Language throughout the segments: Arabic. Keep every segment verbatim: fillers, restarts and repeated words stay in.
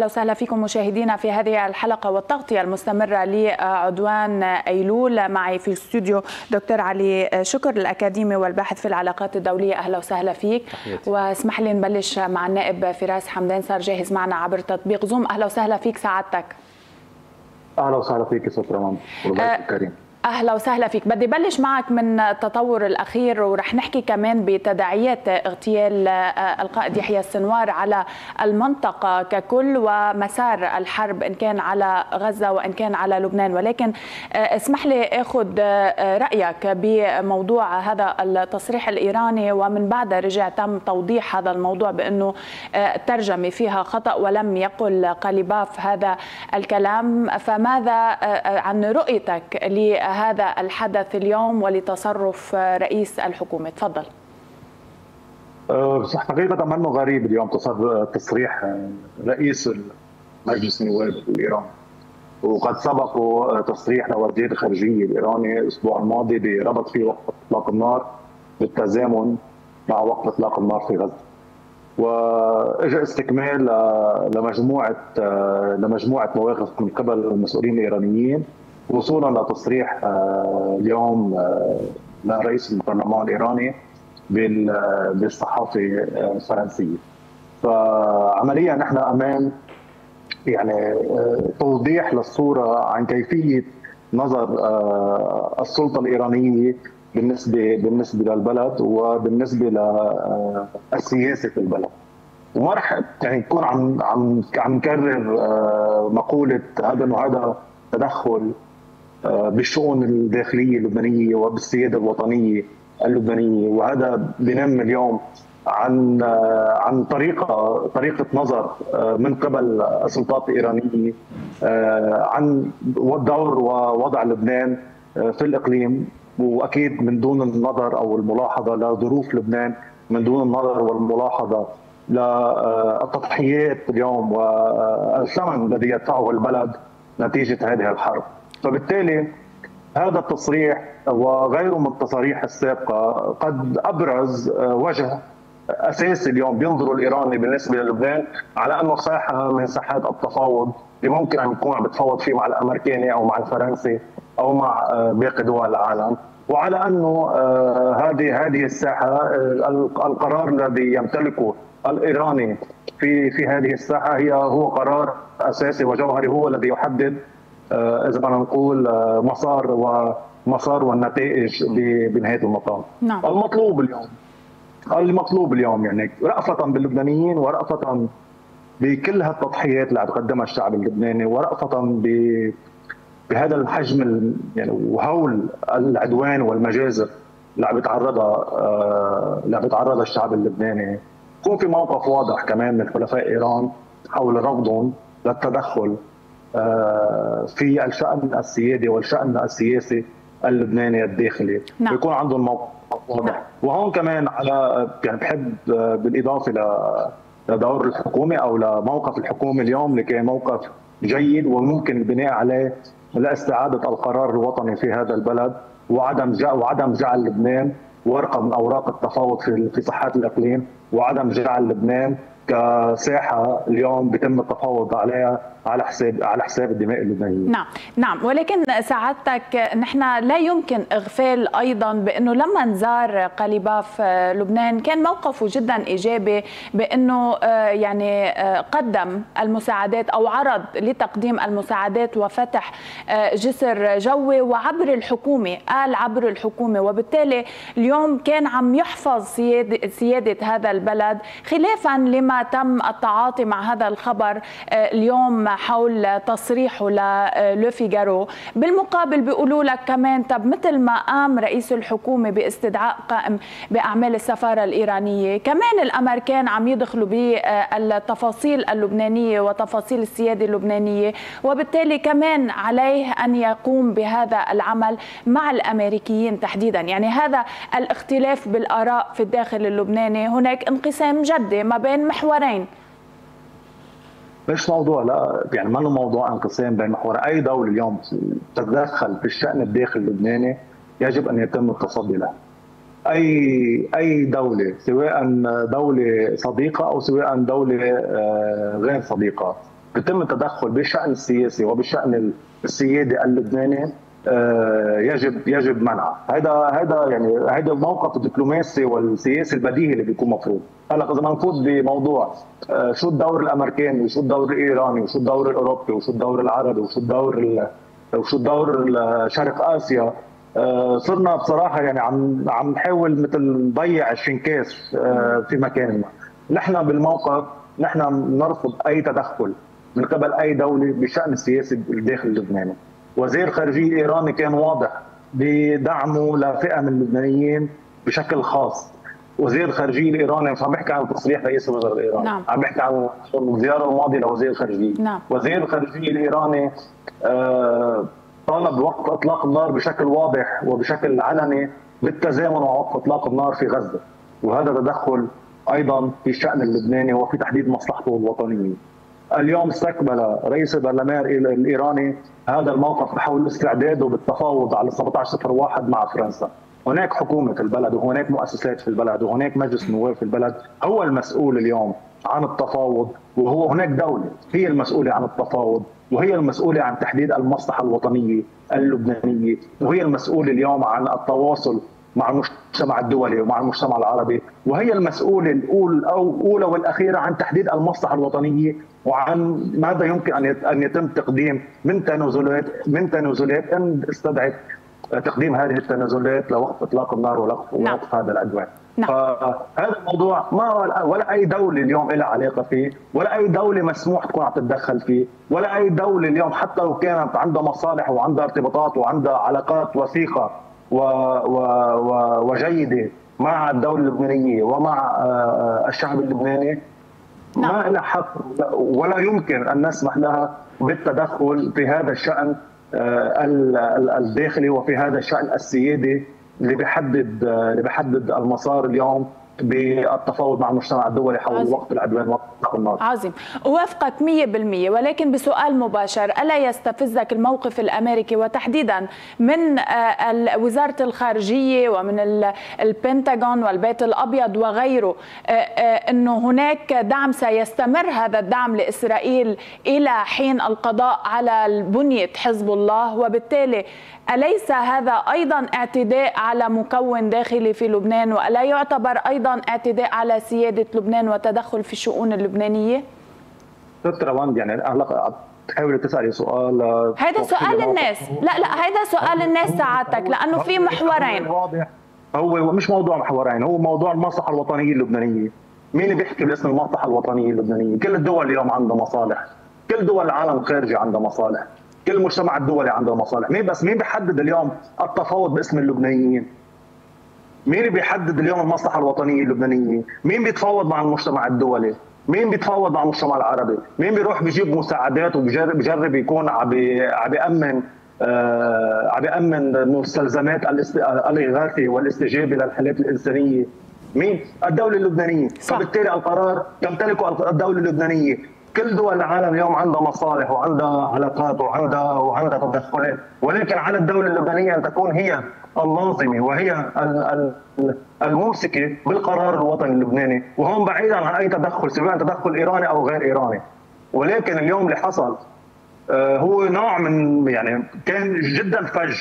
أهلا وسهلا فيكم مشاهدينا في هذه الحلقة والتغطية المستمرة لعدوان أيلول. معي في الاستوديو دكتور علي شكر الأكاديمي والباحث في العلاقات الدولية. أهلا وسهلا فيك. واسمح لي نبلش مع النائب فراس حمدان، صار جاهز معنا عبر تطبيق زوم. أهلا وسهلا فيك سعادتك. أهلا وسهلا فيك ست رمان والضيف الكريم. أهلا وسهلا فيك. بدي بلش معك من التطور الأخير، ورح نحكي كمان بتداعيات اغتيال القائد يحيى السنوار على المنطقة ككل ومسار الحرب إن كان على غزة وإن كان على لبنان. ولكن اسمح لي أخذ رأيك بموضوع هذا التصريح الإيراني، ومن بعد رجع تم توضيح هذا الموضوع بأنه الترجمة فيها خطأ ولم يقل قليباف هذا الكلام. فماذا عن رؤيتك ل هذا الحدث اليوم ولتصرف رئيس الحكومة؟ تفضل. صح، حقيقة منه غريب اليوم تصريح رئيس مجلس النواب الإيراني، وقد سبقه تصريح لوزير الخارجية الإيراني الأسبوع الماضي بربط فيه وقف إطلاق النار بالتزامن مع وقف إطلاق النار في غزة. واجى استكمال لمجموعة لمجموعة مواقف من قبل المسؤولين الإيرانيين، وصولا لتصريح اليوم لرئيس البرلمان الإيراني بالصحافة الفرنسية. فعمليا نحن أمام يعني توضيح للصورة عن كيفية نظر السلطة الإيرانية بالنسبة بالنسبة للبلد وبالنسبة للسياسة في البلد. وما رح يعني نكون عم عم عم نكرر مقولة هذا انه هذا تدخل بالشؤون الداخليه اللبنانيه وبالسياده الوطنيه اللبنانيه، وهذا بنم اليوم عن عن طريقه طريقه نظر من قبل السلطات الايرانيه عن دور ووضع لبنان في الاقليم، واكيد من دون النظر او الملاحظه لظروف لبنان، من دون النظر والملاحظه للتضحيات اليوم والثمن الذي يدفعه البلد نتيجه هذه الحرب. فبالتالي هذا التصريح وغيره من التصاريح السابقه قد ابرز وجه اساسي اليوم بينظر الايراني بالنسبه للبنان على انه ساحه من ساحات التفاوض اللي ممكن ان يكون عم بتفاوض فيه مع الامريكاني او مع الفرنسي او مع باقي دول العالم، وعلى انه هذه هذه الساحه القرار الذي يمتلكه الايراني في في هذه الساحه هي هو قرار اساسي وجوهري، هو الذي يحدد إذا بدنا نقول مسار ومسار والنتائج بنهاية المطاف. نعم. المطلوب اليوم المطلوب اليوم يعني رأفة باللبنانيين ورأفة بكل هالتضحيات اللي عم يقدمها الشعب اللبناني، ورأفة بهذا الحجم يعني وهول العدوان والمجازر اللي عم يتعرضها اللي عم يتعرضها الشعب اللبناني، يكون في موقف واضح كمان من حلفاء إيران حول رفضهم للتدخل في الشأن السيادي والشأن السياسي اللبناني الداخلي. نعم. يكون عندهم موقف واضح. نعم. وهون كمان على يعني بحب بالإضافة لدور الحكومة أو لموقف الحكومة اليوم اللي كان موقف جيد وممكن البناء عليه لاستعادة القرار الوطني في هذا البلد، وعدم جعل وعدم جعل لبنان ورقة من أوراق التفاوض في في ساحات الإقليم، وعدم جعل لبنان كساحه اليوم بيتم التفاوض عليها على حساب على حساب الدماء اللبنانيه. نعم نعم، ولكن سعادتك نحن لا يمكن اغفال ايضا بانه لما نزار قليباف لبنان كان موقفه جدا ايجابي، بانه يعني قدم المساعدات او عرض لتقديم المساعدات وفتح جسر جوي وعبر الحكومه، قال عبر الحكومه، وبالتالي اليوم كان عم يحفظ سياده سياده هذا البلد، خلافا لما تم التعاطي مع هذا الخبر اليوم حول تصريحه للو فيغارو. بالمقابل بيقولوا لك كمان طب مثل ما قام رئيس الحكومه باستدعاء قائم باعمال السفاره الايرانيه، كمان الامريكان عم يدخلوا بالتفاصيل اللبنانيه وتفاصيل السياده اللبنانيه، وبالتالي كمان عليه ان يقوم بهذا العمل مع الامريكيين تحديدا. يعني هذا الاختلاف بالاراء في الداخل اللبناني، هناك انقسام جدي ما بين محورين. مش موضوع، لا يعني ما له موضوع انقسام بين محور. اي دوله اليوم تتدخل في الشان الداخلي اللبناني يجب ان يتم التصدي له. اي اي دوله، سواء دوله صديقه او سواء دوله غير صديقه، بيتم التدخل بالشأن السياسي وبالشأن السيادي اللبناني يجب يجب منعه. هذا هذا يعني هذا الموقف الدبلوماسي والسياسي البديهي اللي بيكون مفروض. هلا اذا ما نفوت بموضوع شو الدور الامريكي وشو الدور الايراني وشو الدور الاوروبي وشو الدور العربي وشو الدور وشو الدور شرق اسيا، صرنا بصراحه يعني عم عم نحاول مثل نضيع الشنكاس في مكان ما. نحن بالموقف نحن نرفض اي تدخل من قبل اي دوله بشان السياسي الداخل اللبناني. وزير الخارجيه الايراني كان واضح بدعمه لفئه من اللبنانيين بشكل خاص. وزير الخارجيه الايراني، مش عم بحكي عن تصريح رئيس الوزراء الايراني، نعم. عم بحكي عن الزياره الماضيه لوزير الخارجيه. نعم. وزير الخارجيه الايراني آه طالب وقف اطلاق النار بشكل واضح وبشكل علني بالتزامن مع وقف اطلاق النار في غزه، وهذا تدخل ايضا في الشان اللبناني وفي تحديد مصلحته الوطنيه. اليوم استقبل رئيس البرلمان الايراني هذا الموقف بحول استعداده بالتفاوض على سبعة عشر صفر واحد مع فرنسا. هناك حكومه البلد وهناك مؤسسات في البلد وهناك مجلس نواب في البلد هو المسؤول اليوم عن التفاوض، وهو هناك دوله هي المسؤوله عن التفاوض وهي المسؤوله عن تحديد المصلحه الوطنيه اللبنانيه، وهي المسؤوله اليوم عن التواصل مع المجتمع الدولي ومع المجتمع العربي، وهي المسؤولة الأولى أو أولى والأخيرة عن تحديد المصلحة الوطنية وعن ماذا يمكن أن يتم تقديم من تنازلات من تنازلات إن استدعت تقديم هذه التنازلات لوقف إطلاق النار ولوقف نعم. هذا العدوان. نعم. فهذا الموضوع ما ولا أي دولة اليوم لها علاقة فيه، ولا أي دولة مسموح تكون عم تتدخل فيه، ولا أي دولة اليوم حتى لو كانت عندها مصالح وعندها ارتباطات وعندها علاقات وثيقة و و و وجيدة مع الدولة اللبنانية ومع الشعب اللبناني، نعم. ما لها حق ولا يمكن أن نسمح لها بالتدخل في هذا الشأن الداخلي وفي هذا الشأن السيادي اللي بيحدد اللي بيحدد المسار اليوم بالتفاوض مع المجتمع الدولي حول وقف العدوان وقف النار. عظيم، أوافقك مية بالمية، ولكن بسؤال مباشر، ألا يستفزك الموقف الأمريكي وتحديدا من وزارة الخارجية ومن البنتاغون والبيت الأبيض وغيره أنه هناك دعم سيستمر هذا الدعم لإسرائيل إلى حين القضاء على بنية حزب الله، وبالتالي أليس هذا أيضا اعتداء على مكون داخلي في لبنان، وألا يعتبر أيضا اعتداء على سيادة لبنان وتدخل في الشؤون اللبنانية؟ دكتورة وند، يعني تحاولي تسألي سؤال هذا سؤال الناس، لا لا هذا سؤال الناس ساعتك، لأنه في محورين. هو مش موضوع محورين، هو موضوع المصلحة الوطنية اللبنانية. مين اللي بيحكي باسم المصلحة الوطنية اللبنانية؟ كل الدول اليوم عندها مصالح، كل دول العالم الخارجي عندها مصالح، كل المجتمع الدولي عنده مصالح. مين بس مين بيحدد اليوم التفاوض باسم اللبنانيين؟ مين اللي بيحدد اليوم المصلحة الوطنية اللبنانية؟ مين بيتفاوض مع المجتمع الدولي؟ مين بيتفاوض مع المجتمع العربي؟ مين بيروح بيجيب مساعدات وبيجرب بيجرب يكون عم بيأمن آه عم بيأمن مستلزمات الإغاثة والاستجابة للحالات الإنسانية؟ مين؟ الدولة اللبنانية. صح. فبالتالي القرار تمتلكه الدولة اللبنانية. كل دول العالم اليوم عندها مصالح وعندها علاقات وعندها وعندها تدخلات، ولكن على الدولة اللبنانية أن تكون هي الناظمة وهي الممسكة بالقرار الوطني اللبناني، وهم بعيدا عن أي تدخل سواء تدخل إيراني أو غير إيراني. ولكن اليوم اللي حصل هو نوع من يعني كان جدا فج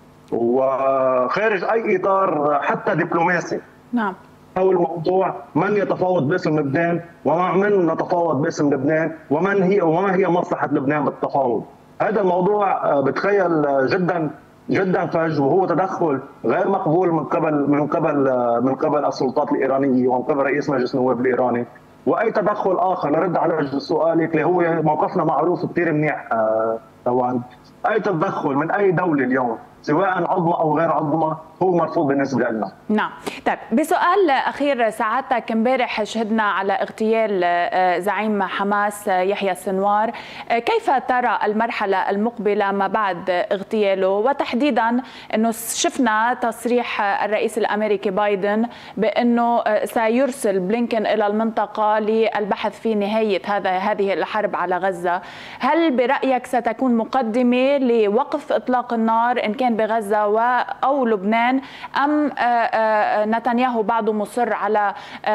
وخارج أي إطار حتى دبلوماسي. نعم. هو الموضوع من يتفاوض باسم لبنان ومع من نتفاوض باسم لبنان ومن هي وما هي مصلحة لبنان بالتفاوض. هذا الموضوع بتخيل جدا جدا فج، وهو تدخل غير مقبول من قبل من قبل من قبل السلطات الإيرانية ومن قبل رئيس مجلس النواب الإيراني. واي تدخل اخر لرد على سؤالك اللي هو موقفنا معروف كثير منيح طبعا، اي تدخل من اي دوله اليوم سواء عظمى او غير عظمى هو مرفوض بالنسبه لنا. نعم، طيب بسؤال اخير، سعادتك امبارح شهدنا على اغتيال زعيم حماس يحيى السنوار، كيف ترى المرحله المقبله ما بعد اغتياله، وتحديدا انه شفنا تصريح الرئيس الامريكي بايدن بانه سيرسل بلينكن الى المنطقه للبحث في نهايه هذا هذه الحرب على غزه، هل برايك ستكون مقدمه لوقف اطلاق النار ان كان السكان بغزة أو لبنان، أم نتنياهو بعده مصر على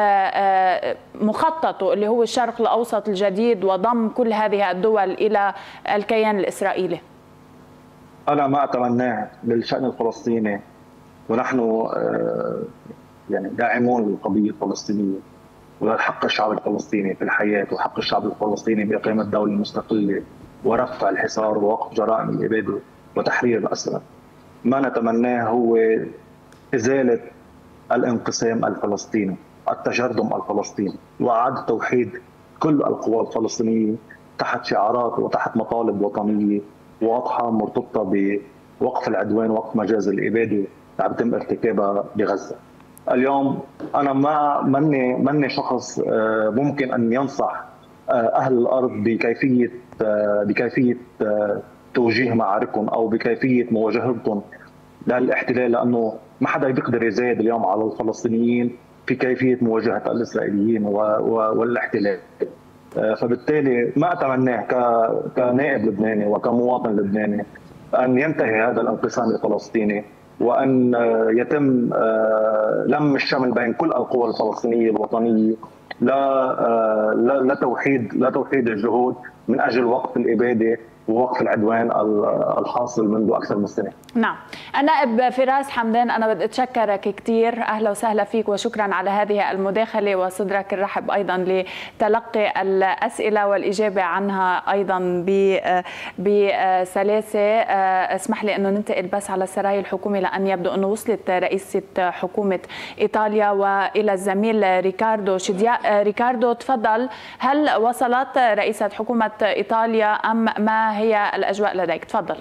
مخططه اللي هو الشرق الأوسط الجديد وضم كل هذه الدول إلى الكيان الإسرائيلي؟ أنا ما أتمناه للشأن الفلسطيني، ونحن يعني داعمون للقضية الفلسطينية وللحق الشعب الفلسطيني في الحياة وحق الشعب الفلسطيني بإقامة دولة مستقلة ورفع الحصار ووقف جرائم الإبادة وتحرير الأسرى. ما نتمناه هو إزالة الانقسام الفلسطيني، التجرذم الفلسطيني، وإعادة توحيد كل القوى الفلسطينية تحت شعارات وتحت مطالب وطنية واضحة مرتبطة بوقف العدوان ووقف مجاز الإبادة اللي عم يتم ارتكابها بغزة. اليوم أنا ما مني مني شخص ممكن أن ينصح أهل الأرض بكيفية بكيفية توجيه معاركهم أو بكيفية مواجهتهم للاحتلال، لأنه ما حدا بيقدر يزايد اليوم على الفلسطينيين في كيفية مواجهة الإسرائيليين والاحتلال. فبالتالي ما أتمناه كنائب لبناني وكمواطن لبناني أن ينتهي هذا الانقسام الفلسطيني، وأن يتم لم الشمل بين كل القوى الفلسطينية الوطنية لا لا توحيد لا توحيد الجهود من أجل وقف الإبادة ووقف العدوان الحاصل منذ أكثر من سنة. نعم. النائب فراس حمدان، أنا بدي أتشكرك كثير، أهلا وسهلا فيك وشكرا على هذه المداخلة وصدرك الرحب أيضا لتلقي الأسئلة والإجابة عنها أيضا بسلاسة. اسمح لي أنه ننتقل بس على السراي الحكومي، لأن يبدو أنه وصلت رئيسة حكومة إيطاليا وإلى الزميل ريكاردو شدياء. ريكاردو تفضل، هل وصلت رئيسة حكومة إيطاليا أم ما هي الأجواء لديك؟ تفضل.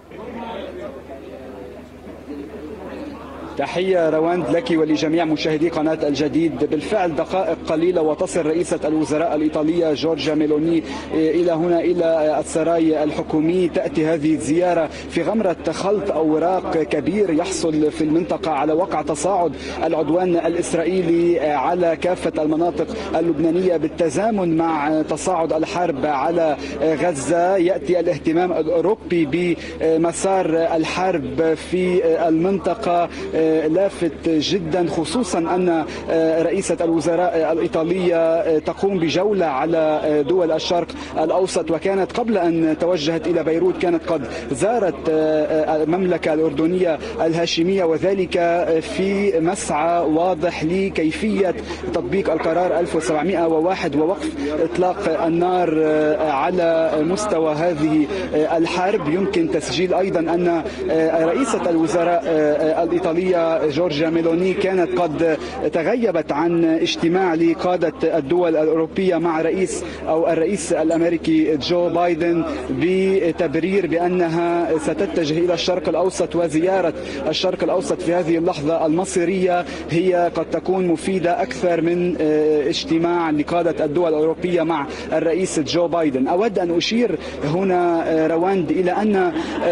تحية روند لك ولجميع مشاهدي قناة الجديد. بالفعل دقائق قليلة وتصل رئيسة الوزراء الإيطالية جورجيا ميلوني إلى هنا إلى السراي الحكومي. تأتي هذه الزيارة في غمرة خلط أوراق كبير يحصل في المنطقة على وقع تصاعد العدوان الإسرائيلي على كافة المناطق اللبنانية بالتزامن مع تصاعد الحرب على غزة. يأتي الاهتمام الأوروبي بمسار الحرب في المنطقة لافت جدا، خصوصا أن رئيسة الوزراء الإيطالية تقوم بجولة على دول الشرق الأوسط، وكانت قبل أن توجهت إلى بيروت كانت قد زارت المملكة الأردنية الهاشمية، وذلك في مسعى واضح لكيفية تطبيق القرار ألف وسبعمئة وواحد ووقف إطلاق النار على مستوى هذه الحرب. يمكن تسجيل أيضا أن رئيسة الوزراء الإيطالية جورجيا ميلوني كانت قد تغيبت عن اجتماع لقادة الدول الأوروبية مع رئيس أو الرئيس الأمريكي جو بايدن بتبرير بأنها ستتجه إلى الشرق الأوسط، وزيارة الشرق الأوسط في هذه اللحظة المصيرية هي قد تكون مفيدة أكثر من اجتماع لقادة الدول الأوروبية مع الرئيس جو بايدن. أود أن أشير هنا رواند إلى أن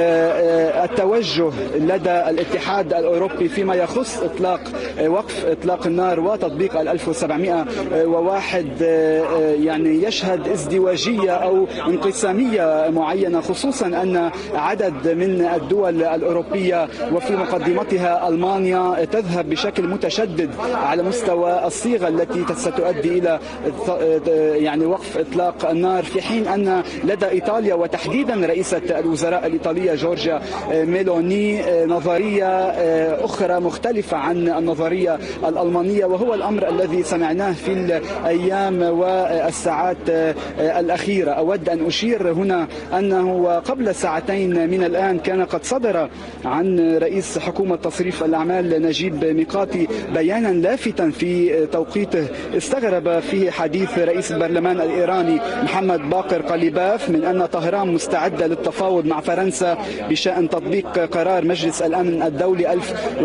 التوجه لدى الاتحاد الأوروبي فيما يخص إطلاق وقف إطلاق النار وتطبيق الألف وسبعمئة وواحد يعني يشهد ازدواجية أو انقسامية معينة، خصوصا أن عدد من الدول الأوروبية وفي مقدمتها ألمانيا تذهب بشكل متشدد على مستوى الصيغة التي ستؤدي إلى يعني وقف إطلاق النار، في حين أن لدى إيطاليا وتحديدا رئيسة الوزراء الإيطالية جورجيا ميلوني نظرية أخرى مختلفة عن النظرية الألمانية، وهو الأمر الذي سمعناه في الأيام والساعات الأخيرة. أود أن أشير هنا أنه قبل ساعتين من الآن كان قد صدر عن رئيس حكومة تصريف الأعمال نجيب ميقاتي بيانا لافتا في توقيته استغرب فيه حديث رئيس البرلمان الإيراني محمد باقر قليباف من أن طهران مستعدة للتفاوض مع فرنسا بشأن تطبيق قرار مجلس الأمن الدولي ألف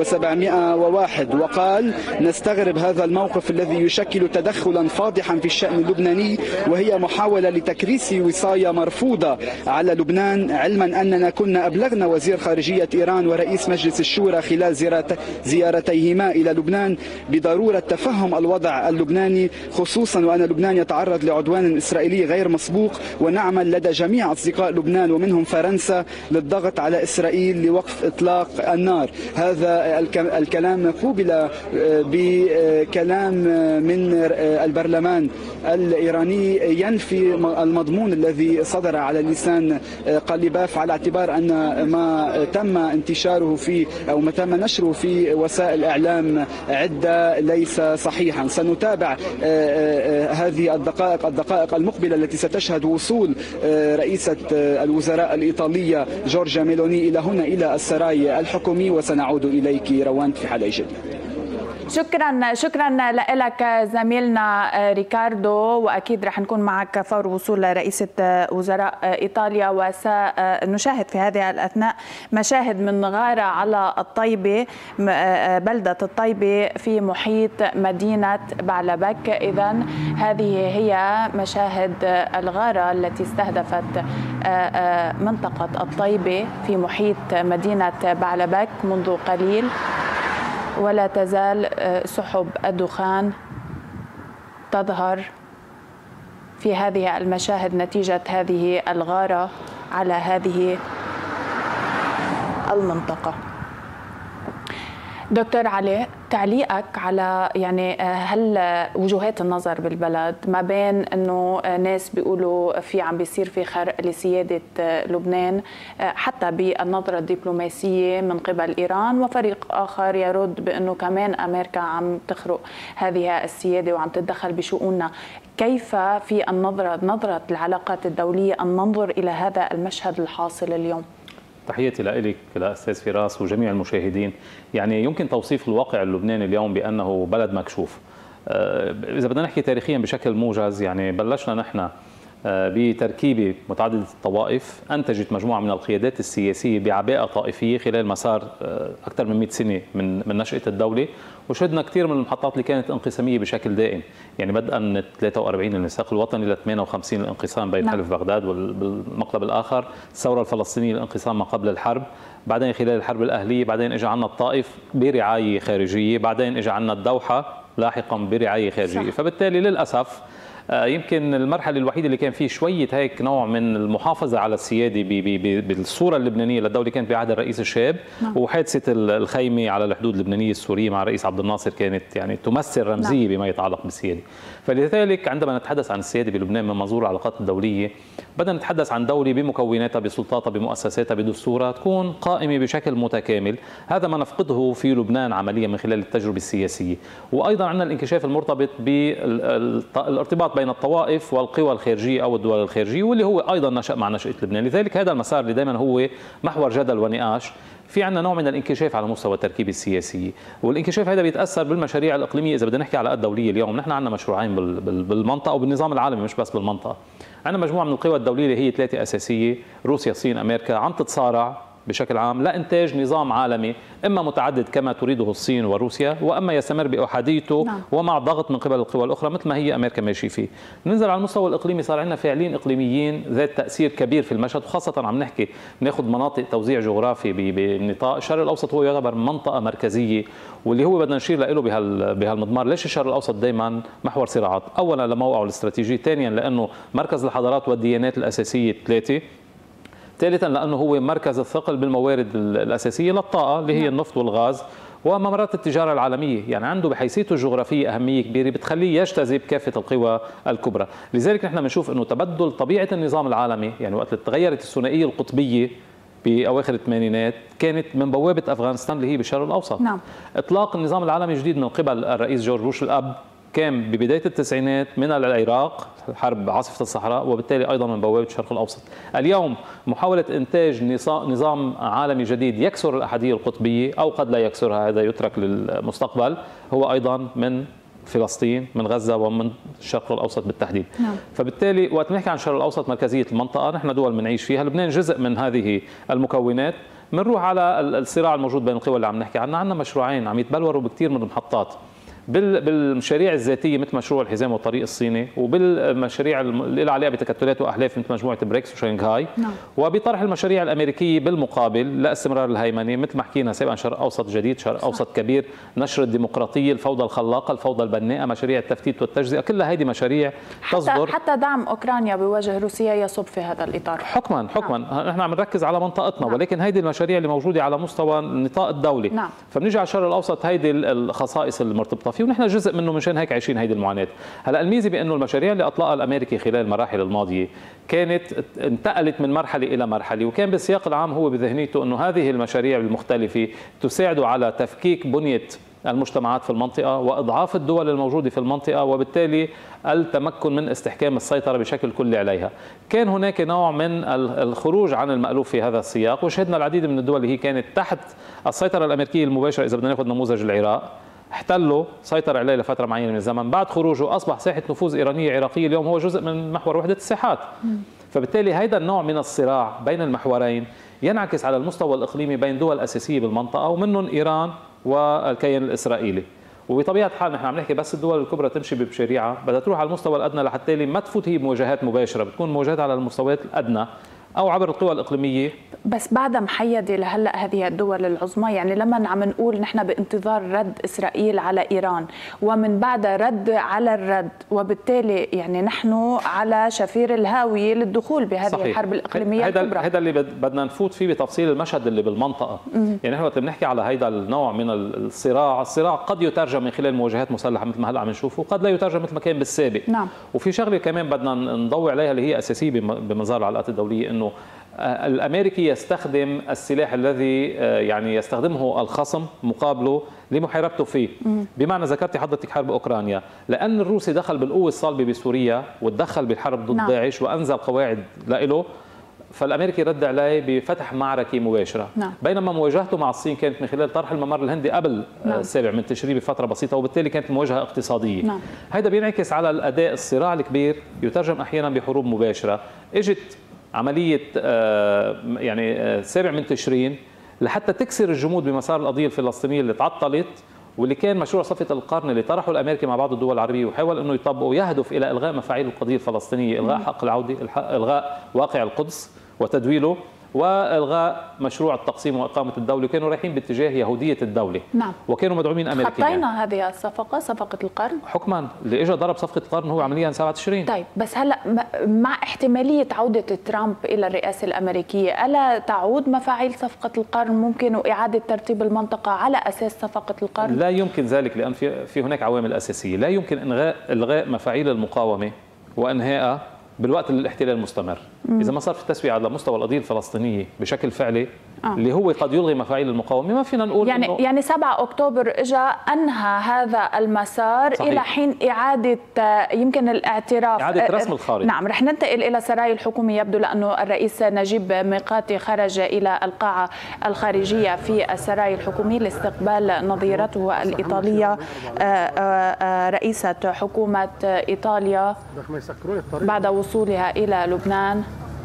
وسبعمائة وواحد، وقال: نستغرب هذا الموقف الذي يشكل تدخلا فاضحا في الشأن اللبناني، وهي محاولة لتكريس وصاية مرفوضة على لبنان، علما أننا كنا أبلغنا وزير خارجية إيران ورئيس مجلس الشورى خلال زيارتيهما إلى لبنان بضرورة تفهم الوضع اللبناني، خصوصا وأن لبنان يتعرض لعدوان إسرائيلي غير مسبوق، ونعمل لدى جميع أصدقاء لبنان ومنهم فرنسا للضغط على إسرائيل لوقف إطلاق النار. هذا الكلام قوبل بكلام من البرلمان الإيراني ينفي المضمون الذي صدر على لسان قليباف، على اعتبار أن ما تم انتشاره في أو ما تم نشره في وسائل إعلام عدة ليس صحيحا. سنتابع هذه الدقائق الدقائق المقبلة التي ستشهد وصول رئيسة الوزراء الإيطالية جورجيا ميلوني إلى هنا إلى السراي الحكومي، وسنعود إليك روان في حلقة جديدة. شكرا شكرا لك زميلنا ريكاردو، واكيد رح نكون معك فور وصول رئيسة وزراء ايطاليا. وسنشاهد في هذه الاثناء مشاهد من غارة على الطيبة، بلدة الطيبة في محيط مدينة بعلبك. اذا هذه هي مشاهد الغارة التي استهدفت منطقة الطيبة في محيط مدينة بعلبك منذ قليل، ولا تزال سحب الدخان تظهر في هذه المشاهد نتيجة هذه الغارة على هذه المنطقة. دكتور علي، تعليقك على يعني هل وجهات النظر بالبلد ما بين انه ناس بيقولوا في عم بيصير في خرق لسيادة لبنان حتى بالنظرة الدبلوماسية من قبل ايران، وفريق اخر يرد بانه كمان امريكا عم تخرق هذه السيادة وعم تتدخل بشؤوننا. كيف في النظرة نظرة العلاقات الدولية ان ننظر الى هذا المشهد الحاصل اليوم؟ تحياتي لك لأستاذ فراس وجميع المشاهدين. يعني يمكن توصيف الواقع اللبناني اليوم بأنه بلد مكشوف. إذا بدنا نحكي تاريخيا بشكل موجز، يعني بلشنا نحن بتركيبة متعددة الطوائف أنتجت مجموعة من القيادات السياسية بعباءة طائفية خلال مسار أكثر من مئة سنة من من نشأة الدولة، وشهدنا كثير من المحطات اللي كانت انقسامية بشكل دائم، يعني بدءا من ثلاثة وأربعين الميثاق الوطني ل ثمانية وخمسين الانقسام بين حلف بغداد والمقلب الآخر، الثورة الفلسطينية الانقسام ما قبل الحرب، بعدين خلال الحرب الأهلية، بعدين اجى عنا الطائف برعاية خارجية، بعدين اجى عنا الدوحة لاحقا برعاية خارجية. فبالتالي للأسف يمكن المرحلة الوحيدة اللي كان فيه شوية هيك نوع من المحافظة على السيادة بالصورة اللبنانية للدولة كانت بعهد الرئيس الشاب، وحادثة الخيمة على الحدود اللبنانية السورية مع الرئيس عبد الناصر كانت يعني تمثل رمزية بما يتعلق بالسيادة. فلذلك عندما نتحدث عن السيادة بلبنان من منظور العلاقات الدولية، بدنا نتحدث عن دولة بمكوناتها بسلطاتها بمؤسساتها بدستورها تكون قائمة بشكل متكامل. هذا ما نفقده في لبنان عمليا من خلال التجربة السياسية. وأيضا عندنا الانكشاف المرتبط بالارتباط بين الطوائف والقوى الخارجية أو الدول الخارجية، واللي هو أيضا نشأ مع نشأة لبنان. لذلك هذا المسار اللي دائما هو محور جدل ونقاش. في عندنا نوع من الانكشاف على مستوى التركيبة السياسية، والانكشاف هذا بيتأثر بالمشاريع الإقليمية. إذا بدنا نحكي على الدولية اليوم، نحن عندنا مشروعين بالمنطقة وبالنظام العالمي مش بس بالمنطقة. عندنا مجموعة من القوى الدولية اللي هي ثلاثة أساسية، روسيا، الصين، أمريكا، عم تتصارع بشكل عام لإنتاج نظام عالمي إما متعدد كما تريده الصين وروسيا، وأما يستمر بأحاديته نعم. ومع ضغط من قبل القوى الأخرى مثل ما هي أمريكا ماشي فيه. ننزل على المستوى الإقليمي، صار عندنا فاعلين إقليميين ذات تأثير كبير في المشهد، وخاصة عم نحكي ناخذ مناطق توزيع جغرافي بنطاق الشرق الأوسط. هو يعتبر منطقة مركزية، واللي هو بدنا نشير له بهالمضمار. ليش الشرق الأوسط دائما محور صراعات؟ أولا لموقعه الاستراتيجي، ثانيا لأنه مركز الحضارات والديانات الأساسية الثلاثة، ثالثا لأنه هو مركز الثقل بالموارد الأساسية للطاقة اللي هي النفط والغاز وممرات التجارة العالمية. يعني عنده بحيثيته الجغرافية أهمية كبيرة بتخليه يجتذب كافة القوى الكبرى. لذلك نحن بنشوف أنه تبدل طبيعة النظام العالمي، يعني وقت تغيرت الثنائية القطبية بأواخر الثمانينات كانت من بوابة أفغانستان اللي هي بالشرق الأوسط. نعم. إطلاق النظام العالمي الجديد من قبل الرئيس جورج بوش الأب كان ببداية التسعينات من العراق، حرب عاصفة الصحراء، وبالتالي أيضا من بوابة الشرق الأوسط. اليوم محاولة إنتاج نظام عالمي جديد يكسر الأحادية القطبية أو قد لا يكسرها، هذا يترك للمستقبل، هو أيضا من فلسطين، من غزة، ومن الشرق الأوسط بالتحديد. نعم. فبالتالي وقت نحكي عن الشرق الأوسط مركزية المنطقة، نحن دول بنعيش فيها، لبنان جزء من هذه المكونات. بنروح على الصراع الموجود بين القوى اللي عم نحكي عنها. عندنا مشروعين عم يتبلوروا بكثير من المحطات، بالمشاريع الذاتيه مثل مشروع الحزام والطريق الصيني، وبالمشاريع اللي لها علاقه بتكتلات واحلاف مثل مجموعه بريكس وشنغهاي، نعم. وبطرح المشاريع الامريكيه بالمقابل لاستمرار الهيمنه مثل ما حكينا سابقا، شرق اوسط جديد، شرق صح. اوسط كبير، نشر الديمقراطيه، الفوضى الخلاقه، الفوضى البناءه، مشاريع التفتيت والتجزئه، كلها هذه مشاريع تصدر. حتى, حتى دعم اوكرانيا بوجه روسيا يصب في هذا الاطار. حكما حكما نعم. نحن عم نركز على منطقتنا، نعم. ولكن هذه المشاريع اللي موجوده على مستوى النطاق الدولي، نعم. فبنيجي على الشرق الاوسط هذه الخصائص المرتبطه فيه، ونحن جزء منه، مشان هيك عايشين هيدي المعاناه. هلا الميزه بانه المشاريع اللي اطلقها الامريكي خلال المراحل الماضيه كانت انتقلت من مرحله الى مرحله، وكان بالسياق العام هو بذهنيته انه هذه المشاريع المختلفه تساعد على تفكيك بنيه المجتمعات في المنطقه واضعاف الدول الموجوده في المنطقه، وبالتالي التمكن من استحكام السيطره بشكل كلي عليها. كان هناك نوع من الخروج عن المألوف في هذا السياق، وشهدنا العديد من الدول اللي هي كانت تحت السيطره الامريكيه المباشره. اذا بدنا ناخذ نموذج العراق، احتلوا، سيطر عليه لفتره معينه من الزمن، بعد خروجه اصبح ساحه نفوذ ايرانيه عراقيه، اليوم هو جزء من محور وحده الساحات. فبالتالي هذا النوع من الصراع بين المحورين ينعكس على المستوى الاقليمي بين دول اساسيه بالمنطقه، ومنهم ايران والكيان الاسرائيلي. وبطبيعه الحال نحن عم نحكي بس الدول الكبرى تمشي بشريعه، بدها تروح على المستوى الادنى لحتى ما تفوت هي بمواجهات مباشره، بتكون مواجهات على المستويات الادنى او عبر القوى الاقليميه. بس بعدها محيده لهلا هذه الدول العظمى، يعني لما عم نقول نحن بانتظار رد اسرائيل على ايران ومن بعدها رد على الرد، وبالتالي يعني نحن على شفير الهاويه للدخول بهذه صحيح. الحرب الاقليميه هيدا الكبرى. هذا اللي بدنا نفوت فيه بتفصيل المشهد اللي بالمنطقه. مم. يعني نحن وقت بنحكي على هيدا النوع من الصراع، الصراع قد يترجم من خلال مواجهات مسلحه مثل ما هلا عم نشوفه، وقد لا يترجم مثل ما كان بالسابق. نعم. وفي شغله كمان بدنا نضوي عليها اللي هي اساسيه بمنظار العلاقات الدوليه، انه الامريكي يستخدم السلاح الذي يعني يستخدمه الخصم مقابله لمحاربته فيه. بمعنى ذكرتي حضرتك حرب اوكرانيا، لان الروسي دخل بالقوه الصلبه بسوريا وتدخل بالحرب ضد داعش وانزل قواعد له، فالامريكي رد عليه بفتح معركه مباشره. نعم. بينما مواجهته مع الصين كانت من خلال طرح الممر الهندي قبل نعم. السابع من تشرين بفتره بسيطه، وبالتالي كانت مواجهه اقتصاديه. نعم. هذا بينعكس على الاداء. الصراع الكبير يترجم احيانا بحروب مباشره. اجت عمليه يعني السابع من تشرين لحتى تكسر الجمود بمسار القضيه الفلسطينيه اللي تعطلت، واللي كان مشروع صفقه القرن اللي طرحه الامريكي مع بعض الدول العربيه وحاول انه يطبقه، يهدف الى الغاء مفاعيل القضيه الفلسطينيه، الغاء حق العوده، الغاء واقع القدس وتدويله، والغاء مشروع التقسيم واقامه الدوله، وكانوا رايحين باتجاه يهوديه الدوله. نعم. وكانوا مدعومين امريكيا. خطينا هذه الصفقه، صفقه القرن حكما. اللي اجى ضرب صفقه القرن هو عمليا سبعة تشرين. طيب بس هلا مع احتماليه عوده ترامب الى الرئاسه الامريكيه، الا تعود مفاعيل صفقه القرن ممكن واعاده ترتيب المنطقه على اساس صفقه القرن؟ لا يمكن ذلك، لان في في هناك عوامل اساسيه. لا يمكن الغاء الغاء مفاعيل المقاومه وانهائها بالوقت اللي الاحتلال مستمر. مم. اذا ما صار في تسويه على مستوى القضيه الفلسطينيه بشكل فعلي آه. اللي هو قد يلغي مفاعيل المقاومه، ما فينا نقول يعني إنه يعني سبعة أكتوبر اجى انهى هذا المسار صحيح. الى حين اعاده يمكن الاعتراف، اعاده رسم الخارطه. نعم. رح ننتقل الى سراي الحكومه. يبدو لانه الرئيس نجيب ميقاتي خرج الى القاعه الخارجيه في السراي الحكومي لاستقبال نظيرته الايطاليه رئيسه حكومه ايطاليا بعد وصولها الى لبنان.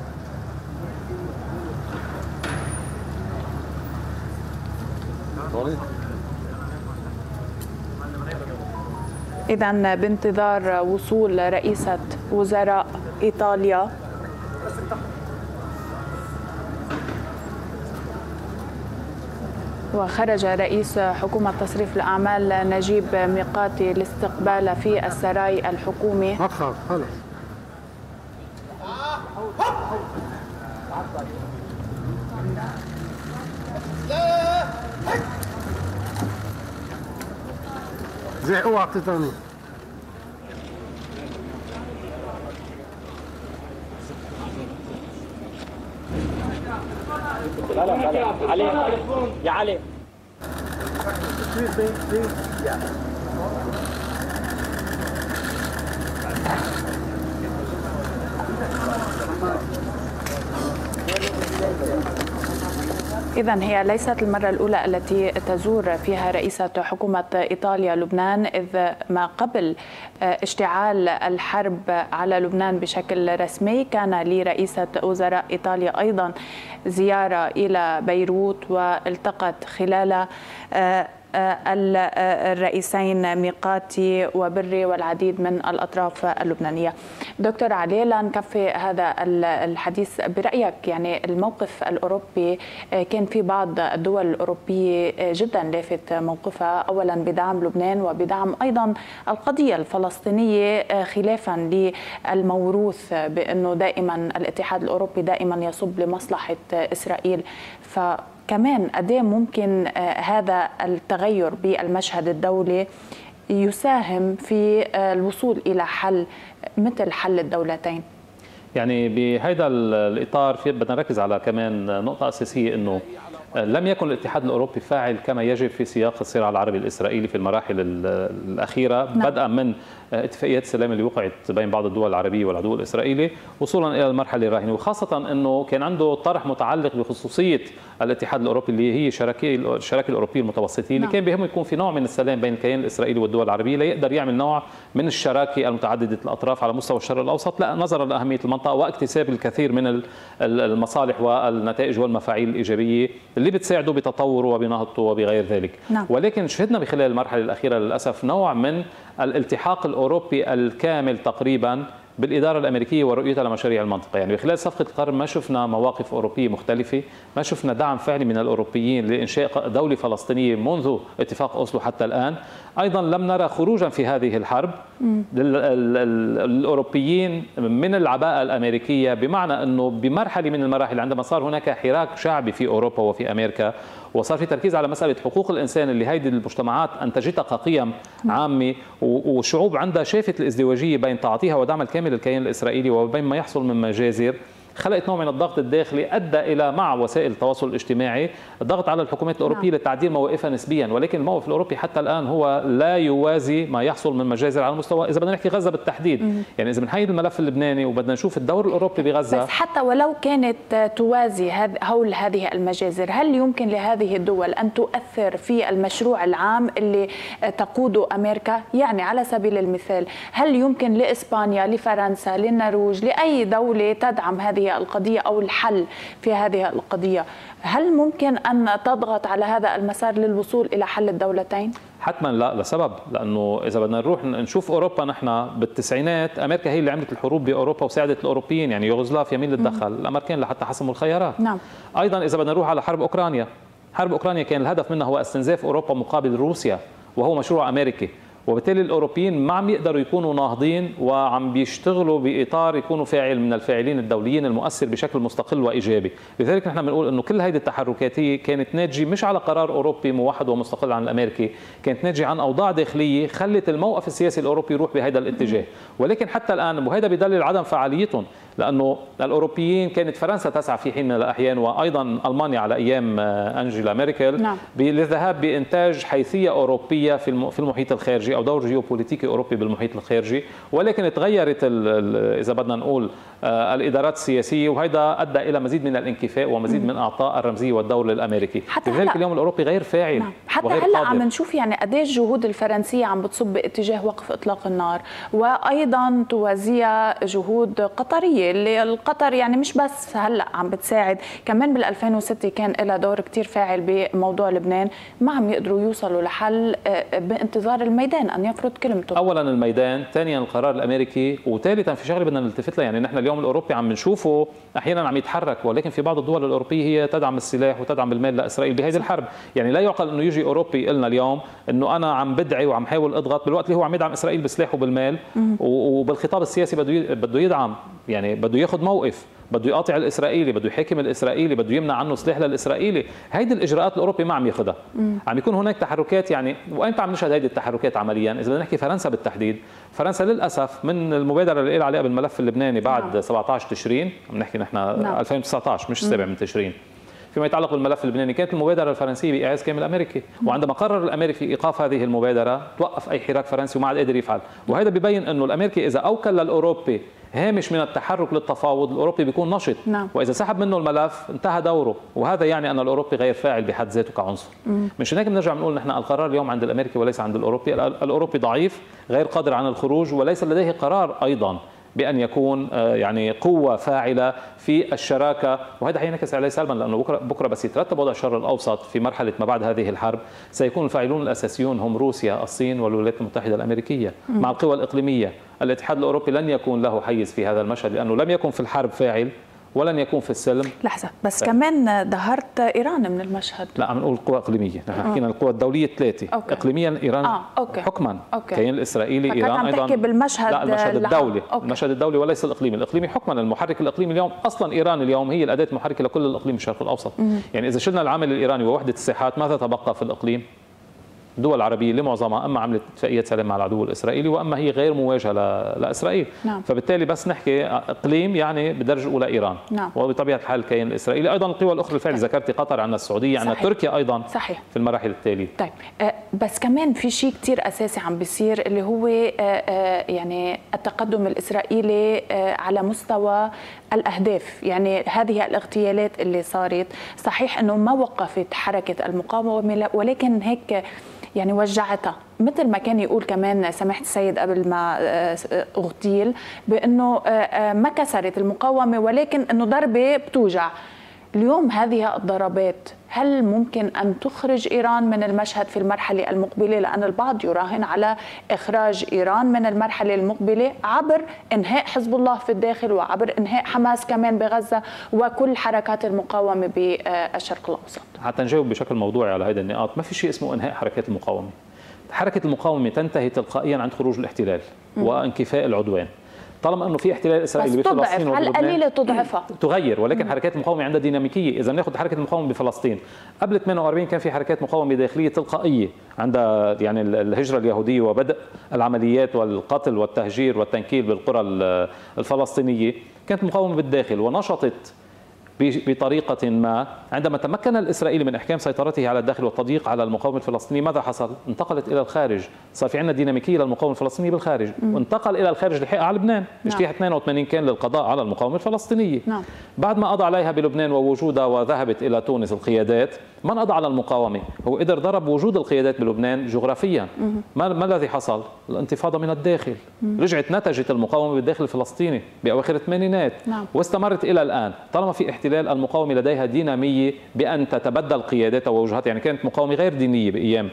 إذن بانتظار وصول رئيسة وزراء إيطاليا. وخرج رئيس حكومة تصريف الأعمال نجيب ميقاتي لاستقبال في السراي الحكومي. خلص زي اوعى تطني. لا لا لا علي يا علي. إذن هي ليست المرة الأولى التي تزور فيها رئيسة حكومة إيطاليا لبنان، إذ ما قبل اشتعال الحرب على لبنان بشكل رسمي كان لرئيسة وزراء إيطاليا أيضا زيارة إلى بيروت، والتقت خلال الرئيسين ميقاتي وبري والعديد من الأطراف اللبنانية. دكتور علي، لا نكفي هذا الحديث برأيك، يعني الموقف الأوروبي كان في بعض الدول الأوروبية جدا لافت موقفها، أولا بدعم لبنان وبدعم أيضا القضية الفلسطينية، خلافا للموروث بأنه دائما الاتحاد الأوروبي دائما يصب لمصلحة إسرائيل. ف كمان قد ايه ممكن هذا التغير بالمشهد الدولي يساهم في الوصول إلى حل مثل حل الدولتين؟ يعني بهذا الإطار في بدنا نركز على كمان نقطة أساسية، أنه لم يكن الاتحاد الأوروبي فاعل كما يجب في سياق الصراع العربي الإسرائيلي في المراحل الأخيرة، نعم. بدءا من اتفاقيات السلام اللي وقعت بين بعض الدول العربية والعدو الإسرائيلي وصولا إلى المرحلة الراهنة، وخاصة أنه كان عنده طرح متعلق بخصوصية الاتحاد الأوروبي اللي هي شراكة الشراكة الأوروبية المتوسطية، نعم. اللي كان بهمه يكون في نوع من السلام بين الكيان الإسرائيلي والدول العربية ليقدر يعمل نوع من الشراكة المتعددة الأطراف على مستوى الشرق الأوسط، لا نظرا لأهمية المنطقة واكتساب الكثير من المصالح والنتائج والمفاعيل الإيجابية اللي بتساعده بتطوره وبنهضته وبغير ذلك، نعم. ولكن شهدنا بخلال المرحلة الأخيرة للأسف نوع من الالتحاق الأوروبي الكامل تقريبا بالإدارة الأمريكية ورؤيتها لمشاريع المنطقة. يعني بخلال صفقة القرن ما شفنا مواقف أوروبية مختلفة، ما شفنا دعم فعلي من الأوروبيين لإنشاء دولة فلسطينية منذ اتفاق أوسلو حتى الآن. أيضا لم نرى خروجا في هذه الحرب الأوروبيين من العباءة الأمريكية، بمعنى أنه بمرحلة من المراحل عندما صار هناك حراك شعبي في أوروبا وفي أمريكا وصار في تركيز على مسألة حقوق الإنسان اللي هيدي المجتمعات أنتجتها كقيم عامة، والشعوب عندها شافت الازدواجية بين تعاطيها ودعم الكامل للكيان الإسرائيلي وبين ما يحصل من مجازر، خلقت نوع من الضغط الداخلي أدى إلى مع وسائل التواصل الاجتماعي الضغط على الحكومات الأوروبية نعم. لتعديل مواقفها نسبيا، ولكن الموقف الأوروبي حتى الآن هو لا يوازي ما يحصل من مجازر على مستوى، إذا بدنا نحكي غزة بالتحديد، مم. يعني إذا بنحيد الملف اللبناني وبدنا نشوف الدور الأوروبي بغزة، بس حتى ولو كانت توازي هول هذه المجازر، هل يمكن لهذه الدول أن تؤثر في المشروع العام اللي تقوده أمريكا؟ يعني على سبيل المثال، هل يمكن لإسبانيا، لفرنسا، للنرويج، لأي دولة تدعم هذه القضية أو الحل في هذه القضية، هل ممكن أن تضغط على هذا المسار للوصول إلى حل الدولتين؟ حتما لا، لسبب، لأنه إذا بدنا نروح نشوف أوروبا، نحن بالتسعينات أمريكا هي اللي عملت الحروب بأوروبا وساعدت الأوروبيين، يعني يوغوسلافيا مين اللي تدخل؟ الأمريكان لحتى حسموا الخيارات، نعم. أيضا إذا بدنا نروح على حرب أوكرانيا، حرب أوكرانيا كان الهدف منها هو استنزاف أوروبا مقابل روسيا، وهو مشروع أمريكي، وبالتالي الأوروبيين ما عم يقدروا يكونوا ناهضين وعم بيشتغلوا بإطار يكونوا فاعل من الفاعلين الدوليين المؤثر بشكل مستقل وإيجابي. لذلك نحن بنقول إنه كل هذه التحركات هي كانت ناتجة مش على قرار أوروبي موحد ومستقل عن الأمريكي، كانت ناتجة عن أوضاع داخلية خلت الموقف السياسي الأوروبي يروح بهذا الاتجاه، ولكن حتى الآن وهذا بدليل عدم فعاليتهم، لأنه الأوروبيين كانت فرنسا تسعى في حين من الأحيان وأيضا ألمانيا على أيام أنجيلا ميركل نعم. للذهاب بإنتاج حيثية أوروبية في المحيط الخارجي أو دور جيوبوليتيكي أوروبي بالمحيط الخارجي، ولكن تغيرت إذا بدنا نقول الإدارات السياسية، وهذا أدى إلى مزيد من الانكفاء ومزيد من إعطاء الرمزية والدور للأمريكي. لذلك اليوم الأوروبي غير فاعل نعم. حتى هلا عم نشوف يعني قديش الجهود الفرنسية عم بتصب باتجاه وقف إطلاق النار، وأيضا توازيها جهود قطرية اللي القطر يعني مش بس هلا عم بتساعد، كمان بال ألفين وستة كان لها دور كتير فاعل بموضوع لبنان، ما عم يقدروا يوصلوا لحل بانتظار الميدان أن يفرض كلمته. أولا الميدان، ثانيا القرار الأمريكي، وثالثا في شغله بدنا نلتفت لها، يعني نحن اليوم الأوروبي عم نشوفه أحيانا عم يتحرك، ولكن في بعض الدول الأوروبية هي تدعم السلاح وتدعم المال لإسرائيل بهذه الحرب، يعني لا يعقل إنه يجي أوروبي يقول لنا اليوم إنه أنا عم بدعي وعم حاول أضغط بالوقت اللي هو عم يدعم إسرائيل بسلاح وبالمال، وبالخطاب السياسي بده بده يدعم، يعني بده ياخذ موقف، بده يقاطع الاسرائيلي، بده يحاكم الاسرائيلي، بده يمنع عنه سلاح للاسرائيلي. هيدي الاجراءات الاوروبي ما عم ياخذها، عم يكون هناك تحركات. يعني وامتى عم نشهد هيدي التحركات عمليا؟ اذا بدنا نحكي فرنسا بالتحديد، فرنسا للاسف من المبادره اللي قال عليها بالملف اللبناني بعد نعم. سبعة عشر تشرين، عم نحكي نحن نعم. ألفين وتسعة عشر مش السابع من تشرين، فيما يتعلق بالملف اللبناني كانت المبادرة الفرنسية بإعاز كامل أمريكي، وعندما قرر الأمريكي إيقاف هذه المبادرة توقف أي حراك فرنسي وما عاد قادر يفعل. وهذا ببين أنه الأمريكي إذا أوكل للأوروبي هامش من التحرك للتفاوض الأوروبي بيكون نشط. نعم. وإذا سحب منه الملف انتهى دوره، وهذا يعني أن الأوروبي غير فاعل بحد ذاته كعنصر. مش هيك بنرجع بنقول نحن القرار اليوم عند الأمريكي وليس عند الأوروبي. الأوروبي ضعيف غير قادر عن الخروج وليس لديه قرار أيضا بأن يكون يعني قوة فاعلة في الشراكة، وهذا حينعكس عليه سلبا لأنه بكرة, بكرة بس يترتب وضع الشرق الأوسط في مرحلة ما بعد هذه الحرب سيكون الفاعلون الأساسيون هم روسيا، الصين والولايات المتحدة الأمريكية مع القوى الإقليمية. الاتحاد الأوروبي لن يكون له حيز في هذا المشهد لأنه لم يكن في الحرب فاعل ولن يكون في السلم. لحظة بس كمان ظهرت إيران من المشهد. لا عم نقول قوى إقليمية، نحن حكينا القوى الدولية ثلاثة. إقليميا إيران آه. حكما أوكي. كيان الإسرائيلي إيران أيضا بالمشهد. لا المشهد الدولي. المشهد الدولي وليس الإقليمي. الإقليمي حكما المحرك الإقليمي اليوم أصلا إيران اليوم هي الأداة المحركة لكل الإقليم الشرق الأوسط. مم. يعني إذا شلنا العامل الإيراني ووحدة الساحات ماذا تبقى في الإقليم؟ الدول العربية لمعظمها اما عملت اتفاقيات سلام مع العدو الاسرائيلي واما هي غير مواجهه لاسرائيل. نعم. فبالتالي بس نحكي اقليم يعني بدرجه اولى ايران. نعم. وبطبيعه الحال الكيان الاسرائيلي ايضا القوى الاخرى الفعل ذكرتي قطر عندنا السعوديه عندنا تركيا ايضا. صحيح. في المراحل التاليه. طيب أه بس كمان في شيء كثير اساسي عم بيصير اللي هو أه أه يعني التقدم الاسرائيلي أه على مستوى الاهداف، يعني هذه الاغتيالات اللي صارت صحيح انه ما وقفت حركه المقاومه ولكن هيك يعني وجعتها، مثل ما كان يقول كمان سماحة السيد قبل ما اغتيل بأنه ما كسرت المقاومة ولكن أنه ضربة بتوجع. اليوم هذه الضربات هل ممكن أن تخرج إيران من المشهد في المرحلة المقبلة؟ لأن البعض يراهن على إخراج إيران من المرحلة المقبلة عبر إنهاء حزب الله في الداخل وعبر إنهاء حماس كمان بغزة وكل حركات المقاومة بالشرق الأوسط. حتى نجاوب بشكل موضوعي على هذه النقاط، ما في شيء اسمه إنهاء حركات المقاومة. حركة المقاومة تنتهي تلقائيا عند خروج الاحتلال م. وانكفاء العدوان. طالما انه في احتلال اسرائيلي بفلسطين على القليله تضعفها تغير، ولكن حركات المقاومه عندها ديناميكيه. اذا بناخذ حركه المقاومه بفلسطين قبل ثمانية وأربعين كان في حركات مقاومه داخليه تلقائيه عندها يعني الهجره اليهوديه وبدء العمليات والقتل والتهجير والتنكيل بالقرى الفلسطينيه، كانت مقاومه بالداخل ونشطت بطريقة ما. عندما تمكن الإسرائيلي من إحكام سيطرته على الداخل والتضييق على المقاومة الفلسطينية ماذا حصل؟ انتقلت إلى الخارج، صار في عندنا ديناميكية للمقاومة الفلسطينية بالخارج، م. وانتقل إلى الخارج لحقها على لبنان. اجتياح نعم. اثنين وثمانين كان للقضاء على المقاومة الفلسطينية. نعم. بعد ما قضى عليها بلبنان ووجودها وذهبت إلى تونس القيادات، من قضى على المقاومة؟ هو قدر ضرب وجود القيادات بلبنان جغرافيا. ما, ما الذي حصل؟ الانتفاضة من الداخل. م. رجعت نتجت المقاومة بالداخل الفلسطيني بأواخر الثمانينات. نعم. واستمرت إلى الآن. طالما في احتلال المقاومة لديها دينامية بأن تتبدل قياداتها ووجهاتها، يعني كانت مقاومة غير دينية بأيام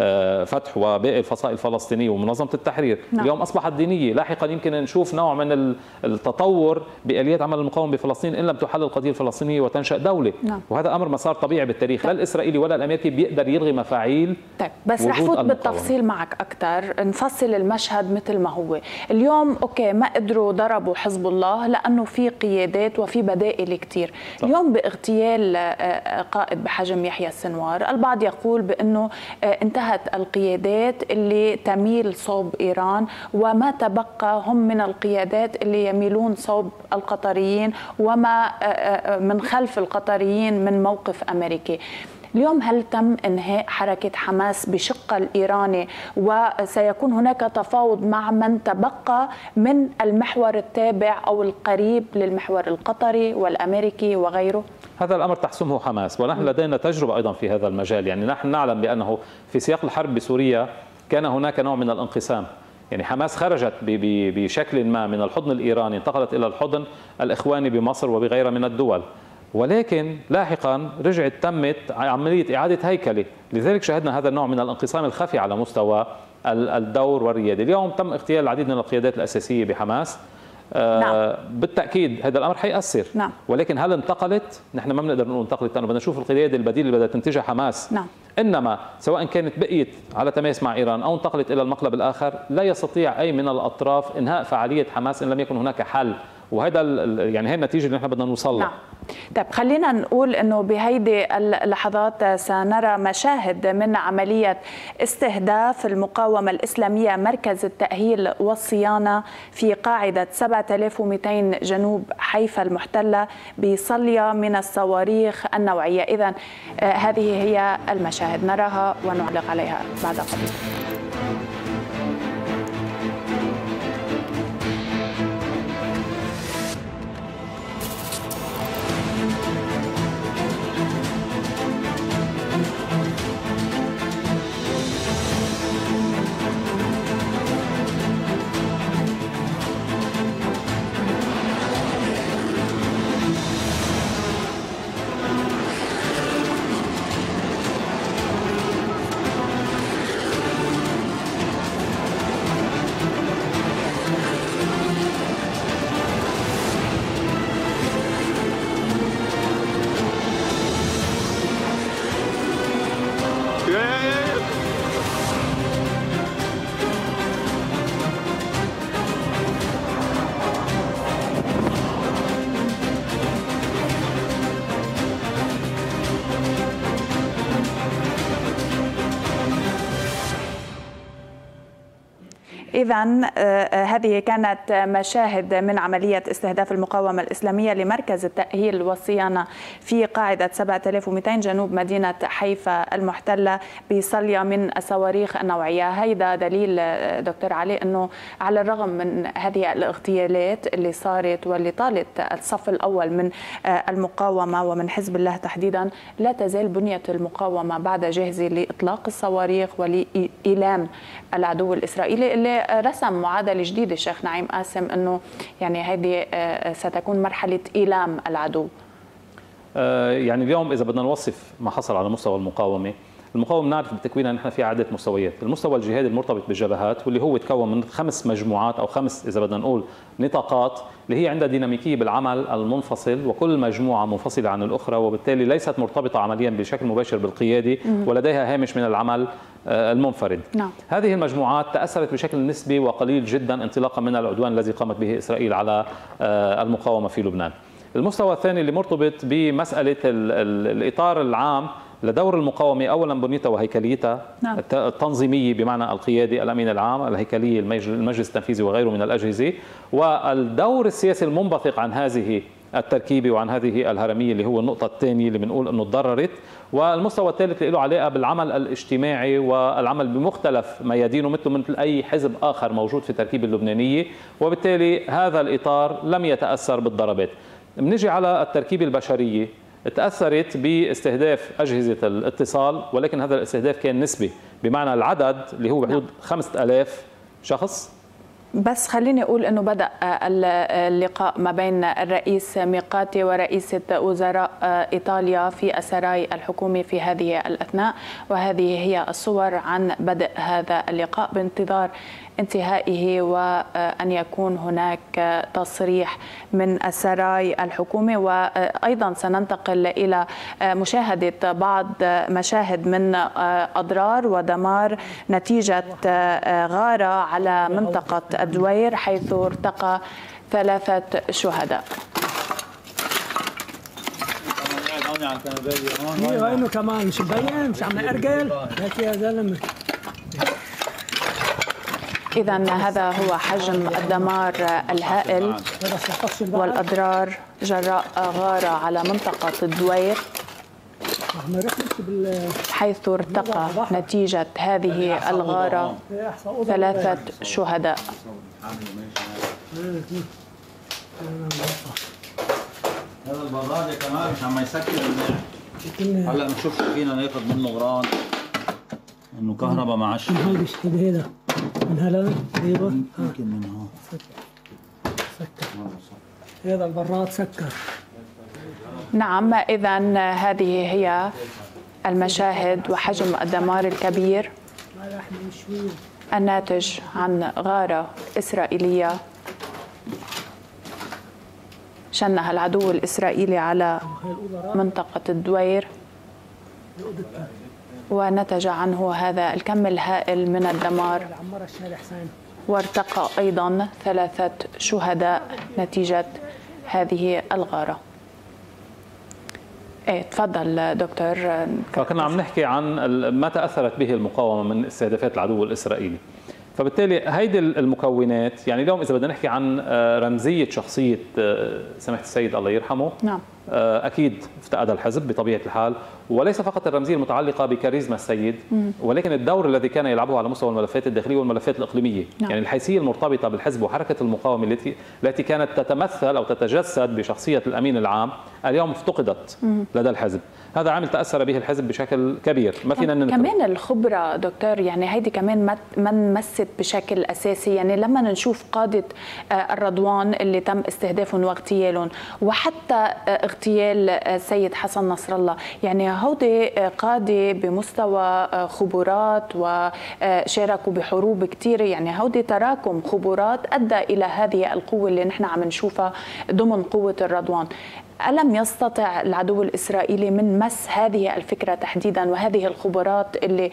فتح وباقي الفصائل الفلسطينية ومنظمة التحرير. نعم. اليوم أصبحت دينية. لاحقا يمكن نشوف نوع من التطور بآليات عمل المقاومة بفلسطين إن لم تحل القضية الفلسطينية وتنشأ دولة. نعم. وهذا أمر مسار طبيعي بالتاريخ. لا الإسرائيلي ولا الأمريكي بيقدر يلغي مفاعيل. طيب بس رح فوت بالتفصيل معك أكثر، نفصل المشهد مثل ما هو. اليوم أوكي ما قدروا ضربوا حزب الله لأنه في قيادات وفي بدائل كثير. اليوم باغتيال قائد بحجم يحيى السنوار البعض يقول بأنه انتهت القيادات اللي تميل صوب إيران وما تبقى هم من القيادات اللي يميلون صوب القطريين وما من خلف القطريين من موقف أمريكي. اليوم هل تم إنهاء حركة حماس بشقها الإيراني وسيكون هناك تفاوض مع من تبقى من المحور التابع أو القريب للمحور القطري والأمريكي وغيره؟ هذا الأمر تحسمه حماس، ونحن لدينا تجربة أيضا في هذا المجال. يعني نحن نعلم بأنه في سياق الحرب بسوريا كان هناك نوع من الانقسام. يعني حماس خرجت بشكل ما من الحضن الإيراني، انتقلت إلى الحضن الإخواني بمصر وبغيرها من الدول، ولكن لاحقا رجعت تمت عملية إعادة هيكلة. لذلك شهدنا هذا النوع من الانقسام الخفي على مستوى الدور والريادة. اليوم تم اغتيال العديد من القيادات الأساسية بحماس. آه نعم. بالتأكيد هذا الأمر حيأثر. نعم. ولكن هل انتقلت؟ نحن ما بنقدر نقول انتقلت لأنه بدنا نشوف القيادة البديلة اللي بدها تنتجها حماس. نعم. إنما سواء كانت بقيت على تماس مع إيران أو انتقلت إلى المقلب الآخر لا يستطيع أي من الأطراف إنهاء فعالية حماس إن لم يكن هناك حل. وهذا يعني هي النتيجة اللي نحن بدنا نوصل لها. نعم. طيب خلينا نقول انه بهيدي اللحظات سنرى مشاهد من عمليه استهداف المقاومه الاسلاميه مركز التاهيل والصيانه في قاعده سبعة آلاف ومئتين جنوب حيفا المحتله بصليه من الصواريخ النوعيه. اذا هذه هي المشاهد نراها ونعلق عليها بعد قليل. إذا هذه كانت مشاهد من عملية استهداف المقاومة الإسلامية لمركز التأهيل والصيانة في قاعدة سبعة آلاف ومئتين جنوب مدينة حيفا المحتلة بصلية من الصواريخ النوعية. هيدا دليل دكتور علي أنه على الرغم من هذه الاغتيالات اللي صارت واللي طالت الصف الأول من المقاومة ومن حزب الله تحديدا، لا تزال بنية المقاومة بعد جاهزة لإطلاق الصواريخ ولإيلام العدو الإسرائيلي اللي رسم معادلة جديدة الشيخ نعيم قاسم أنه يعني هذه ستكون مرحلة إيلام العدو. يعني اليوم إذا بدنا نوصف ما حصل على مستوى المقاومة، المقاومة نعرف بتكوينها نحن في عدة مستويات. المستوى الجهادي المرتبط بالجبهات واللي هو يتكون من خمس مجموعات أو خمس إذا بدنا نقول نطاقات اللي هي عندها ديناميكية بالعمل المنفصل، وكل مجموعة منفصلة عن الأخرى وبالتالي ليست مرتبطة عمليا بشكل مباشر بالقيادي ولديها هامش من العمل المنفرد. نعم. هذه المجموعات تأثرت بشكل نسبي وقليل جدا انطلاقا من العدوان الذي قامت به إسرائيل على المقاومة في لبنان. المستوى الثاني اللي مرتبط بمسألة الإطار العام لدور المقاومة، أولا بنيتها وهيكليتها. نعم. التنظيمية بمعنى القيادي الأمين العام، الهيكلية المجلس التنفيذي وغيره من الأجهزة، والدور السياسي المنبثق عن هذه التركيبة وعن هذه الهرمية اللي هو النقطة الثانية اللي بنقول أنه تضررت. والمستوى الثالث اللي له علاقة بالعمل الاجتماعي والعمل بمختلف ميادينه مثله مثل أي حزب آخر موجود في التركيبة اللبنانية، وبالتالي هذا الإطار لم يتأثر بالضربات. بنجي على التركيبة البشرية، تأثرت باستهداف أجهزة الاتصال، ولكن هذا الاستهداف كان نسبي بمعنى العدد اللي هو بحدود خمسة آلاف شخص. بس خليني أقول أنه بدأ اللقاء ما بين الرئيس ميقاتي ورئيسة وزراء إيطاليا في السراي الحكومي في هذه الأثناء، وهذه هي الصور عن بدء هذا اللقاء بانتظار انتهائه وأن يكون هناك تصريح من السراي الحكومي. وأيضا سننتقل إلى مشاهدة بعض مشاهد من أضرار ودمار نتيجة غارة على منطقة الدوير حيث ارتقى ثلاثة شهداء. وينه كمان مش مبين، مش عم نأرجل هيك يا زلمه. إذا هذا هو حجم الدمار الهائل والأضرار جراء غارة على منطقة الدوير حيث ارتقى نتيجة هذه الغارة ثلاثة شهداء. هذا البراد يا كمان مش عم يسكر منيح. هلا بنشوف فينا ناخذ منه غران انه كهرباء ما عادش. هيدا هيدا من هلا ايوه يمكن من هون سكر. هذا البراد سكر. نعم، إذا هذه هي المشاهد وحجم الدمار الكبير الناتج عن غارة إسرائيلية شنها العدو الإسرائيلي على منطقة الدوير، ونتج عنه هذا الكم الهائل من الدمار، وارتقى أيضا ثلاثة شهداء نتيجة هذه الغارة. ايه تفضل دكتور. فكنا عم نحكي عن ما تاثرت به المقاومه من استهدافات العدو الاسرائيلي. فبالتالي هيدي المكونات، يعني اليوم اذا بدنا نحكي عن رمزيه شخصيه سماحه السيد الله يرحمه، نعم اكيد افتقدها الحزب بطبيعه الحال، وليس فقط الرمزيه المتعلقه بكاريزما السيد، ولكن الدور الذي كان يلعبه على مستوى الملفات الداخليه والملفات الاقليميه، نعم. يعني الحيثيه المرتبطه بالحزب وحركه المقاومه التي التي كانت تتمثل او تتجسد بشخصيه الامين العام، اليوم افتقدت لدى الحزب. هذا عامل تاثر به الحزب بشكل كبير، ما فينا ننكر. كمان الخبره دكتور، يعني هيدي كمان ما انمست بشكل اساسي، يعني لما نشوف قاده الرضوان اللي تم استهدافهم واغتيالهم، وحتى اغتيال السيد حسن نصر الله، يعني هودي قاده بمستوى خبرات وشاركوا بحروب كثيره، يعني هودي تراكم خبرات ادى الى هذه القوه اللي نحن عم نشوفها ضمن قوه الرضوان. ألم يستطع العدو الإسرائيلي من مس هذه الفكرة تحديدا وهذه الخبرات اللي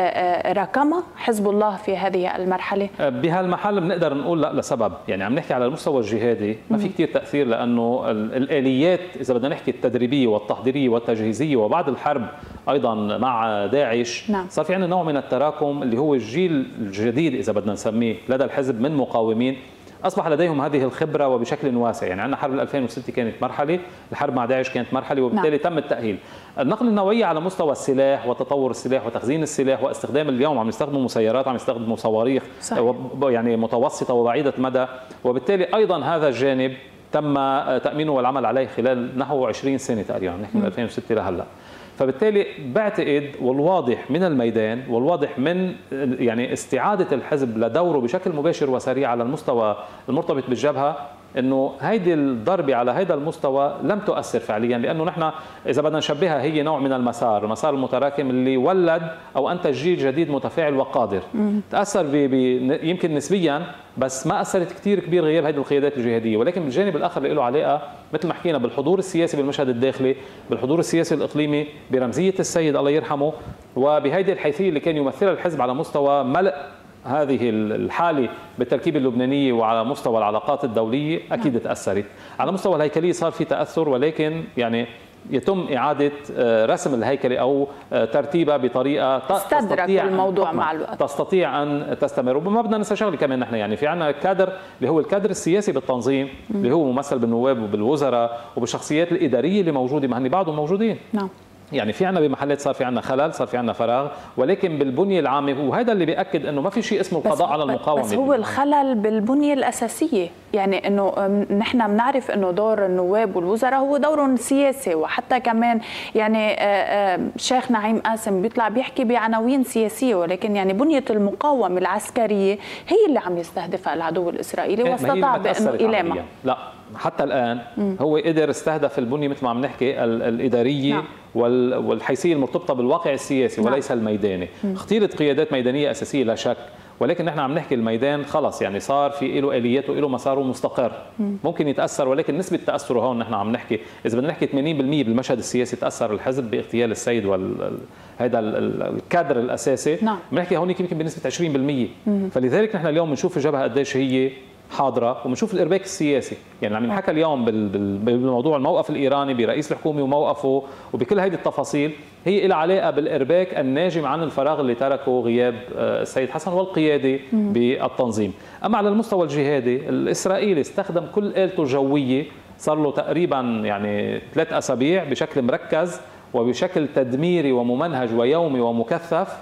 راكمها حزب الله في هذه المرحلة؟ بهالمحل بنقدر نقول لا، لسبب، يعني عم نحكي على المستوى الجهادي ما في كتير تأثير، لأنه الآليات إذا بدنا نحكي التدريبية والتحضيرية والتجهيزية وبعد الحرب أيضا مع داعش، نعم. صار في عندنا نوع من التراكم اللي هو الجيل الجديد إذا بدنا نسميه لدى الحزب من مقاومين أصبح لديهم هذه الخبرة وبشكل واسع. يعني عندنا حرب ألفين وستة كانت مرحلة، الحرب مع داعش كانت مرحلة، وبالتالي نعم. تم التأهيل. النقل النوعي على مستوى السلاح وتطور السلاح وتخزين السلاح واستخدام، اليوم عم يستخدموا مسيرات، عم يستخدموا صواريخ صحيح. يعني متوسطة وبعيدة المدى، وبالتالي أيضا هذا الجانب تم تأمينه والعمل عليه خلال نحو عشرين سنة تقريبا، نحن من ألفين وستة لهلا. فبالتالي بعتقد والواضح من الميدان والواضح من يعني استعادة الحزب لدوره بشكل مباشر وسريع على المستوى المرتبط بالجبهة، انه هيدي الضربه على هيدا المستوى لم تؤثر فعليا، لانه نحن اذا بدنا نشبهها هي نوع من المسار، المسار المتراكم اللي ولد او انتج جيل جديد متفاعل وقادر. مم. تاثر ب يمكن نسبيا، بس ما اثرت كثير كبير غياب هذه القيادات الجهاديه، ولكن بالجانب الاخر اللي له علاقه مثل ما حكينا بالحضور السياسي بالمشهد الداخلي، بالحضور السياسي الاقليمي، برمزيه السيد الله يرحمه، وبهيدي الحيثيه اللي كان يمثلها الحزب على مستوى ملء هذه الحالة بالتركيبة اللبنانية وعلى مستوى العلاقات الدولية أكيد تأثرت. على مستوى الهيكلية صار في تأثر، ولكن يعني يتم إعادة رسم الهيكلة أو ترتيبها بطريقة تستدرك الموضوع مع الوقت، تستطيع أن تستمر. وما بدنا ننسى شغله كمان، نحن يعني في عنا كادر اللي هو الكادر السياسي بالتنظيم، م. اللي هو ممثل بالنواب وبالوزراء وبالشخصيات الإدارية اللي موجودة، ما هن بعضهم موجودين. نعم. يعني في عنا بمحلات صار في عنا خلل، صار في عنا فراغ، ولكن بالبنيه العامه، وهذا اللي بياكد انه ما في شيء اسمه القضاء على المقاومه. بس هو الخلل بالبنيه الاساسيه، يعني انه نحن بنعرف انه دور النواب والوزراء هو دور سياسي، وحتى كمان يعني الشيخ نعيم قاسم بيطلع بيحكي بعناوين سياسيه، ولكن يعني بنيه المقاومه العسكريه هي اللي عم يستهدفها العدو الاسرائيلي واستطاع بانه إلامها. لا حتى الآن م. هو قدر استهدف البنية مثل ما عم نحكي الإدارية نعم. والحيثية المرتبطة بالواقع السياسي نعم. وليس الميداني. اختيرت قيادات ميدانية أساسية لا شك، ولكن نحن عم نحكي الميدان خلص، يعني صار في له آليات وله مساره مستقر. م. ممكن يتأثر، ولكن نسبة تأثره هون نحن عم نحكي إذا بدنا نحكي ثمانين بالمئة بالمشهد السياسي تأثر الحزب باغتيال السيد وال هذا الكادر الأساسي نعم. بنحكي هون يمكن بنسبة عشرين بالمئة. م. فلذلك نحن اليوم بنشوف الجبهة قديش هي حاضرة، وبنشوف الارباك السياسي، يعني عم نحكى اليوم بالموضوع الموقف الايراني برئيس الحكومه وموقفه وبكل هذه التفاصيل، هي لها علاقه بالارباك الناجم عن الفراغ اللي تركه غياب السيد حسن والقياده بالتنظيم. اما على المستوى الجهادي، الاسرائيلي استخدم كل آلته الجويه، صار له تقريبا يعني ثلاث اسابيع بشكل مركز وبشكل تدميري وممنهج ويومي ومكثف،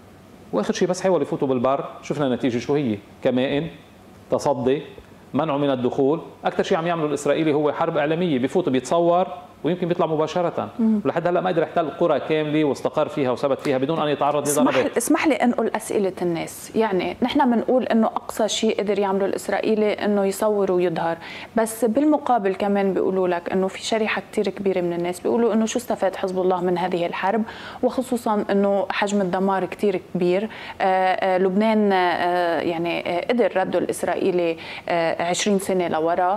واخر شيء بس حاول يفوتوا بالبر، شفنا النتيجه شو هي، كمائن، تصدي، منعه من الدخول. اكثر شيء عم يعمله الاسرائيلي هو حرب اعلاميه، بيفوت بيتصور ويمكن بيطلع مباشره، ولحد هلا ما قدر يحتل قرى كامله واستقر فيها وثبت فيها بدون ان يتعرض لضربات. اسمح لي انقل اسئله الناس، يعني نحن بنقول انه اقصى شيء قدر يعمله الاسرائيلي انه يصور ويظهر، بس بالمقابل كمان بيقولوا لك انه في شريحه كثير كبيره من الناس بيقولوا انه شو استفاد حزب الله من هذه الحرب، وخصوصا انه حجم الدمار كثير كبير. آآ آآ لبنان آآ يعني قدر رده الاسرائيلي عشرين سنه لورا،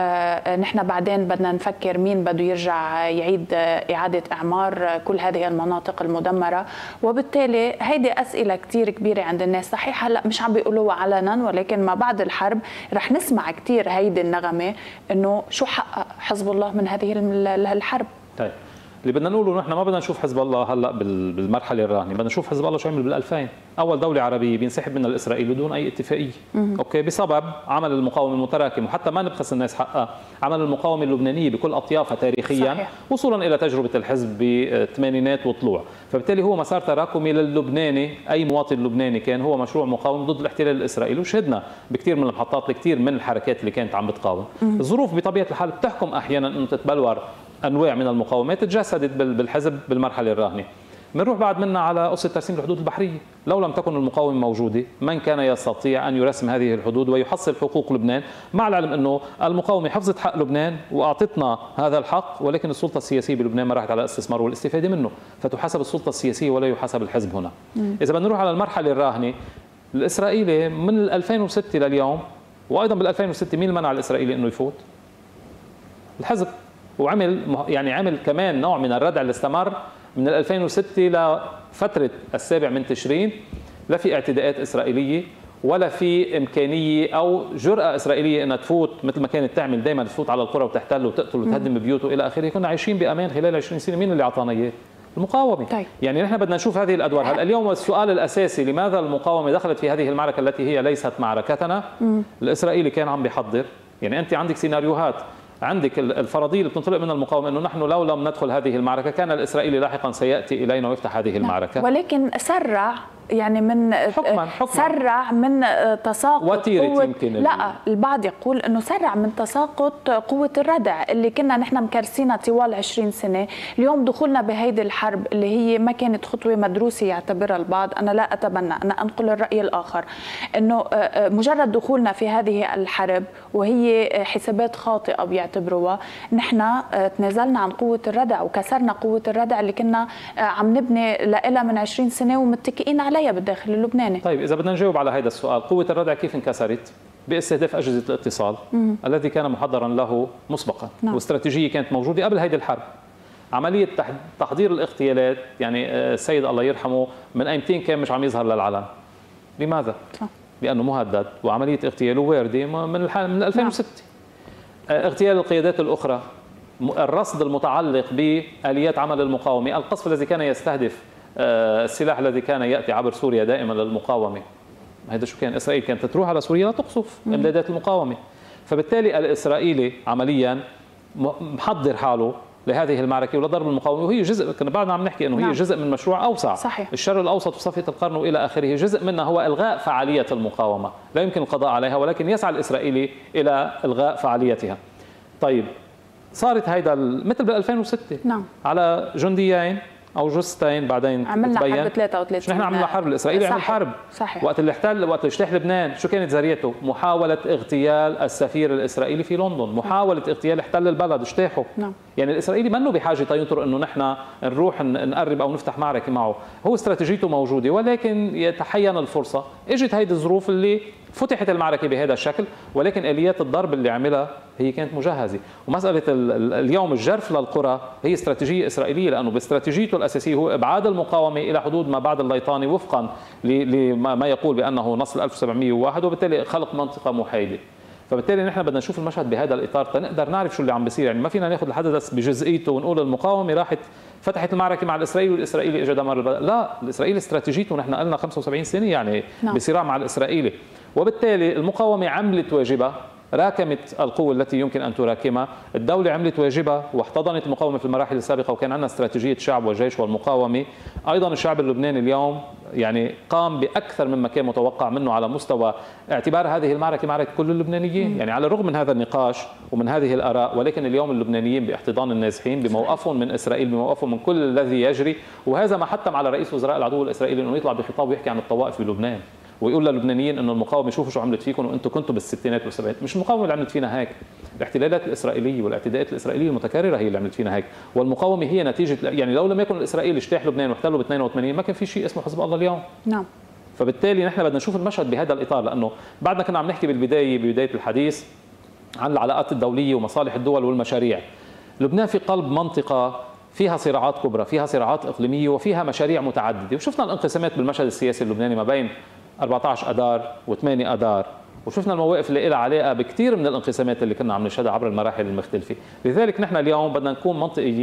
نحن بعدين بدنا نفكر مين بده يرجع يعيد إعادة إعمار كل هذه المناطق المدمرة، وبالتالي هيدي أسئلة كتير كبيرة عند الناس. صحيح هلأ مش عم بيقولوها علنا، ولكن ما بعد الحرب رح نسمع كتير هيدي النغمة إنه شو حقق حزب الله من هذه الحرب. طيب اللي بدنا نقوله نحن ما بدنا نشوف حزب الله هلا بالمرحله الراهنه، بدنا نشوف حزب الله شو عمل بال2000، اول دوله عربيه بينسحب منها الاسرائيلي بدون اي اتفاقيه، اوكي، بسبب عمل المقاومه المتراكم، وحتى ما نبخس الناس حقها، عمل المقاومه اللبنانيه بكل اطيافها تاريخيا، صحيح. وصولا الى تجربه الحزب بالثمانينات وطلوع، فبالتالي هو مسار تراكمي للبناني، اي مواطن لبناني كان هو مشروع مقاوم ضد الاحتلال الاسرائيلي، وشهدنا بكثير من المحطات لكثير من الحركات اللي كانت عم بتقاوم. الظروف بطبيعه الحال بتحكم احيانا انه تتبلور انواع من المقاومات تجسدت بالحزب بالمرحله الراهنه. بنروح بعد منا على قصه ترسيم الحدود البحريه، لو لم تكن المقاومه موجوده من كان يستطيع ان يرسم هذه الحدود ويحصل حقوق لبنان، مع العلم انه المقاومه حفظت حق لبنان واعطتنا هذا الحق، ولكن السلطه السياسيه بلبنان ما راحت على الاستثمار والاستفاده منه، فتحاسب السلطه السياسيه ولا يحاسب الحزب هنا. مم. اذا بدنا نروح على المرحله الراهنه، الاسرائيلي من ألفين وستة لليوم، وايضا بال ألفين وستة مين منع الاسرائيلي انه يفوت؟ الحزب، وعمل يعني عمل كمان نوع من الردع اللي استمر من ألفين وستة لفتره السابع من تشرين، لا في اعتداءات اسرائيليه ولا في امكانيه او جرأه اسرائيليه انها تفوت مثل ما كانت تعمل دائما، تفوت على القرى وتحتل وتقتل وتهدم بيوت والى اخره. كنا عايشين بامان خلال عشرين سنه، مين اللي اعطانا اياه؟ المقاومه. طيب. يعني نحن بدنا نشوف هذه الادوار. هلا اليوم السؤال الاساسي، لماذا المقاومه دخلت في هذه المعركه التي هي ليست معركتنا؟ مم. الاسرائيلي كان عم بيحضر، يعني انت عندك سيناريوهات، عندك الفرضيه اللي بتنطلق من المقاومه انه نحن لو لم ندخل هذه المعركه كان الاسرائيلي لاحقا سياتي الينا ويفتح هذه المعركه. ولكن سرع يعني من حكما حكما سرع من تساقط قوة، يمكن لا البعض يقول انه سرع من تساقط قوه الردع اللي كنا نحن مكرسينها طوال عشرين سنه. اليوم دخولنا بهيدي الحرب اللي هي ما كانت خطوه مدروسه يعتبرها البعض، انا لا اتبنى، انا انقل الراي الاخر، انه مجرد دخولنا في هذه الحرب وهي حسابات خاطئه بيعتبروها، نحن تنازلنا عن قوه الردع وكسرنا قوه الردع اللي كنا عم نبني لها من عشرين سنه ومتكئين عليها بالداخل اللبناني. طيب اذا بدنا نجاوب على هذا السؤال، قوه الردع كيف انكسرت؟ باستهداف اجهزه الاتصال مم. الذي كان محضرا له مسبقا، نعم. واستراتيجيه كانت موجوده قبل هذه الحرب. عمليه تحضير الاغتيالات، يعني السيد الله يرحمه من ايمتين كان مش عم يظهر للعلن. لماذا؟ صح. لانه مهدد، وعمليه اغتياله وارده من من ألفين وستة. نعم. اغتيال القيادات الاخرى، الرصد المتعلق باليات عمل المقاومه، القصف الذي كان يستهدف السلاح الذي كان ياتي عبر سوريا دائما للمقاومه. هذا شو كان؟ اسرائيل كانت تروح على سوريا لتقصف امدادات المقاومه. فبالتالي الاسرائيلي عمليا محضر حاله لهذه المعركه ولضرب المقاومه، وهي جزء، كنا بعدنا عم نحكي انه هي جزء من مشروع اوسع. صحيح. الشرق الاوسط وصفيه القرن والى اخره، جزء منها هو الغاء فعاليه المقاومه، لا يمكن القضاء عليها، ولكن يسعى الاسرائيلي الى الغاء فعاليتها. طيب صارت هيدا مثل بال ألفين وستة، نعم، على جنديين او جثتين، بعدين عملنا حرب ثلاثة وثلاثين. نحن عملنا حرب، الاسرائيلي عمل حرب. صحيح. وقت الاحتلال، وقت اجتاح لبنان، شو كانت ذريعته؟ محاوله اغتيال السفير الاسرائيلي في لندن، محاوله اغتيال، احتل البلد، اجتاحه. نعم. يعني الاسرائيلي منه بحاجه تينطر انه نحن نروح نقرب او نفتح معركه معه، هو استراتيجيته موجوده، ولكن يتحين الفرصه، اجت هيدي الظروف اللي فتحت المعركه بهذا الشكل، ولكن اليات الضرب اللي عملها هي كانت مجهزه. ومساله اليوم الجرف للقرى هي استراتيجيه اسرائيليه، لانه باستراتيجيته الاساسيه هو ابعاد المقاومه الى حدود ما بعد الليطاني وفقا لما يقول بانه نص ألف وسبعمئة وواحد، وبالتالي خلق منطقه محايده. فبالتالي نحن بدنا نشوف المشهد بهذا الاطار تنقدر نعرف شو اللي عم بيصير. يعني ما فينا ناخذ الحدث بجزئيته ونقول المقاومه راحت فتحت المعركه مع الاسرائيلي والاسرائيلي اجى دمر البلد، لا، الاسرائيلي استراتيجيته نحن قلنا خمسة وسبعين سنه يعني نعم. بصراع مع الاسرائيلي، وبالتالي المقاومه عملت واجبها، راكمت القوة التي يمكن أن تراكمها، الدولة عملت واجبها واحتضنت المقاومة في المراحل السابقة، وكان عندنا استراتيجية شعب وجيش والمقاومة. أيضا الشعب اللبناني اليوم يعني قام بأكثر مما كان متوقع منه على مستوى اعتبار هذه المعركة معركة كل اللبنانيين، يعني على الرغم من هذا النقاش ومن هذه الآراء، ولكن اليوم اللبنانيين باحتضان النازحين، بموقفهم من إسرائيل، بموقفهم من كل الذي يجري، وهذا ما حتم على رئيس وزراء العدو الإسرائيلي أنه يطلع بخطاب ويحكي عن الطوائف بلبنان، ويقول للبنانيين انه المقاومه شوفوا شو عملت فيكم وانتم كنتوا بالستينات والسبعينات. مش المقاومه اللي عملت فينا هيك، الاحتلالات الاسرائيليه والاعتداءات الاسرائيليه المتكرره هي اللي عملت فينا هيك، والمقاومه هي نتيجه، يعني لو لم يكن الاسرائيلي اجتاح لبنان واحتله ب اثنين وثمانين ما كان في شيء اسمه حزب الله اليوم. نعم. فبالتالي نحن بدنا نشوف المشهد بهذا الاطار، لانه بعدنا كنا عم نحكي بالبدايه ببدايه الحديث عن العلاقات الدوليه ومصالح الدول والمشاريع. لبنان في قلب منطقه فيها صراعات كبرى، فيها صراعات اقليميه وفيها مشاريع متعدده، وشفنا الانقسامات بالمشهد السياسي اللبناني ما بين أربعة عشر أذار وثمانية أذار، وشفنا المواقف اللي لها علاقه بكثير من الانقسامات اللي كنا عم نشهدها عبر المراحل المختلفه. لذلك نحن اليوم بدنا نكون منطقيين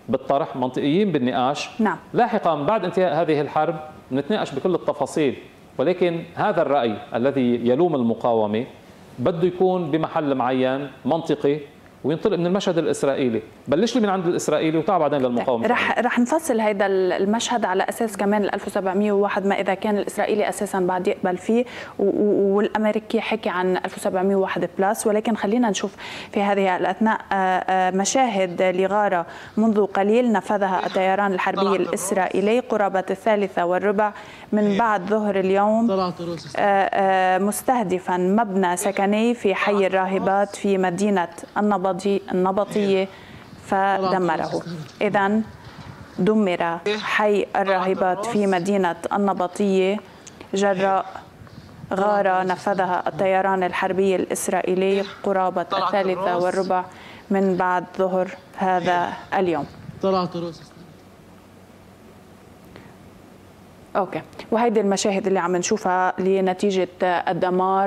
بالطرح، منطقيين بالنقاش. نعم. لاحقا بعد انتهاء هذه الحرب نتناقش بكل التفاصيل، ولكن هذا الرأي الذي يلوم المقاومة بده يكون بمحل معين منطقي وينطلق من المشهد الاسرائيلي، بلش لي من عند الاسرائيلي وتعال بعدين للمقاومه. رح رح نفصل هذا المشهد على اساس كمان ال ألف وسبعمئة وواحد، ما اذا كان الاسرائيلي اساسا بعد يقبل فيه والامريكي حكي عن ألف وسبعمئة وواحد بلس، ولكن خلينا نشوف في هذه الاثناء مشاهد لغاره منذ قليل نفذها الطيران الحربي الاسرائيلي قرابه الثالثه والربع من بعد ظهر اليوم، مستهدفا مبنى سكني في حي الراهبات في مدينه النبض النبطية فدمره. إذن دمر حي الراهبات في مدينة النبطية جراء غارة نفذها الطيران الحربي الإسرائيلي قرابة الثالثة والربع من بعد ظهر هذا اليوم. اوكي، وهيدي المشاهد اللي عم نشوفها لنتيجه الدمار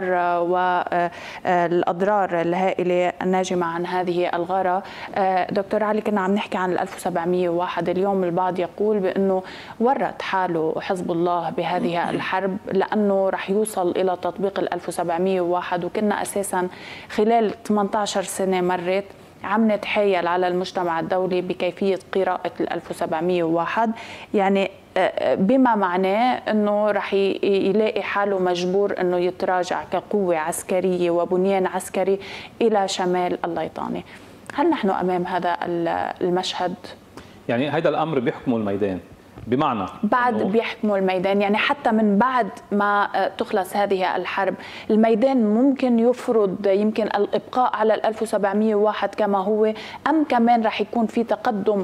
والاضرار الهائله الناجمه عن هذه الغاره. دكتور علي، كنا عم نحكي عن ألف وسبعمئة وواحد، اليوم البعض يقول بانه ورط حاله حزب الله بهذه الحرب لانه رح يوصل الى تطبيق ال ألف وسبعمئة وواحد، وكنا اساسا خلال ثمانية عشر سنه مرت عم نتحايل على المجتمع الدولي بكيفيه قراءه ال ألف وسبعمئة وواحد، يعني بما معناه انه رح يلاقي حاله مجبور انه يتراجع كقوه عسكريه وبنيان عسكري الى شمال الليطانه. هل نحن امام هذا المشهد؟ يعني هذا الامر بيحكمه الميدان، بمعنى بعد بيحكموا الميدان، يعني حتى من بعد ما تخلص هذه الحرب الميدان ممكن يفرض يمكن الابقاء على ال ألف وسبعمئة وواحد كما هو، ام كمان رح يكون في تقدم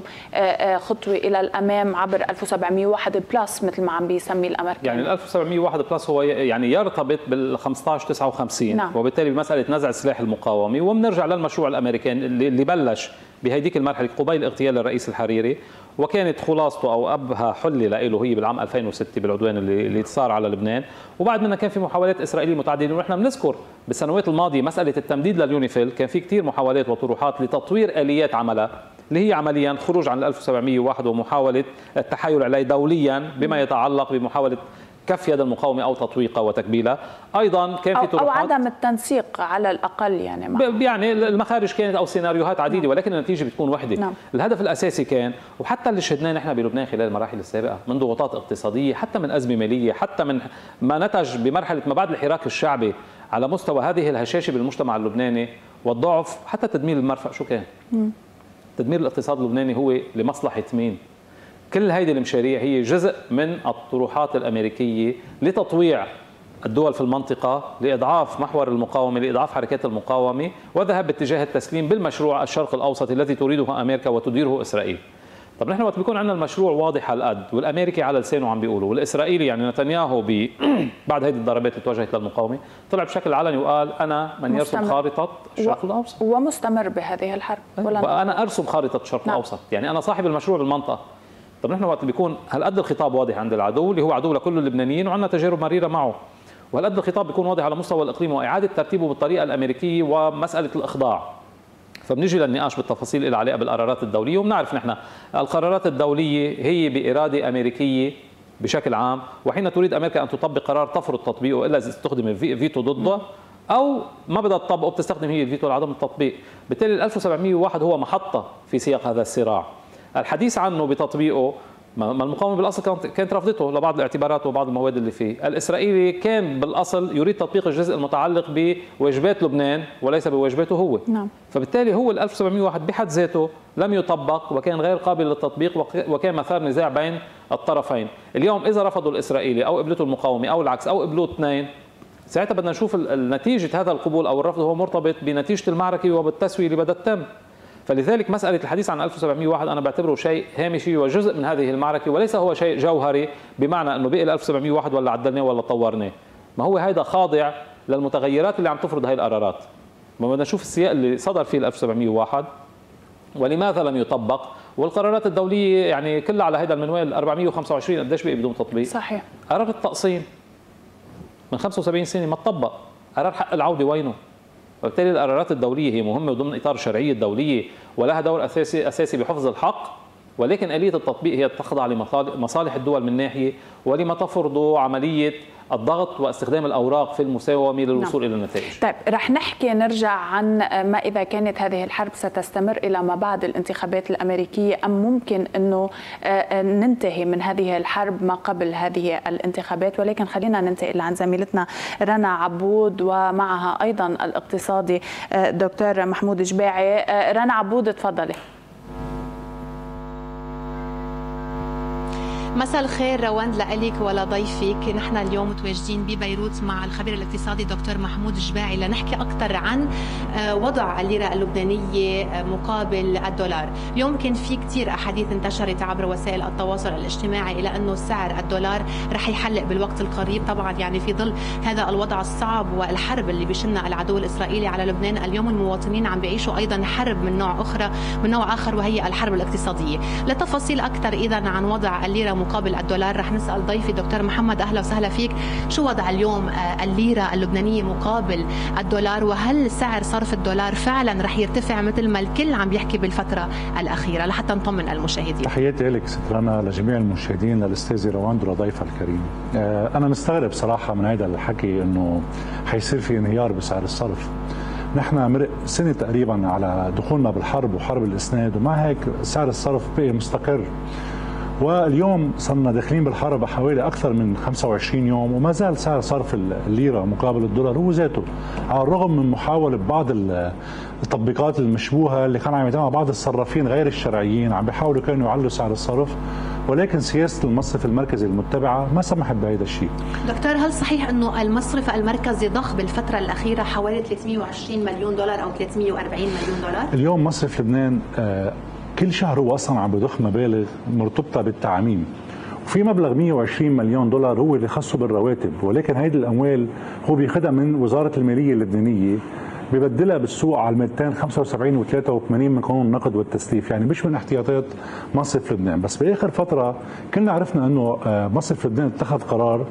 خطوه الى الامام عبر ألف وسبعمئة وواحد بلس مثل ما عم بيسمي الامريكان؟ يعني ال ألف وسبعمئة وواحد بلس هو يعني يرتبط بال خمسة عشر تسعة وخمسين، نعم. وبالتالي بمساله نزع السلاح المقاومي، وبنرجع للمشروع الامريكاني اللي بلش بهيديك المرحله قبيل اغتيال الرئيس الحريري، وكانت خلاصته او ابها حله له هي بالعام ألفين وستة بالعدوان اللي اللي صار على لبنان، وبعد منها كان في محاولات اسرائيليه متعدده، ونحن بنذكر بالسنوات الماضيه مساله التمديد لليونيفيل، كان في كثير محاولات وطروحات لتطوير اليات عملها اللي هي عمليا خروج عن ال ألف وسبعمئة وواحد ومحاوله التحايل عليه دوليا بما يتعلق بمحاوله كف يد المقاومه او تطويقها وتكبيلها. ايضا كان في طروحات او عدم التنسيق على الاقل، يعني معه. يعني المخارج كانت او سيناريوهات عديده، نعم. ولكن النتيجه بتكون وحده. نعم. الهدف الاساسي كان، وحتى اللي شهدناه نحن بلبنان خلال المراحل السابقه من ضغوطات اقتصاديه، حتى من ازمه ماليه، حتى من ما نتج بمرحله ما بعد الحراك الشعبي على مستوى هذه الهشاشه بالمجتمع اللبناني والضعف، حتى تدمير المرفأ شو كان؟ م. تدمير الاقتصاد اللبناني هو لمصلحه مين؟ كل هيدي المشاريع هي جزء من الطروحات الأمريكية لتطويع الدول في المنطقة، لإضعاف محور المقاومة، لإضعاف حركات المقاومة، وذهب باتجاه التسليم بالمشروع الشرق الأوسط الذي تريده أمريكا وتديره إسرائيل. طب نحن وقت بيكون عندنا المشروع واضح على القد، والأمريكي على لسانه عم بيقولوا، والإسرائيلي يعني نتنياهو بعد هيدي الضربات اللي توجهت للمقاومة طلع بشكل علني وقال أنا من يرسم خارطة الشرق الأوسط، ومستمر بهذه الحرب، وأنا أرسم خارطة الشرق نعم. الأوسط، يعني أنا صاحب المشروع بالمنطقة. طب نحن وقت بيكون هالقد الخطاب واضح عند العدو اللي هو عدو لكل اللبنانيين وعندنا تجارب مريره معه، وهالقد الخطاب بيكون واضح على مستوى الاقليم واعاده ترتيبه بالطريقه الامريكيه ومساله الاخضاع، فبنيجي للنقاش بالتفاصيل اللي علاقه بالقرارات الدوليه، وبنعرف نحن القرارات الدوليه هي باراده امريكيه بشكل عام، وحين تريد امريكا ان تطبق قرار تفرض تطبيقه الا اذا تستخدم الفيتو ضده، او ما بدها تطبقه بتستخدم هي الفيتو لعدم التطبيق. بالتالي ال ألف وسبعمئة وواحد هو محطه في سياق هذا الصراع. الحديث عنه بتطبيقه، ما المقاومه بالاصل كانت رفضته لبعض الاعتبارات وبعض المواد اللي فيه، الاسرائيلي كان بالاصل يريد تطبيق الجزء المتعلق بواجبات لبنان وليس بواجباته هو. نعم. فبالتالي هو ال ألف وسبعمئة وواحد بحد ذاته لم يطبق وكان غير قابل للتطبيق وكان مثار نزاع بين الطرفين. اليوم اذا رفضوا الاسرائيلي او قبلته المقاومه او العكس او قبلوه اثنين، ساعتها بدنا نشوف نتيجه هذا القبول او الرفض هو مرتبط بنتيجه المعركه وبالتسويه اللي بدها تتم. فلذلك مسألة الحديث عن ألف وسبعمئة وواحد أنا بعتبره شيء هامشي وجزء من هذه المعركة، وليس هو شيء جوهري بمعنى أنه بقي ال ألف وسبعمئة وواحد ولا عدلناه ولا طورناه. ما هو هيدا خاضع للمتغيرات اللي عم تفرض هاي القرارات. ما بدنا نشوف السياق اللي صدر فيه ال ألف وسبعمئة وواحد ولماذا لم يطبق، والقرارات الدولية يعني كلها على هيدا المنوال أربعمئة وخمسة وعشرين قديش بقي بدون تطبيق؟ صحيح. قرار التقسيم من خمسة وسبعين سنة ما تطبق، قرار حق العودة وينه؟ وبالتالي القرارات الدولية هي مهمة وضمن إطار الشرعية الدولية ولها دور أساسي أساسي بحفظ الحق ولكن آلية التطبيق هي تخضع لمصالح الدول من ناحية ولما تفرضه عملية الضغط واستخدام الأوراق في المساومة للوصول نعم. إلى النتائج. طيب رح نحكي نرجع عن ما إذا كانت هذه الحرب ستستمر إلى ما بعد الانتخابات الأمريكية أم ممكن أنه ننتهي من هذه الحرب ما قبل هذه الانتخابات، ولكن خلينا ننتقل عن زميلتنا رنا عبود ومعها أيضا الاقتصادي دكتور محمود جباعي. رنا عبود تفضلي. مساء الخير روند لك ولضيفك. نحن اليوم متواجدين ببيروت مع الخبير الاقتصادي دكتور محمود جباعي لنحكي أكثر عن وضع الليرة اللبنانية مقابل الدولار. اليوم كان في كثير أحاديث انتشرت عبر وسائل التواصل الاجتماعي إلى أنه سعر الدولار رح يحلق بالوقت القريب، طبعا يعني في ظل هذا الوضع الصعب والحرب اللي بيشنها العدو الإسرائيلي على لبنان. اليوم المواطنين عم بيعيشوا أيضا حرب من نوع أخرى من نوع آخر وهي الحرب الاقتصادية. لتفاصيل أكثر إذا عن وضع الليرة مقابل الدولار رح نسأل ضيفي دكتور محمد. أهلا وسهلا فيك. شو وضع اليوم الليرة اللبنانية مقابل الدولار، وهل سعر صرف الدولار فعلا رح يرتفع مثل ما الكل عم يحكي بالفترة الأخيرة لحتى نطمن المشاهدين؟ تحياتي لك ست رنا، لجميع المشاهدين، للأستاذ روند ولضيفها الكريم. أنا مستغرب صراحة من هذا الحكي إنه حيصير في انهيار بسعر الصرف. نحن مرق سنة تقريبا على دخولنا بالحرب وحرب الإسناد، ومع هيك سعر الصرف بقي مستقر، واليوم صرنا داخلين بالحرب حوالي أكثر من خمسة وعشرين يوم وما زال سعر صرف الليرة مقابل الدولار هو ذاته، على الرغم من محاولة بعض التطبيقات المشبوهة اللي كانوا عم يتابعوا بعض الصرافين غير الشرعيين عم بيحاولوا كانوا يعلوا سعر الصرف، ولكن سياسة المصرف المركزي المتبعة ما سمحت بهذا الشيء. دكتور، هل صحيح أنه المصرف المركزي ضخ بالفترة الأخيرة حوالي ثلاثمئة وعشرين مليون دولار أو ثلاثمئة وأربعين مليون دولار؟ اليوم مصرف لبنان آه كل شهر هو اصلا عم بضخ مبالغ مرتبطه بالتعميم، وفي مبلغ مئة وعشرين مليون دولار هو اللي خصه بالرواتب، ولكن هيدي الاموال هو بياخذها من وزاره الماليه اللبنانيه ببدلها بالسوق على مئتين وخمسة وسبعين وثلاثة وثمانين من قانون النقد والتسليف، يعني مش من احتياطات مصرف لبنان. بس باخر فتره كلنا عرفنا انه مصرف لبنان اتخذ قرار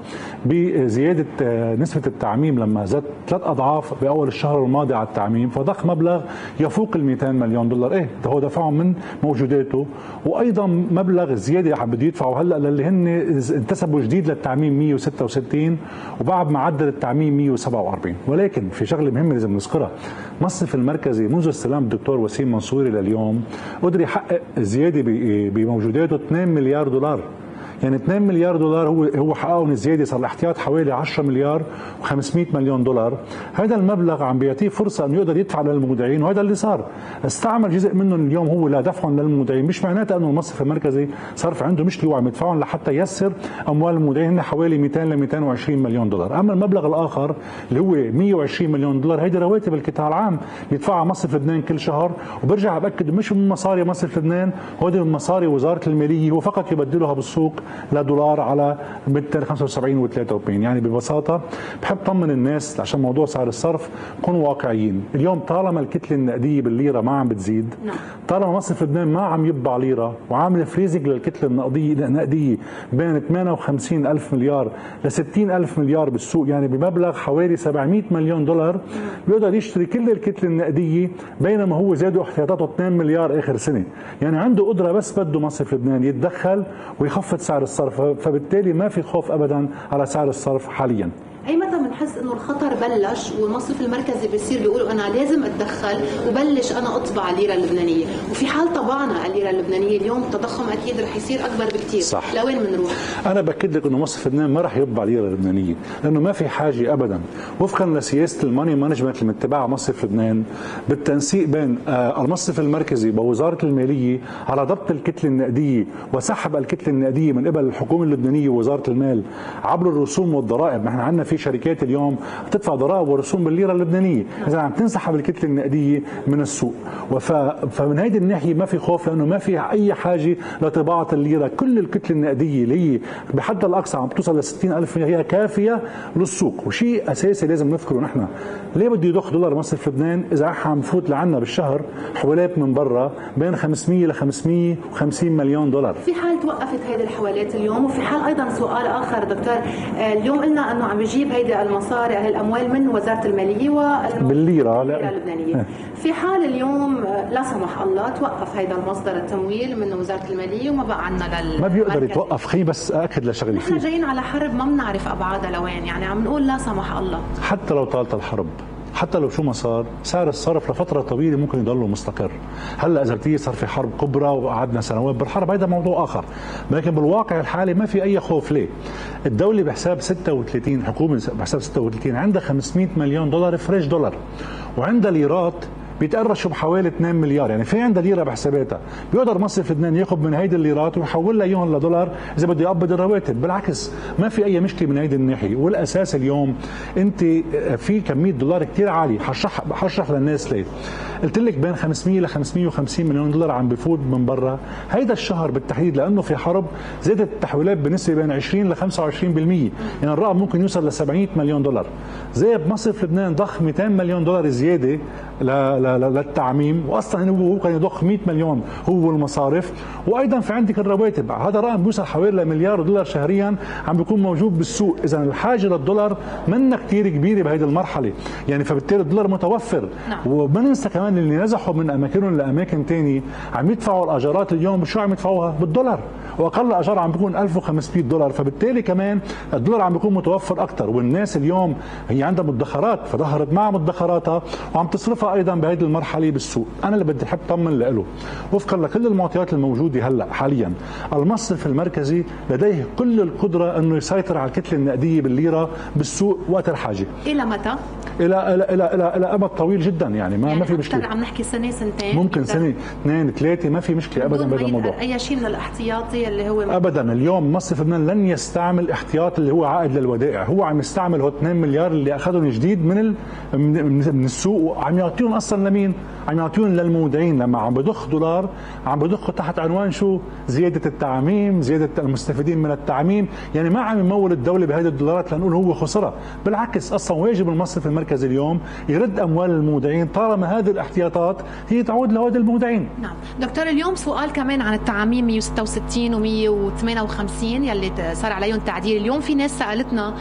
بزياده نسبه التعميم لما زاد ثلاث اضعاف باول الشهر الماضي على التعميم، فضخ مبلغ يفوق ال مئتين مليون دولار، ايه هو دفعه من موجوداته، وايضا مبلغ زياده عم بده يدفعوا هلا للي هن انتسبوا جديد للتعميم مئة وستة وستين، وبعد معدل التعميم مئة وسبعة وأربعين. ولكن في شغله مهمه لازم نذكرها، مصرف المركزي منذ استلام الدكتور وسيم منصوري لليوم قدر يحقق زياده بموجوداته اثنين مليار دولار، يعني اثنين مليار دولار هو هو حققوا من زياده، صار الاحتياط حوالي عشرة مليار وخمسمئة مليون دولار. هذا المبلغ عم بيعطيه فرصه انه يقدر يدفع للمودعين، وهذا اللي صار. استعمل جزء منهم اليوم هو لدفعهم للمودعين، مش معناته انه المصرف المركزي صرف عنده مشكله وعم يدفعهم لحتى ييسر اموال المودعين حوالي مئتين ل مئتين وعشرين مليون دولار. اما المبلغ الاخر اللي هو مئة وعشرين مليون دولار هيدي رواتب القطاع العام بيدفعها مصرف لبنان كل شهر، وبرجع باكد مش من مصاري مصرف لبنان، هودي من مصاري وزاره الماليه، هو فقط يبدلها بالسوق لدولار على مئتين وخمسة وسبعين وثلاثة وأربعين. يعني ببساطه بحب طمن الناس عشان موضوع سعر الصرف كونوا واقعيين. اليوم طالما الكتله النقديه بالليره ما عم بتزيد، طالما مصرف لبنان ما عم يطبع ليره وعامل فريزنج للكتله النقديه النقديه بين ثمانية وخمسين ألف مليار ل ستين ألف مليار بالسوق، يعني بمبلغ حوالي سبعمئة مليون دولار بيقدر يشتري كل الكتله النقديه، بينما هو زادوا احتياطاته اثنين مليار اخر سنه. يعني عنده قدره بس بده مصرف لبنان يتدخل ويخفض سعر الصرف، فبالتالي ما في خوف ابدا على سعر الصرف حاليا. اي متى بنحس انه الخطر بلش والمصرف المركزي بيصير بيقولوا انا لازم اتدخل وبلش انا اطبع الليره اللبنانيه، وفي حال طبعنا الليره اللبنانيه اليوم التضخم اكيد رح يصير اكبر بكثير، صح. لوين بنروح؟ انا باكد لك انه مصرف لبنان ما رح يطبع ليره لبنانيه، لانه ما في حاجه ابدا، وفقا لسياسه الماني مانجمنت اللي متبعها مصرف لبنان بالتنسيق بين المصرف المركزي ووزاره الماليه على ضبط الكتله النقديه وسحب الكتله النقديه من قبل الحكومه اللبنانيه ووزاره المال عبر الرسوم والضرائب. نحن عندنا في شركات اليوم بتدفع ضرائب ورسوم بالليره اللبنانيه، اذا عم تنسحب الكتله النقديه من السوق، فمن هذه الناحيه ما في خوف، لانه ما في اي حاجه لطباعه الليره، كل الكتله النقديه اللي هي بحدها الاقصى عم توصل ل ستين ألف هي كافيه للسوق. وشيء اساسي لازم نذكره، نحن ليه بده يضخ دولار مصرف لبنان اذا عم بفوت لعنا بالشهر حوالات من برا بين خمسمئة ل خمسمئة وخمسين مليون دولار؟ في حال توقفت هذه الحوالات اليوم، وفي حال ايضا سؤال اخر دكتور، اليوم قلنا انه عم بيجي تجيب هيدي المصاري هي الاموال من وزاره الماليه بالليره اللبنانيه. في حال اليوم لا سمح الله توقف هيدا المصدر التمويل من وزاره الماليه وما بقى عندنا لل ما بيقدر يتوقف. خي بس اكد لشغله، نحن جايين على حرب ما بنعرف ابعادها لوين، يعني عم نقول لا سمح الله. حتى لو طالت الحرب، حتى لو شو ما صار، سعر الصرف لفتره طويله ممكن يضل مستقر. هلا اذا بتيجي صار في حرب كبرى وقعدنا سنوات بالحرب هذا موضوع اخر، لكن بالواقع الحالي ما في اي خوف. ليه؟ الدوله بحساب ستة وثلاثين، حكومه بحساب ستة وثلاثين عندها خمسمئة مليون دولار فريش دولار، وعندها ليرات بيتقرشوا بحوالي اثنين مليار، يعني في عندها ليره بحساباتها، بيقدر مصرف لبنان ياخذ من هيدي الليرات ويحولها اياهم لدولار اذا بده يقبض الرواتب. بالعكس ما في اي مشكله من هيدي الناحيه. والاساس اليوم انت في كميه دولار كثير عالي. حشرح حشرح للناس ليه. قلت لك بين خمسمئة ل خمسمئة وخمسين مليون دولار عم بفوت من برا هيدا الشهر بالتحديد، لانه في حرب زادت التحويلات بنسبه بين عشرين ل خمسة وعشرين بالمئة، يعني الرقم ممكن يوصل ل سبعمئة مليون دولار. زي بمصرف لبنان ضخ مئتين مليون دولار زياده للتعميم، واصلا هو كان يضخ مئة مليون هو المصارف، وايضا في عندك الرواتب. هذا رقم بيوصل حوالي لمليار دولار شهريا عم بيكون موجود بالسوق. اذا الحاجه للدولار منا كثير كبيره بهذه المرحله، يعني فبالتالي الدولار متوفر. نعم. وما ننسى كمان اللي نزحوا من اماكنهم لاماكن ثانيه عم يدفعوا الاجارات اليوم بشو عم يدفعوها؟ بالدولار، واقل اجار عم بيكون ألف وخمسمئة دولار، فبالتالي كمان الدولار عم بيكون متوفر اكثر. والناس اليوم هي عندها مدخرات، فظهرت معها مدخراتها وعم تصرفها ايضا بهذه المرحله بالسوق. انا اللي بدي حب طمن له وفقا لكل المعطيات الموجوده هلا حاليا، المصرف المركزي لديه كل القدره انه يسيطر على الكتله النقديه بالليره بالسوق وقت الحاجه. الى متى؟ الى الى الى الى, إلى امد طويل جدا، يعني ما, يعني ما في مشكله. عم نحكي سنه سنتين، ممكن سنه اثنين ثلاثه، ما في مشكله ابدا بهذا الموضوع. اي شيء من الاحتياطي اللي هو ابدا. اليوم مصرف لبنان لن يستعمل احتياط اللي هو عائد للودائع، هو عم يستعمل هو اثنين مليار اللي اخذهم جديد من ال... من السوق، وعم يعطيهم اصلا لمين؟ عم يعطيهم للمودعين. لما عم بضخ دولار عم بضخه تحت عنوان شو؟ زياده التعميم، زياده المستفيدين من التعميم، يعني ما عم يمول الدوله بهذه الدولارات لنقول هو خسرها، بالعكس اصلا واجب المصرف المركزي اليوم يرد اموال المودعين طالما هذه الاحتياطات هي تعود لهذه المودعين. نعم دكتور، اليوم سؤال كمان عن التعميم مئة وستة وستين ومئة وثمانية وخمسين يلي صار عليهم تعديل. اليوم في ناس سالتنا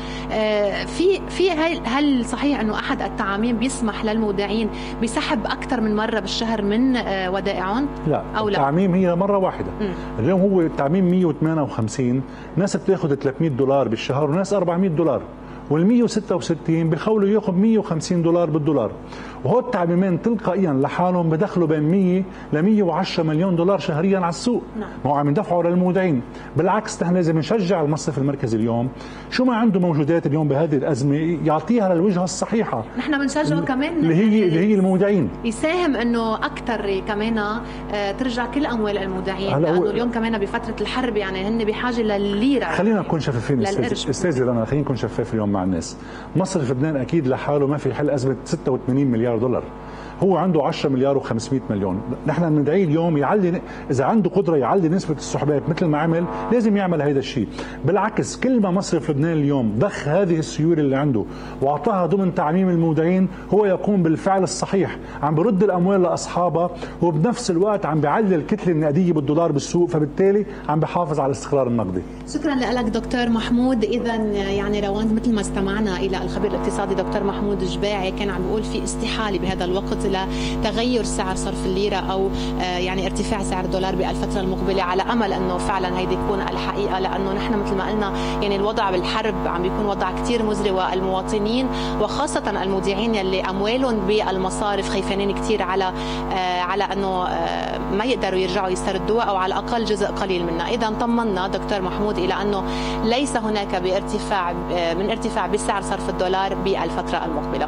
في في هل صحيح انه احد التعاميم بيسمح للمودعين بسحب اكثر من مره بالشهر من ودائعهم؟ لا، أو لا، التعميم هي مره واحده. م. اليوم هو التعميم مئة وثمانية وخمسين، ناس بتاخذ ثلاثمئة دولار بالشهر وناس أربعمئة دولار، وال مئة وستة وستين بيخولوا ياخذ مئة وخمسين دولار بالدولار، وهو التعميمين تلقائيا لحالهم بدخلوا بين مئة ل مئة وعشرة مليون دولار شهريا على السوق. نعم. ما هو عم يدفعوا للمودعين. بالعكس نحن لازم نشجع المصرف المركزي اليوم شو ما عنده موجودات اليوم بهذه الازمه يعطيها للوجهه الصحيحه. نحن بنشجعه كمان اللي هي اللي هي المودعين يساهم انه اكثر كمان ترجع كل اموال المودعين، لانه اليوم كمان بفتره الحرب يعني هن بحاجه للليره. خلينا نكون شفافين استاذ رنا، خلينا نكون شفاف اليوم مع الناس. مصرف لبنان اكيد لحاله ما في حل ازمه ستة وثمانين مليار دولار، هو عنده عشرة مليار وخمسمئة مليون. نحن بندعيه اليوم يعلي، اذا عنده قدره يعلي نسبه السحبات مثل ما عمل لازم يعمل هذا الشيء. بالعكس كل ما مصرف لبنان اليوم ضخ هذه السيوله اللي عنده واعطاها ضمن تعميم المودعين هو يقوم بالفعل الصحيح، عم برد الاموال لاصحابها وبنفس الوقت عم بيعلي الكتله النقديه بالدولار بالسوق، فبالتالي عم بحافظ على الاستقرار النقدي. شكرا لك دكتور محمود. اذا يعني رواند مثل ما استمعنا الى الخبير الاقتصادي دكتور محمود الجباعي كان عم بيقول في استحاله بهذا الوقت لتغير سعر صرف الليره او يعني ارتفاع سعر الدولار بالفتره المقبله، على امل انه فعلا هيدي تكون الحقيقه، لانه نحن مثل ما قلنا يعني الوضع بالحرب عم بيكون وضع كثير مزري، والمواطنين وخاصه المودعين يلي اموالهم بالمصارف خايفين كثير على على انه ما يقدروا يرجعوا يستردوها او على الاقل جزء قليل منها. اذا طمنا دكتور محمود الى انه ليس هناك بارتفاع من ارتفاع بسعر صرف الدولار بالفتره المقبله.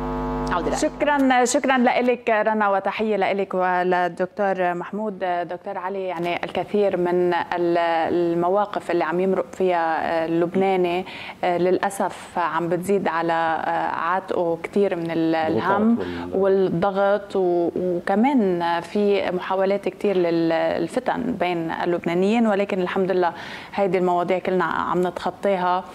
شكرا شكرا لك رنا، وتحيه لك وللدكتور محمود. دكتور علي، يعني الكثير من المواقف اللي عم يمرق فيها اللبناني للاسف عم بتزيد على عاتقه كثير من الهم والضغط، وكمان في محاولات كثير للفتن بين اللبنانيين، ولكن الحمد لله هيدي المواضيع كلنا عم نتخطيها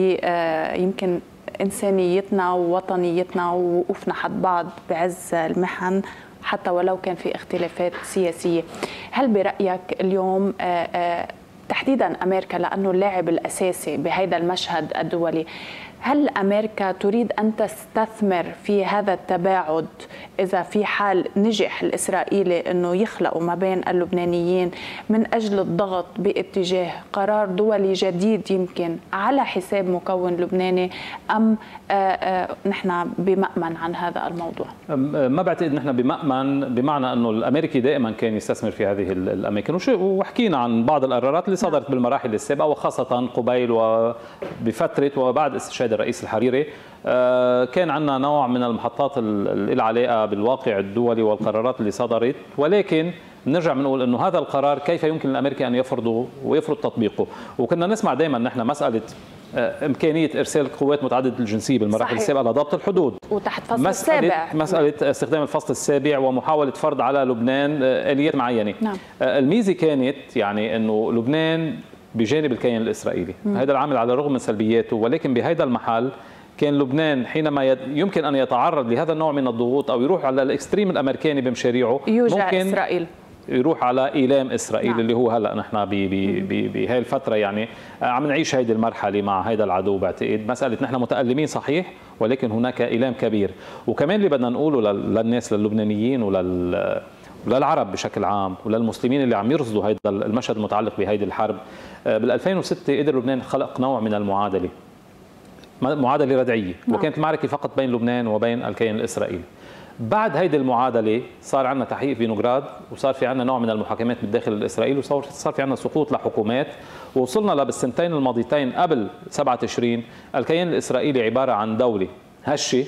يمكن إنسانيتنا ووطنيتنا ووقوفنا حد بعض بعز المحن حتى ولو كان في اختلافات سياسية. هل برأيك اليوم تحديدا أمريكا لأنه اللاعب الأساسي بهذا المشهد الدولي هل أمريكا تريد أن تستثمر في هذا التباعد إذا في حال نجح الإسرائيلي أنه يخلقوا ما بين اللبنانيين من أجل الضغط باتجاه قرار دولي جديد يمكن على حساب مكون لبناني، أم آآ آآ نحن بمأمن عن هذا الموضوع؟ ما بعتقد نحن بمأمن، بمعنى أنه الأمريكي دائما كان يستثمر في هذه الأماكن، وحكينا عن بعض القرارات اللي صدرت بالمراحل السابقة وخاصة قبيل وبفترة وبعد استشهاد الرئيس الحريري. كان عندنا نوع من المحطات اللي علاقة بالواقع الدولي والقرارات اللي صدرت، ولكن نرجع بنقول انه هذا القرار كيف يمكن للامريكي ان يفرضه ويفرض تطبيقه. وكنا نسمع دائما نحن مساله امكانيه ارسال قوات متعدده الجنسيه بالمراحل السابقه لضبط الحدود وتحت فصل مسألة السابع، مساله استخدام الفصل السابع ومحاوله فرض على لبنان اليات معينه. نعم. الميزه كانت يعني انه لبنان بجانب الكيان الاسرائيلي، هذا العامل على الرغم من سلبياته، ولكن بهذا المحل كان لبنان حينما يمكن ان يتعرض لهذا النوع من الضغوط او يروح على الاكستريم الامريكي بمشاريعه، يوجع اسرائيل، يروح على ايلام اسرائيل. نعم. اللي هو هلا نحن بهي الفتره يعني عم نعيش هذه المرحله مع هذا العدو. بعتقد مساله نحن متالمين صحيح، ولكن هناك ايلام كبير. وكمان اللي بدنا نقوله للناس، للبنانيين ولل وللعرب بشكل عام وللمسلمين اللي عم يرصدوا هذا المشهد المتعلق بهذه الحرب، بال ألفين وستة قدر لبنان خلق نوع من المعادله، معادله ردعيه. نعم. وكانت المعركه فقط بين لبنان وبين الكيان الاسرائيلي. بعد هيدي المعادله صار عندنا تحقيق فينوغراد، وصار في عندنا نوع من المحاكمات بالداخل الاسرائيلي، وصار صار في عندنا سقوط لحكومات، ووصلنا بالسنتين الماضيتين قبل سبعة تشرين الكيان الاسرائيلي عباره عن دوله هشه،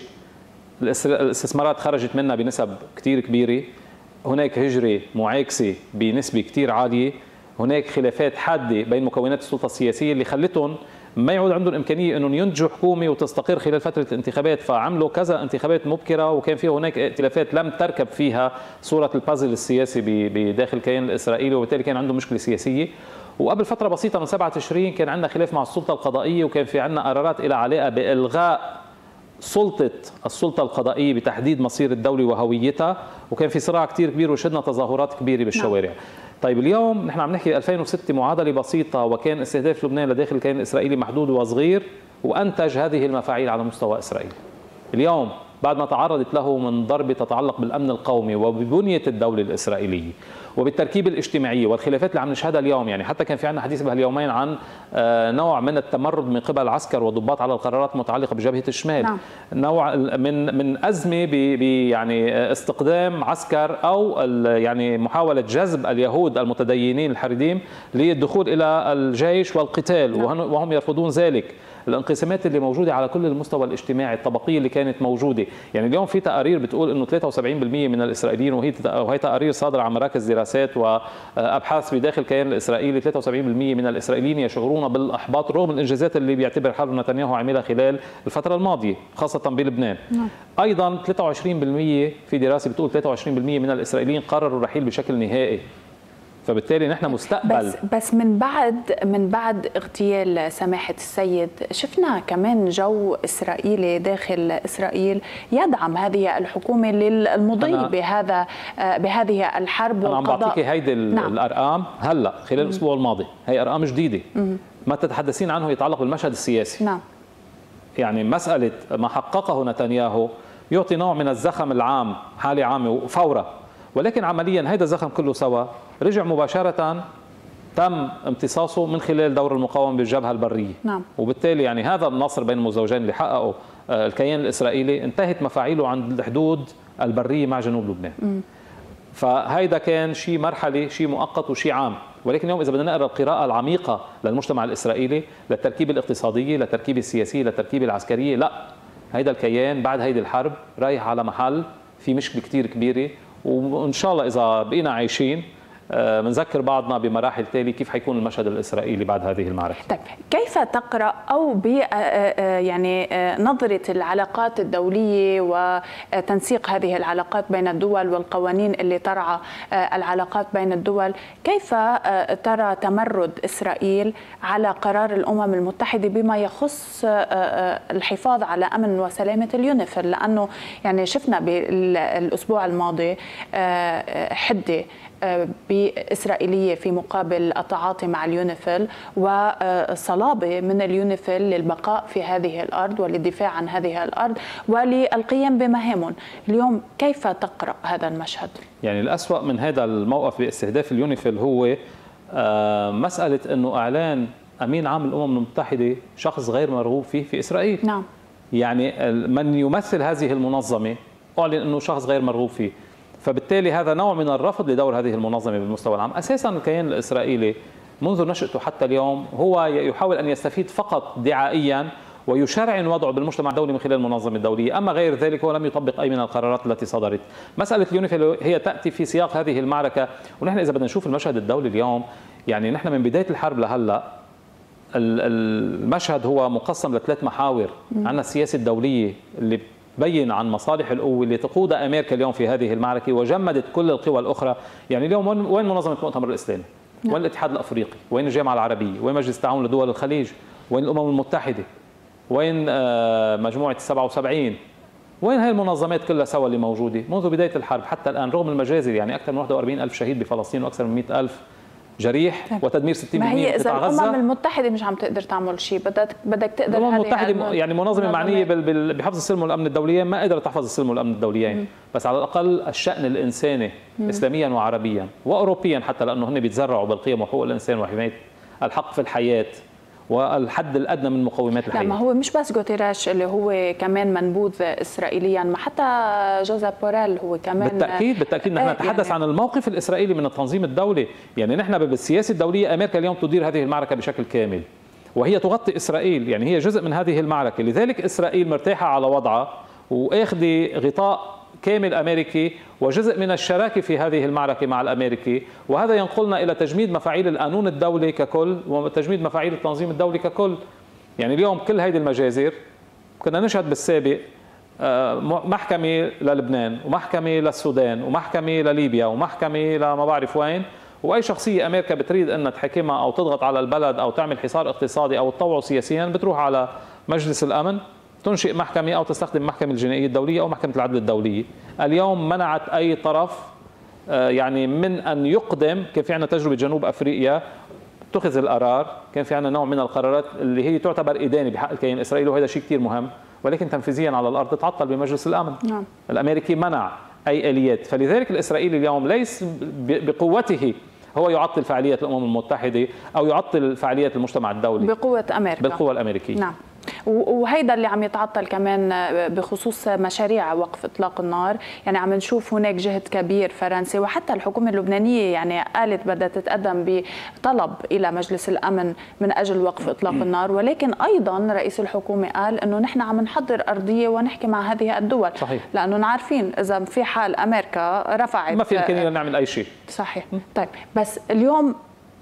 الاستثمارات خرجت منها بنسب كثير كبيره، هناك هجره معاكسه بنسبه كثير عاليه، هناك خلافات حاده بين مكونات السلطه السياسيه اللي خلتهم ما يعود عندهم امكانيه انهم ينتجوا حكومه وتستقر خلال فتره الانتخابات، فعملوا كذا انتخابات مبكره، وكان فيه هناك ائتلافات لم تركب فيها صوره البازل السياسي بداخل الكيان الاسرائيلي، وبالتالي كان عندهم مشكله سياسيه. وقبل فتره بسيطه من سبعة تشرين كان عندنا خلاف مع السلطه القضائيه، وكان في عندنا قرارات إلى علاقه بالغاء سلطه السلطه القضائيه بتحديد مصير الدوله وهويتها، وكان في صراع كثير كبير وشهدنا تظاهرات كبيره بالشوارع. نعم. طيب اليوم نحن عم نحكي ألفين وستة معادله بسيطه، وكان استهداف لبنان لداخل الكيان الاسرائيلي محدود وصغير، وانتج هذه المفاعيل على مستوى اسرائيل. اليوم بعد ما تعرضت له من ضربه تتعلق بالامن القومي وببنيه الدوله الاسرائيليه وبالتركيبه الاجتماعيه والخلافات اللي عم نشهدها اليوم، يعني حتى كان في عندنا حديث بهاليومين عن نوع من التمرد من قبل عسكر وضباط على القرارات المتعلقه بجبهه الشمال. نعم. نوع من من ازمه ب يعني استقدام عسكر او يعني محاوله جذب اليهود المتدينين الحريديم للدخول الى الجيش والقتال. نعم. وهم يرفضون ذلك. الانقسامات اللي موجوده على كل المستوى الاجتماعي، الطبقيه اللي كانت موجوده، يعني اليوم في تقارير بتقول انه ثلاثة وسبعين بالمئة من الاسرائيليين، وهي وهي تقارير صادره عن مراكز دراسات وابحاث بداخل الكيان الاسرائيلي، ثلاثة وسبعين بالمئة من الاسرائيليين يشعرون بالاحباط رغم الانجازات اللي بيعتبر حاله نتنياهو عملها خلال الفتره الماضيه خاصه بلبنان. نعم. ايضا ثلاثة وعشرين بالمئة في دراسه بتقول ثلاثة وعشرين بالمئة من الاسرائيليين قرروا الرحيل بشكل نهائي. فبالتالي نحن مستقبل بس بس من بعد من بعد اغتيال سماحه السيد شفنا كمان جو اسرائيلي داخل اسرائيل يدعم هذه الحكومه للمضي بهذا بهذه الحرب. انا عم بعطيكي هيدي. نعم. الارقام هلا خلال الاسبوع الماضي، هي ارقام جديده. مم. ما تتحدثين عنه يتعلق بالمشهد السياسي. نعم. يعني مساله ما حققه نتنياهو يعطي نوع من الزخم العام، حاله عامه وفوره، ولكن عمليا هذا الزخم كله سوا رجع مباشرة تم امتصاصه من خلال دور المقاومة بالجبهة البرية. نعم. وبالتالي يعني هذا النصر بين المزوجين اللي حققه الكيان الإسرائيلي انتهت مفاعيله عند الحدود البرية مع جنوب لبنان. م. فهيدا كان شيء مرحلي، شيء مؤقت وشيء عام، ولكن اليوم إذا بدنا نقرأ القراءة العميقة للمجتمع الإسرائيلي، للتركيبة الاقتصادية، للتركيبة السياسية، للتركيبة العسكرية، لا، هيدا الكيان بعد هيدي الحرب رايح على محل في مشكلة كتير كبيرة، وإن شاء الله إذا بقينا عايشين بنذكر بعضنا بمراحل تالي كيف حيكون المشهد الإسرائيلي بعد هذه المعركة. طيب كيف تقرأ أو ب يعني نظرة العلاقات الدولية وتنسيق هذه العلاقات بين الدول والقوانين اللي ترعى العلاقات بين الدول، كيف ترى تمرد إسرائيل على قرار الأمم المتحدة بما يخص الحفاظ على أمن وسلامة اليونيفيل؟ لأنه يعني شفنا بالأسبوع الماضي حدة بإسرائيلية في مقابل التعاطي مع اليونيفيل وصلابة من اليونيفيل للبقاء في هذه الأرض وللدفاع عن هذه الأرض وللقيام بمهامهم. اليوم كيف تقرأ هذا المشهد؟ يعني الأسوأ من هذا الموقف باستهداف اليونيفيل هو مسألة أنه إعلان أمين عام الأمم المتحدة شخص غير مرغوب فيه في إسرائيل. نعم. يعني من يمثل هذه المنظمة أعلن أنه شخص غير مرغوب فيه، فبالتالي هذا نوع من الرفض لدور هذه المنظمة بالمستوى العام. أساسا الكيان الإسرائيلي منذ نشأته حتى اليوم هو يحاول أن يستفيد فقط دعائيا ويشرعن وضعه بالمجتمع الدولي من خلال المنظمة الدولية، أما غير ذلك هو لم يطبق أي من القرارات التي صدرت. مسألة اليونيفيل هي تأتي في سياق هذه المعركة، ونحن إذا بدنا نشوف المشهد الدولي اليوم، يعني نحن من بداية الحرب لهلا المشهد هو مقسم لثلاث محاور. عندنا السياسة الدولية اللي بين عن مصالح القوة اللي تقودها أمريكا اليوم في هذه المعركة وجمدت كل القوى الأخرى. يعني اليوم وين منظمة المؤتمر الإسلامي؟ وين الاتحاد الأفريقي؟ وين الجامعة العربية؟ وين مجلس التعاون لدول الخليج؟ وين الأمم المتحدة؟ وين مجموعة السبعة وسبعين؟ وين هاي المنظمات كلها سوا اللي موجودة منذ بداية الحرب حتى الآن رغم المجازر؟ يعني أكثر من واحد وأربعين ألف شهيد بفلسطين وأكثر من مئة ألف جريح وتدمير ستين بالمئة من قطاع غزة. الأمم المتحدة مش عم تقدر تعمل شيء، بدك بدك تقدر. الأمم المتحدة يعني منظمة معنية بحفظ السلم والأمن الدوليين، ما قدرت تحفظ السلم والأمن الدوليين، بس على الأقل الشأن الإنساني مم. إسلاميا وعربيا وأوروبيا حتى، لأنه هن بيتزرعوا بالقيم وحقوق الإنسان وحماية الحق في الحياة والحد الادنى من مقومات الحياه. لا ما هو مش بس غوتيريش اللي هو كمان منبوذ اسرائيليا، ما حتى جوزيف بوريل هو كمان. بالتاكيد بالتاكيد نحن نتحدث يعني عن الموقف الاسرائيلي من التنظيم الدولي. يعني نحن بالسياسه الدوليه امريكا اليوم تدير هذه المعركه بشكل كامل وهي تغطي اسرائيل، يعني هي جزء من هذه المعركه، لذلك اسرائيل مرتاحه على وضعها واخذه غطاء كامل أمريكي وجزء من الشراكة في هذه المعركة مع الأمريكي، وهذا ينقلنا إلى تجميد مفاعيل القانون الدولي ككل وتجميد مفاعيل التنظيم الدولي ككل. يعني اليوم كل هذه المجازر كنا نشهد بالسابق محكمة للبنان ومحكمة للسودان ومحكمة لليبيا ومحكمة لما بعرف وين، وأي شخصية أمريكا بتريد أن تحكمها أو تضغط على البلد أو تعمل حصار اقتصادي أو تطوعه سياسيا بتروح على مجلس الأمن تنشئ محكمة أو تستخدم محكمة الجنائية الدولية أو محكمة العدل الدولية. اليوم منعت أي طرف يعني من أن يقدم. كان في عندنا تجربة جنوب أفريقيا اتخذ القرار، كان في عندنا نوع من القرارات اللي هي تعتبر إدانة بحق الكيان الإسرائيلي وهذا شيء كثير مهم، ولكن تنفيذيا على الأرض تعطل بمجلس الأمن. نعم. الأمريكي منع أي آليات، فلذلك الإسرائيلي اليوم ليس بقوته هو يعطل فعاليات الأمم المتحدة أو يعطل فعاليات المجتمع الدولي بقوة أمريكا، بالقوة الأمريكية. نعم. وهيدا اللي عم يتعطل كمان بخصوص مشاريع وقف اطلاق النار. يعني عم نشوف هناك جهد كبير فرنسي وحتى الحكومه اللبنانيه يعني قالت بدها تتقدم بطلب الى مجلس الامن من اجل وقف اطلاق النار، ولكن ايضا رئيس الحكومه قال انه نحن عم نحضر ارضيه ونحكي مع هذه الدول. صحيح. لانه عارفين اذا في حال امريكا رفعت ما في امكانيه نعمل اي شيء. صحيح. طيب بس اليوم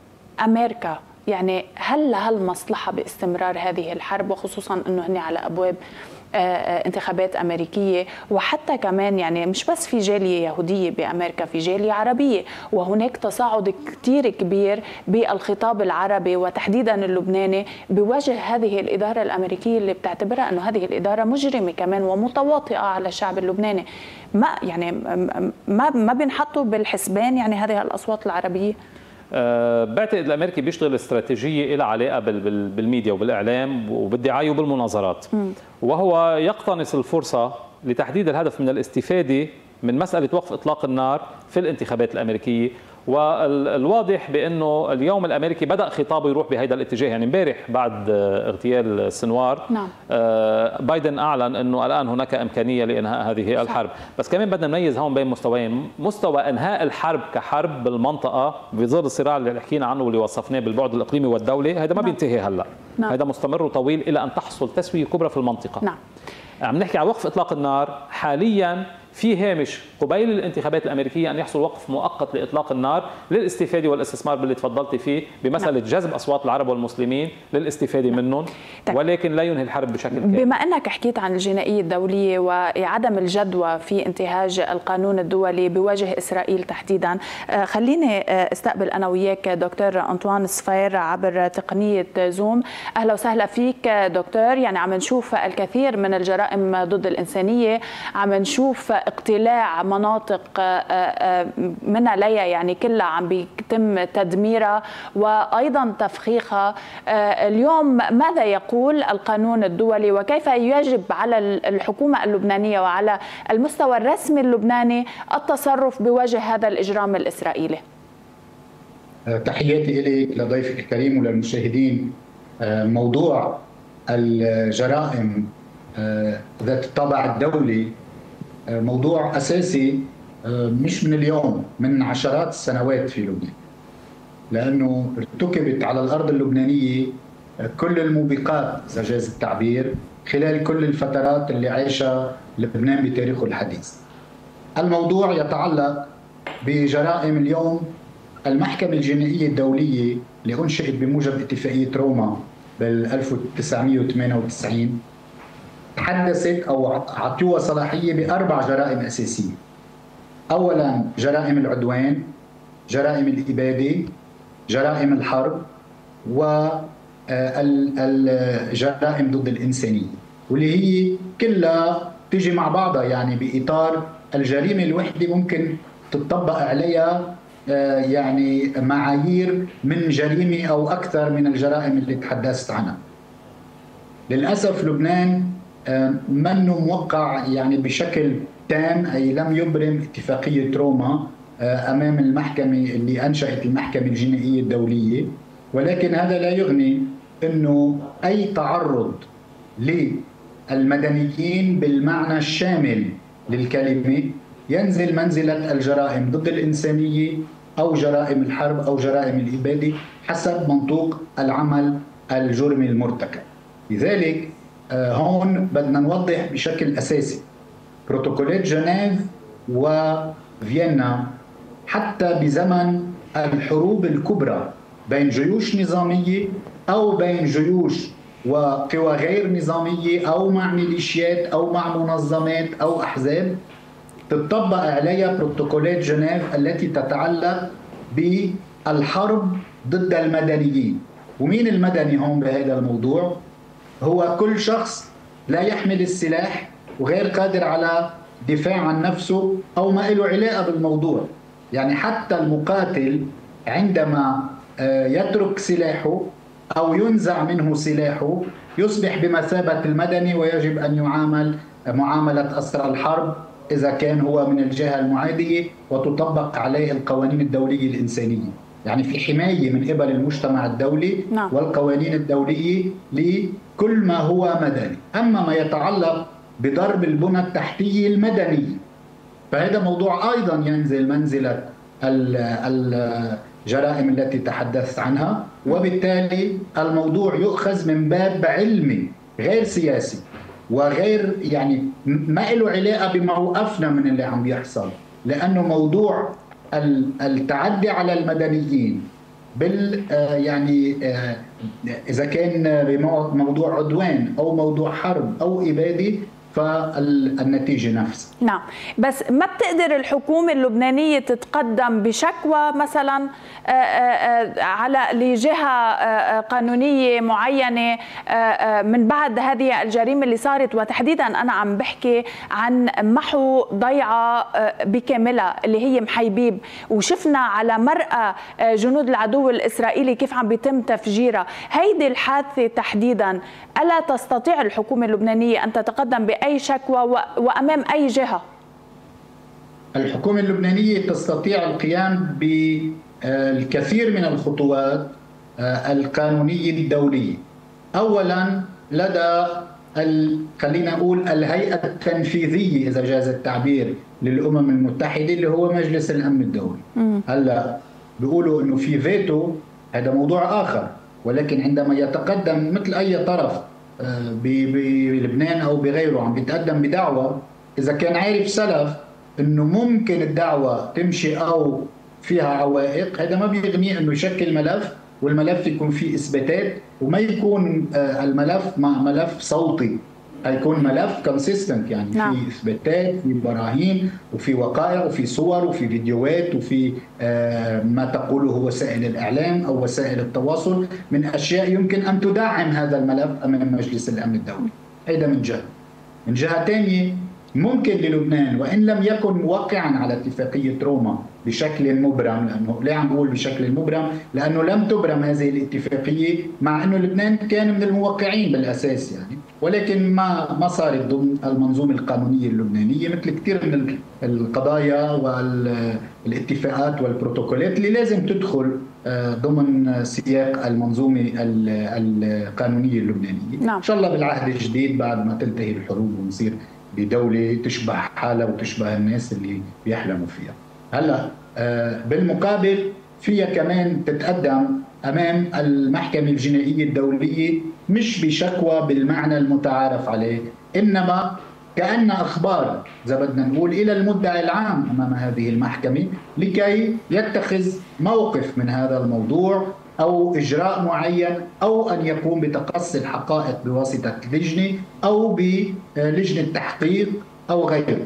امريكا يعني هل لها المصلحة باستمرار هذه الحرب، وخصوصا أنه هن على أبواب انتخابات أمريكية، وحتى كمان يعني مش بس في جالية يهودية بأمريكا، في جالية عربية، وهناك تصاعد كتير كبير بالخطاب العربي وتحديدا اللبناني بوجه هذه الإدارة الأمريكية اللي بتعتبرها أنه هذه الإدارة مجرمة كمان ومتواطئة على الشعب اللبناني. ما يعني ما ما بينحطوا بالحسبان يعني هذه الأصوات العربية؟ أه بعتقد الامريكي بيشتغل استراتيجيه لها علاقه بالميديا وبالاعلام وبالدعايه وبالمناظرات، م. وهو يقتنص الفرصه لتحديد الهدف من الاستفاده من مساله وقف اطلاق النار في الانتخابات الامريكيه. والواضح بانه اليوم الامريكي بدا خطابه يروح بهذا الاتجاه. يعني امبارح بعد اغتيال سنوار نعم. بايدن اعلن انه الان هناك امكانيه لانهاء هذه صح. الحرب، بس كمان بدنا نميز هون بين مستويين. مستوى انهاء الحرب كحرب بالمنطقه بظل الصراع اللي حكينا عنه واللي وصفناه بالبعد الاقليمي والدولي، هذا ما نعم. بينتهي هلا نعم. هذا مستمر وطويل الى ان تحصل تسويه كبرى في المنطقه. نعم. عم نحكي عن وقف اطلاق النار حاليا في هامش قبيل الانتخابات الامريكيه ان يحصل وقف مؤقت لاطلاق النار للاستفاده والاستثمار باللي تفضلتي فيه بمساله نعم. جذب اصوات العرب والمسلمين للاستفاده نعم. منهم، ولكن لا ينهي الحرب بشكل كامل. بما انك حكيت عن الجنائيه الدوليه وعدم الجدوى في انتهاج القانون الدولي بوجه اسرائيل تحديدا، خليني استقبل انا وياك دكتور أنطوان صفير عبر تقنيه زوم. اهلا وسهلا فيك دكتور. يعني عم نشوف الكثير من الجرائم ضد الانسانيه، عم نشوف اقتلاع مناطق من عليها يعني كلها عم بيتم تدميرها وأيضا تفخيخها. اليوم ماذا يقول القانون الدولي وكيف يجب على الحكومة اللبنانية وعلى المستوى الرسمي اللبناني التصرف بوجه هذا الإجرام الإسرائيلي؟ تحياتي إليك لضيفك الكريم وللمشاهدين. موضوع الجرائم ذات الطابع الدولي موضوع أساسي مش من اليوم، من عشرات السنوات في لبنان، لأنه ارتكبت على الأرض اللبنانية كل الموبقات إذا جاز التعبير خلال كل الفترات اللي عاشها لبنان بتاريخه الحديث. الموضوع يتعلق بجرائم اليوم المحكمة الجنائية الدولية اللي أنشئت بموجب اتفاقية روما بال ألف وتسعمئة وثمانية وتسعين تحدثت أو عطوها صلاحية بأربع جرائم أساسية. أولاً جرائم العدوان، جرائم الإبادة، جرائم الحرب، والجرائم ضد الإنسانية، واللي هي كلها تيجي مع بعضها يعني بإطار الجريمة الوحدة ممكن تطبق عليها يعني معايير من جريمة أو أكثر من الجرائم اللي تحدثت عنها. للأسف لبنان منه موقع يعني بشكل تام، أي لم يبرم اتفاقية روما أمام المحكمة اللي أنشأت المحكمة الجنائية الدولية، ولكن هذا لا يغني أنه أي تعرض للمدنيين بالمعنى الشامل للكلمة ينزل منزلة الجرائم ضد الإنسانية أو جرائم الحرب أو جرائم الإبادة حسب منطوق العمل الجرمي المرتكب. لذلك هون بدنا نوضح بشكل أساسي بروتوكولات جنيف وفيينا حتى بزمن الحروب الكبرى بين جيوش نظامية أو بين جيوش وقوى غير نظامية أو مع ميليشيات أو مع منظمات أو أحزاب، تطبق عليها بروتوكولات جنيف التي تتعلق بالحرب ضد المدنيين. ومين المدني هون بهذا الموضوع؟ هو كل شخص لا يحمل السلاح وغير قادر على دفاع عن نفسه أو ما له علاقة بالموضوع. يعني حتى المقاتل عندما يترك سلاحه أو ينزع منه سلاحه يصبح بمثابة المدني ويجب أن يعامل معاملة أسرى الحرب إذا كان هو من الجهة المعادية وتطبق عليه القوانين الدولية الإنسانية. يعني في حماية من قبل المجتمع الدولي نعم. والقوانين الدولية لكل ما هو مدني. أما ما يتعلق بضرب البنى التحتية المدنية فهذا موضوع أيضا ينزل منزلة الجرائم التي تحدثت عنها، وبالتالي الموضوع يؤخذ من باب علمي غير سياسي وغير يعني ما له علاقة بموقفنا من اللي عم بيحصل، لأنه موضوع التعدي على المدنيين بال يعني إذا كان بموضوع عدوان أو موضوع حرب أو إبادة فالنتيجة نفسها. نعم، بس ما بتقدر الحكومة اللبنانية تتقدم بشكوى مثلا على لجهة قانونية معينة من بعد هذه الجريمة اللي صارت، وتحديدا أنا عم بحكي عن محو ضيعة بكاملها اللي هي محيبيب، وشفنا على مرأى جنود العدو الإسرائيلي كيف عم بيتم تفجيرها. هيدي الحادثة تحديدا ألا تستطيع الحكومة اللبنانية أن تتقدم بأي شكوى وأمام أي جهة؟ الحكومة اللبنانية تستطيع القيام بالكثير من الخطوات القانونية الدولية. أولا لدى خلينا نقول الهيئة التنفيذية إذا جاز التعبير للأمم المتحدة اللي هو مجلس الأمن الدولي. هلا بيقولوا إنه في فيتو، هذا موضوع آخر، ولكن عندما يتقدم مثل أي طرف بلبنان أو بغيره عم بيتقدم بدعوة، إذا كان عارف سلف إنه ممكن الدعوة تمشي أو فيها عوائق، هذا ما بيغني إنه يشكل ملف والملف يكون فيه إثباتات وما يكون الملف مع ملف صوتي، هيكون ملف كونسيستنت يعني نعم. في إثباتات، في براهين، وفي وقائع، وفي صور، وفي فيديوهات، وفي آه ما تقوله وسائل الإعلام أو وسائل التواصل من أشياء يمكن أن تدعم هذا الملف أمام مجلس الأمن الدولي. هذا من جهة. من جهة ثانية ممكن للبنان وإن لم يكن موقعا على اتفاقية روما بشكل مبرم، لأنه ليه عم بقول بشكل مبرم؟ لأنه لم تبرم هذه الاتفاقية مع أنه لبنان كان من الموقعين بالأساس يعني، ولكن ما ما صارت ضمن المنظومة القانونية اللبنانية مثل كثير من القضايا والاتفاقات والبروتوكولات اللي لازم تدخل ضمن سياق المنظومة القانونية اللبنانية. نعم. إن شاء الله بالعهد الجديد بعد ما تنتهي الحروب ونصير بدولة تشبه حالها وتشبه الناس اللي بيحلموا فيها. هلا بالمقابل فيها كمان تتقدم أمام المحكمة الجنائية الدولية مش بشكوى بالمعنى المتعارف عليه، إنما كأن أخبار إذا بدنا نقول إلى المدعي العام أمام هذه المحكمة لكي يتخذ موقف من هذا الموضوع أو إجراء معين، أو أن يقوم بتقصي الحقائق بواسطة لجنة أو بلجنة تحقيق أو غيره.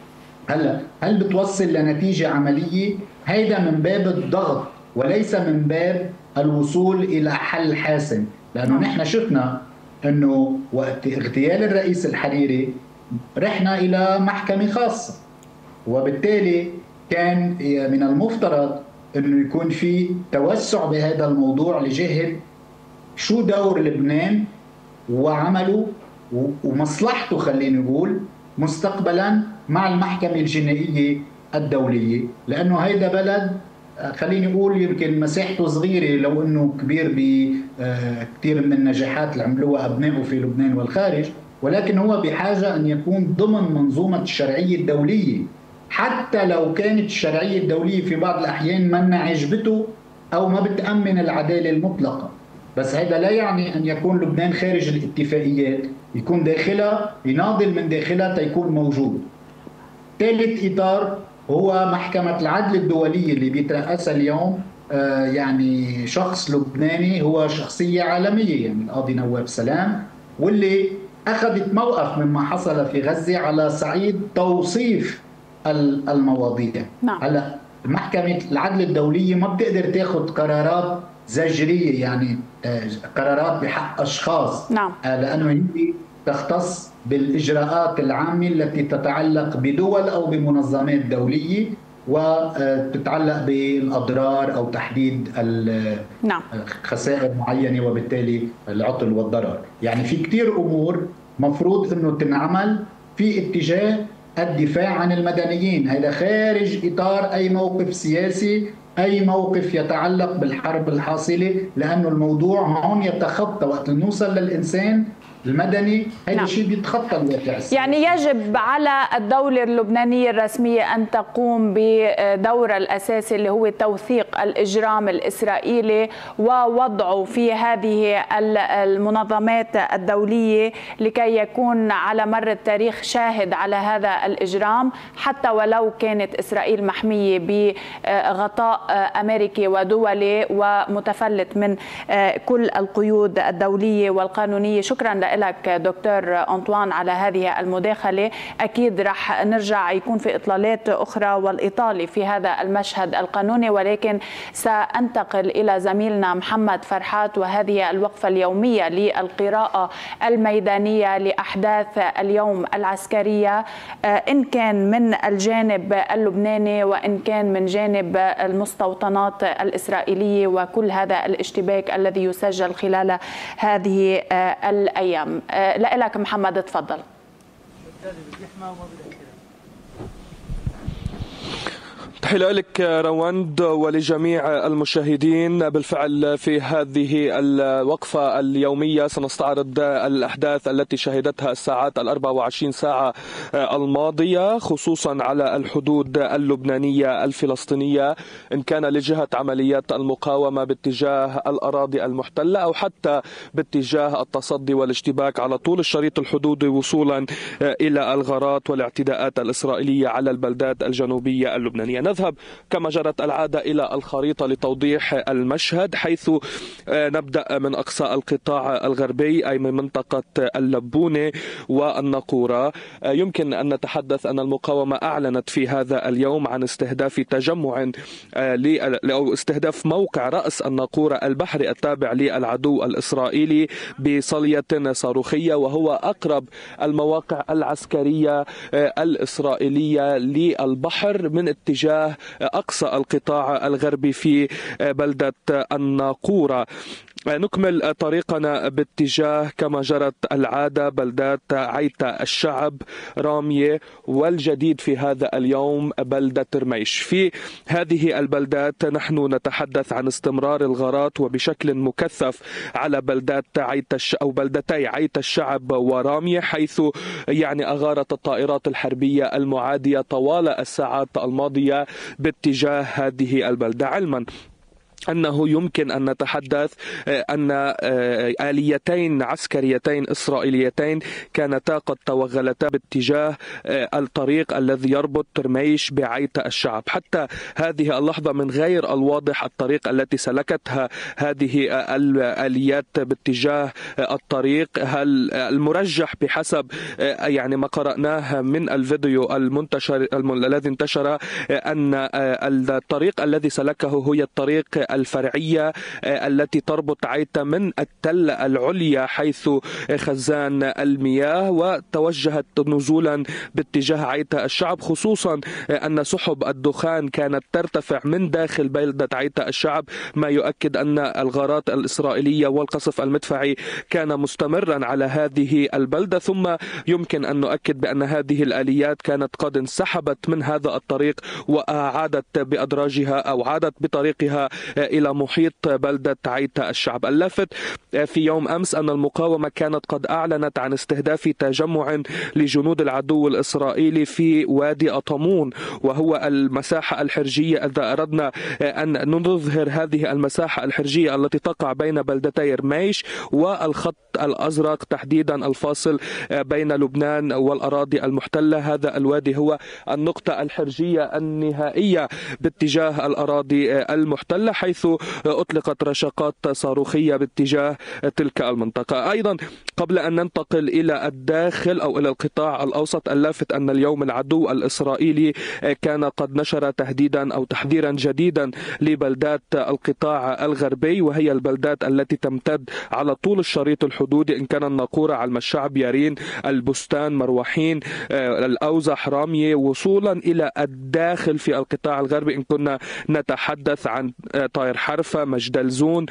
هلا هل بتوصل لنتيجة عملية؟ هيدا من باب الضغط وليس من باب الوصول إلى حل حاسم، لأنه نحن شفنا أنه وقت اغتيال الرئيس الحريري رحنا إلى محكمة خاصة، وبالتالي كان من المفترض أنه يكون في توسع بهذا الموضوع لجهة شو دور لبنان وعمله ومصلحته خلينا نقول مستقبلا مع المحكمة الجنائية الدولية، لأنه هيدا بلد خليني أقول يمكن مساحته صغيرة لو أنه كبير بكثير من النجاحات اللي عملوها أبنائه في لبنان والخارج، ولكن هو بحاجة أن يكون ضمن منظومة الشرعية الدولية، حتى لو كانت الشرعية الدولية في بعض الأحيان ما عجبته أو ما بتأمن العدالة المطلقة. بس هذا لا يعني أن يكون لبنان خارج الاتفاقيات، يكون داخلها يناضل من داخلها تيكون موجود. ثالث إطار هو محكمة العدل الدولية اللي بيترأسها اليوم آه يعني شخص لبناني هو شخصية عالمية، يعني القاضي نواب سلام، واللي أخذت موقف مما حصل في غزة على صعيد توصيف المواضيع. نعم. هلا محكمة العدل الدولية ما بتقدر تاخذ قرارات زجرية، يعني آه قرارات بحق أشخاص. نعم. آه لأنه هي تختص بالإجراءات العامة التي تتعلق بدول أو بمنظمات دولية وتتعلق بالأضرار أو تحديد نعم. خسائر معينة وبالتالي العطل والضرر. يعني في كتير أمور مفروض أنه تنعمل في اتجاه الدفاع عن المدنيين، هذا خارج إطار أي موقف سياسي، أي موقف يتعلق بالحرب الحاصلة، لأنه الموضوع هون يتخطى وقت نوصل للإنسان المدني هذا نعم. الشيء بيتخطى الواقع. يعني يجب على الدولة اللبنانية الرسمية أن تقوم بدورها الأساسي اللي هو توثيق الإجرام الإسرائيلي ووضعه في هذه المنظمات الدولية لكي يكون على مر التاريخ شاهد على هذا الإجرام، حتى ولو كانت إسرائيل محمية بغطاء أمريكي ودولي ومتفلت من كل القيود الدولية والقانونية. شكرا لك دكتور أنطوان على هذه المداخلة. أكيد رح نرجع يكون في إطلالات أخرى والإطالة في هذا المشهد القانوني، ولكن سأنتقل إلى زميلنا محمد فرحات وهذه الوقفة اليومية للقراءة الميدانية لأحداث اليوم العسكرية، إن كان من الجانب اللبناني وإن كان من جانب المستوطنات الإسرائيلية وكل هذا الاشتباك الذي يسجل خلال هذه الأيام. لا لك محمد، تفضل. تحية لك روند ولجميع المشاهدين. بالفعل في هذه الوقفة اليومية سنستعرض الأحداث التي شهدتها الساعات الأربع وعشرين ساعة الماضية، خصوصا على الحدود اللبنانية الفلسطينية، إن كان لجهة عمليات المقاومة باتجاه الأراضي المحتلة أو حتى باتجاه التصدي والاشتباك على طول الشريط الحدودي وصولا إلى الغارات والاعتداءات الإسرائيلية على البلدات الجنوبية اللبنانية. نذهب كما جرت العادة إلى الخريطة لتوضيح المشهد، حيث نبدأ من أقصى القطاع الغربي أي من منطقة اللبونة والناقورة. يمكن أن نتحدث أن المقاومة أعلنت في هذا اليوم عن استهداف تجمع أو استهداف موقع رأس الناقورة البحري التابع للعدو الإسرائيلي بصلية صاروخية، وهو أقرب المواقع العسكرية الإسرائيلية للبحر من اتجاه أقصى القطاع الغربي في بلدة الناقورة. نكمل طريقنا باتجاه كما جرت العادة بلدات عيتا الشعب، رامية، والجديد في هذا اليوم بلدة رميش. في هذه البلدات نحن نتحدث عن استمرار الغارات وبشكل مكثف على بلدات عيتا أو بلدتي عيتا الشعب ورامية، حيث يعني أغارت الطائرات الحربية المعادية طوال الساعات الماضية باتجاه هذه البلدة، علما أنه يمكن أن نتحدث أن آليتين عسكريتين إسرائيليتين كانتا قد توغلتا باتجاه الطريق الذي يربط رميش بعيتا الشعب. حتى هذه اللحظة من غير الواضح الطريق التي سلكتها هذه الآليات باتجاه الطريق. هل المرجح بحسب يعني ما قرأناه من الفيديو المنتشر الذي انتشر أن الطريق الذي سلكه هي الطريق الفرعية التي تربط عيتا من التلة العليا حيث خزان المياه، وتوجهت نزولا باتجاه عيتا الشعب، خصوصا أن سحب الدخان كانت ترتفع من داخل بلدة عيتا الشعب، ما يؤكد أن الغارات الإسرائيلية والقصف المدفعي كان مستمرا على هذه البلدة. ثم يمكن أن نؤكد بأن هذه الآليات كانت قد انسحبت من هذا الطريق وأعادت بأدراجها أو عادت بطريقها إلى محيط بلدة عيتا الشعب. اللافت في يوم أمس أن المقاومة كانت قد أعلنت عن استهداف تجمع لجنود العدو الإسرائيلي في وادي أطمون، وهو المساحة الحرجية. إذا أردنا أن نظهر هذه المساحة الحرجية التي تقع بين بلدتي رميش والخط الأزرق تحديدا الفاصل بين لبنان والأراضي المحتلة، هذا الوادي هو النقطة الحرجية النهائية باتجاه الأراضي المحتلة، حيث أطلقت رشقات صاروخية باتجاه تلك المنطقة. أيضا قبل أن ننتقل إلى الداخل أو إلى القطاع الأوسط، اللافت أن اليوم العدو الإسرائيلي كان قد نشر تهديدا أو تحذيرا جديدا لبلدات القطاع الغربي، وهي البلدات التي تمتد على طول الشريط الحدودي، إن كان الناقورة، علم الشعب، يارين، البستان، مروحين، الأوزح، رامية، وصولا إلى الداخل في القطاع الغربي إن كنا نتحدث عن طائر حرفة، مجدلزون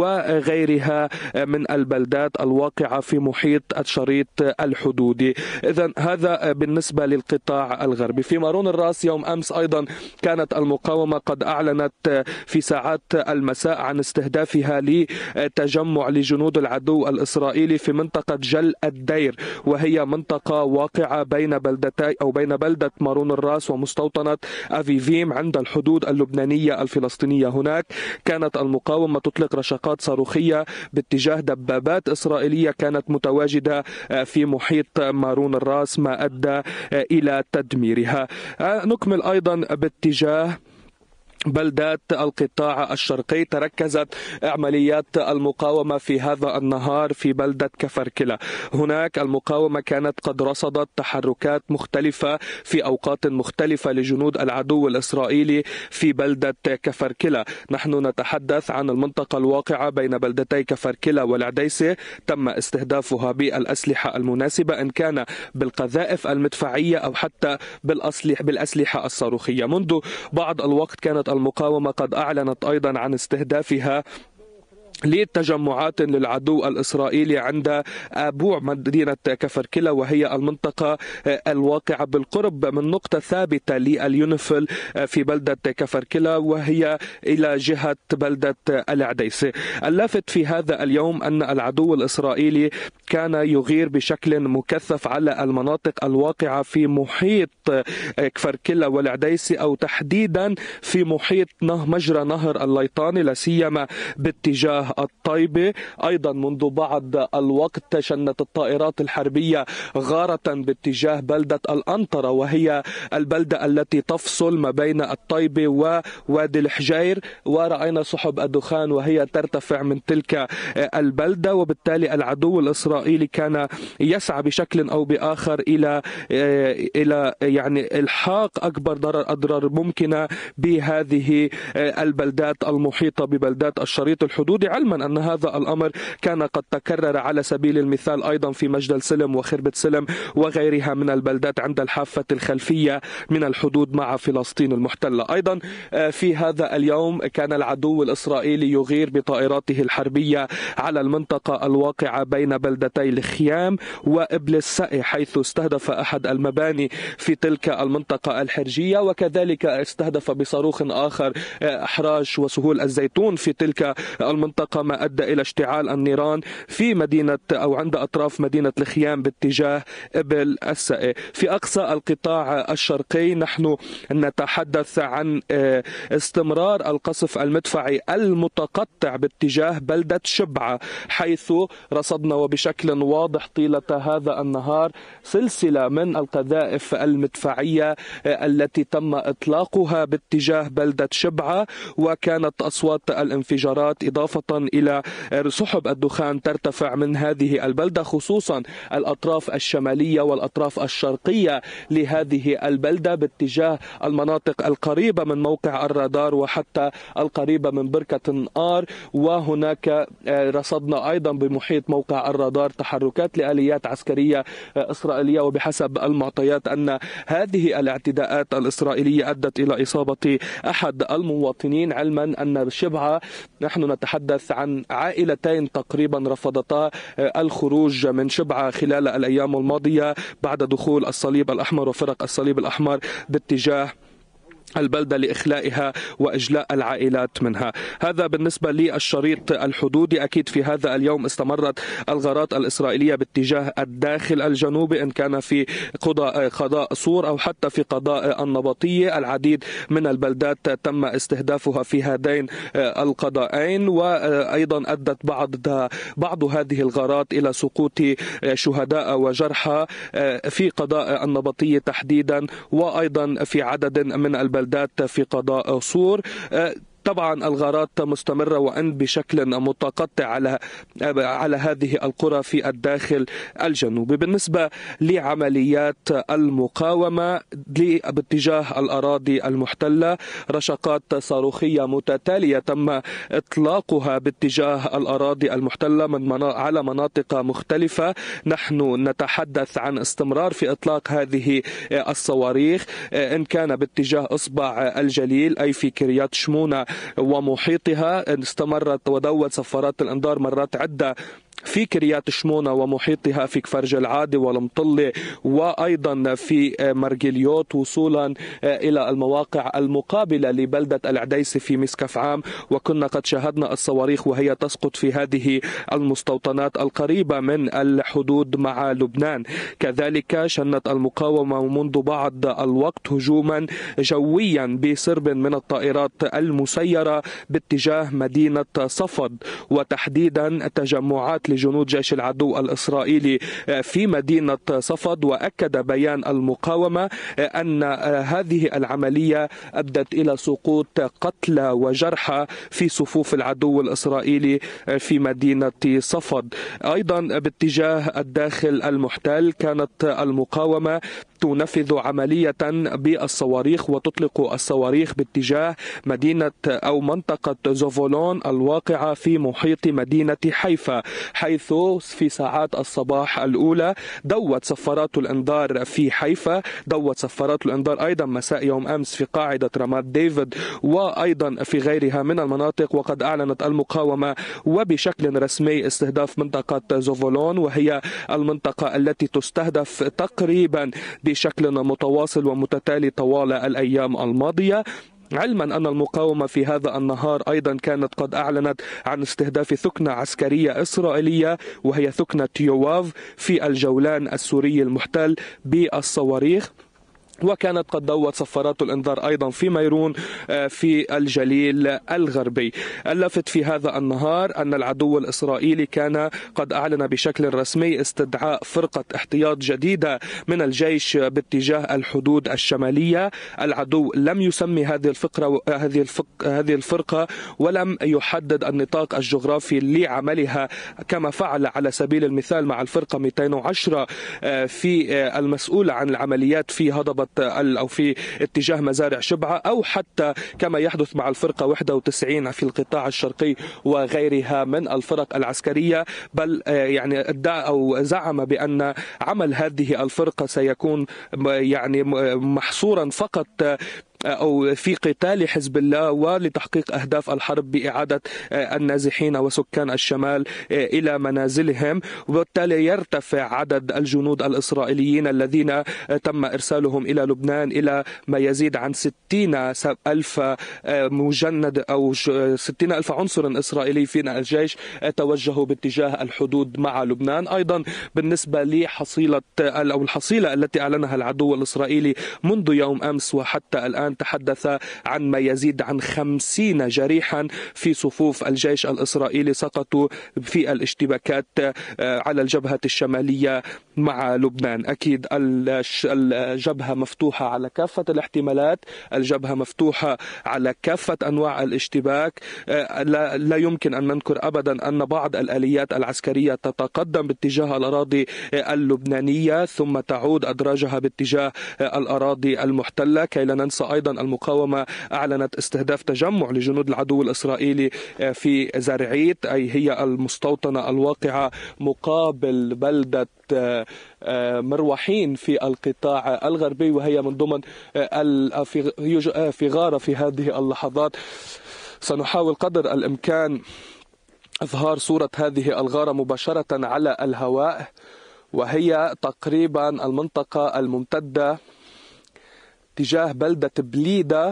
وغيرها من البلدات الواقعة في محيط الشريط الحدودي. إذن هذا بالنسبة للقطاع الغربي. في مارون الراس يوم أمس أيضا كانت المقاومة قد أعلنت في ساعات المساء عن استهدافها لتجمع لجنود العدو الإسرائيلي في منطقة جل الدير، وهي منطقة واقعة بين بلدتي أو بين بلدة مارون الراس ومستوطنة أفيفيم عند الحدود اللبنانية الفلسطينية. هناك كانت المقاومة تطلق رشقات صاروخية باتجاه دبابات إسرائيلية كانت متواجدة في محيط مارون الراس، ما أدى إلى تدميرها. نكمل أيضا باتجاه بلدات القطاع الشرقي. تركزت عمليات المقاومة في هذا النهار في بلدة كفركلة. هناك المقاومة كانت قد رصدت تحركات مختلفة في أوقات مختلفة لجنود العدو الإسرائيلي في بلدة كفركلة. نحن نتحدث عن المنطقة الواقعة بين بلدتي كفركلة والعديسة، تم استهدافها بالأسلحة المناسبة، إن كان بالقذائف المدفعية أو حتى بالأسلحة الصاروخية. منذ بعض الوقت كانت المقاومة قد أعلنت أيضا عن استهدافها لتجمعات للعدو الإسرائيلي عند أبوع مدينة كفركلة، وهي المنطقة الواقعة بالقرب من نقطة ثابتة لليونيفيل في بلدة كفركلة، وهي إلى جهة بلدة العديسة. اللافت في هذا اليوم أن العدو الإسرائيلي كان يغير بشكل مكثف على المناطق الواقعة في محيط كفركلة والعديسة، أو تحديدا في محيط مجرى نهر الليطاني، لا سيما باتجاه باتجاه الطيبة. أيضا منذ بعض الوقت شنت الطائرات الحربية غارة باتجاه بلدة الأنطرة، وهي البلدة التي تفصل ما بين الطيبة ووادي الحجير، ورأينا سحب الدخان وهي ترتفع من تلك البلدة. وبالتالي العدو الإسرائيلي كان يسعى بشكل أو بآخر إلى إلى يعني إلحاق أكبر ضرر أضرار ممكنة بهذه البلدات المحيطة ببلدات الشريط الحدودي، علما أن هذا الأمر كان قد تكرر على سبيل المثال أيضا في مجدل سلم وخربة سلم وغيرها من البلدات عند الحافة الخلفية من الحدود مع فلسطين المحتلة. أيضا في هذا اليوم كان العدو الإسرائيلي يغير بطائراته الحربية على المنطقة الواقعة بين بلدتي الخيام وإبلس سائي، حيث استهدف أحد المباني في تلك المنطقة الحرجية، وكذلك استهدف بصاروخ آخر أحراش وسهول الزيتون في تلك المنطقة، ما أدى إلى اشتعال النيران في مدينة أو عند أطراف مدينة الخيام باتجاه إبل السائي. في أقصى القطاع الشرقي نحن نتحدث عن استمرار القصف المدفعي المتقطع باتجاه بلدة شبعة، حيث رصدنا وبشكل واضح طيلة هذا النهار سلسلة من القذائف المدفعية التي تم إطلاقها باتجاه بلدة شبعة، وكانت أصوات الانفجارات إضافة إلى سحب الدخان ترتفع من هذه البلدة، خصوصا الأطراف الشمالية والأطراف الشرقية لهذه البلدة باتجاه المناطق القريبة من موقع الرادار وحتى القريبة من بركة آر. وهناك رصدنا أيضا بمحيط موقع الرادار تحركات لآليات عسكرية إسرائيلية، وبحسب المعطيات أن هذه الاعتداءات الإسرائيلية أدت إلى إصابة أحد المواطنين، علما أن شبعة نحن نتحدث عن عائلتين تقريبا رفضتا الخروج من شبعة خلال الأيام الماضية بعد دخول الصليب الأحمر وفرق الصليب الأحمر باتجاه البلدة لإخلائها وإجلاء العائلات منها. هذا بالنسبة للشريط الحدودي. أكيد في هذا اليوم استمرت الغارات الإسرائيلية باتجاه الداخل الجنوبي، إن كان في قضاء قضاء صور أو حتى في قضاء النبطية. العديد من البلدات تم استهدافها في هذين القضاءين، وأيضا أدت بعض بعض هذه الغارات إلى سقوط شهداء وجرحى في قضاء النبطية تحديدا، وأيضا في عدد من البلدات بلدات في قضاء صور. طبعا الغارات مستمرة وأن بشكل متقطع على على هذه القرى في الداخل الجنوبي. بالنسبة لعمليات المقاومة باتجاه الأراضي المحتلة، رشقات صاروخية متتالية تم إطلاقها باتجاه الأراضي المحتلة من منا... على مناطق مختلفة. نحن نتحدث عن استمرار في إطلاق هذه الصواريخ، إن كان باتجاه إصبع الجليل أي في كريات شمونة ومحيطها، استمرت ودوت صفارات الانذار مرات عدة في كريات شمونة ومحيطها في كفر جلعادي والمطلة وأيضا في مرجليوت، وصولا إلى المواقع المقابلة لبلدة العديسة في مسكف عام، وكنا قد شاهدنا الصواريخ وهي تسقط في هذه المستوطنات القريبة من الحدود مع لبنان. كذلك شنت المقاومة منذ بعض الوقت هجوما جويا بسرب من الطائرات المسيرة باتجاه مدينة صفد، وتحديدا تجمعات لجنود جيش العدو الإسرائيلي في مدينة صفد. وأكد بيان المقاومة أن هذه العملية أدت إلى سقوط قتلى وجرحى في صفوف العدو الإسرائيلي في مدينة صفد. أيضا باتجاه الداخل المحتل كانت المقاومة تنفذ عملية بالصواريخ وتطلق الصواريخ باتجاه مدينة أو منطقة زوفولون الواقعة في محيط مدينة حيفا، حيث في ساعات الصباح الأولى دوت صفارات الإنذار في حيفا، دوت صفارات الإنذار أيضا مساء يوم أمس في قاعدة رامات ديفيد وأيضا في غيرها من المناطق. وقد أعلنت المقاومة وبشكل رسمي استهداف منطقة زوفولون، وهي المنطقة التي تستهدف تقريبا بشكل متواصل ومتتالي طوال الأيام الماضية، علما أن المقاومة في هذا النهار أيضا كانت قد أعلنت عن استهداف ثكنة عسكرية إسرائيلية وهي ثكنة يواف في الجولان السوري المحتل بالصواريخ. وكانت قد دوت صفارات الإنذار أيضا في ميرون في الجليل الغربي. اللافت في هذا النهار أن العدو الإسرائيلي كان قد أعلن بشكل رسمي استدعاء فرقة احتياط جديدة من الجيش باتجاه الحدود الشمالية. العدو لم يسمي هذه الفقرة هذه هذه الفرقة ولم يحدد النطاق الجغرافي لعملها، كما فعل على سبيل المثال مع الفرقة مئتين وعشرة في المسؤولة عن العمليات في هضبة أو في اتجاه مزارع شبعة، أو حتى كما يحدث مع الفرقة واحد وتسعين في القطاع الشرقي وغيرها من الفرق العسكرية. بل يعني ادعى أو زعم بأن عمل هذه الفرقة سيكون يعني محصورا فقط أو في قتال حزب الله ولتحقيق أهداف الحرب بإعادة النازحين وسكان الشمال إلى منازلهم، وبالتالي يرتفع عدد الجنود الإسرائيليين الذين تم إرسالهم إلى لبنان إلى ما يزيد عن ستين ألف مجند أو ستين ألف عنصر إسرائيلي في الجيش توجهوا باتجاه الحدود مع لبنان. أيضا بالنسبة لحصيلة أو الحصيلة التي أعلنها العدو الإسرائيلي منذ يوم أمس وحتى الآن تحدث عن ما يزيد عن خمسين جريحا في صفوف الجيش الإسرائيلي سقطوا في الاشتباكات على الجبهة الشمالية مع لبنان. أكيد الجبهة مفتوحة على كافة الاحتمالات، الجبهة مفتوحة على كافة أنواع الاشتباك. لا, لا يمكن أن ننكر أبدا أن بعض الآليات العسكرية تتقدم باتجاه الأراضي اللبنانية ثم تعود أدراجها باتجاه الأراضي المحتلة. كي لا ننسى أيضا المقاومة أعلنت استهداف تجمع لجنود العدو الإسرائيلي في زرعيت، أي هي المستوطنة الواقعة مقابل بلدة مروحين في القطاع الغربي، وهي من ضمن في غارة في هذه اللحظات. سنحاول قدر الإمكان إظهار صورة هذه الغارة مباشرة على الهواء، وهي تقريبا المنطقة الممتدة تجاه بلدة بليدة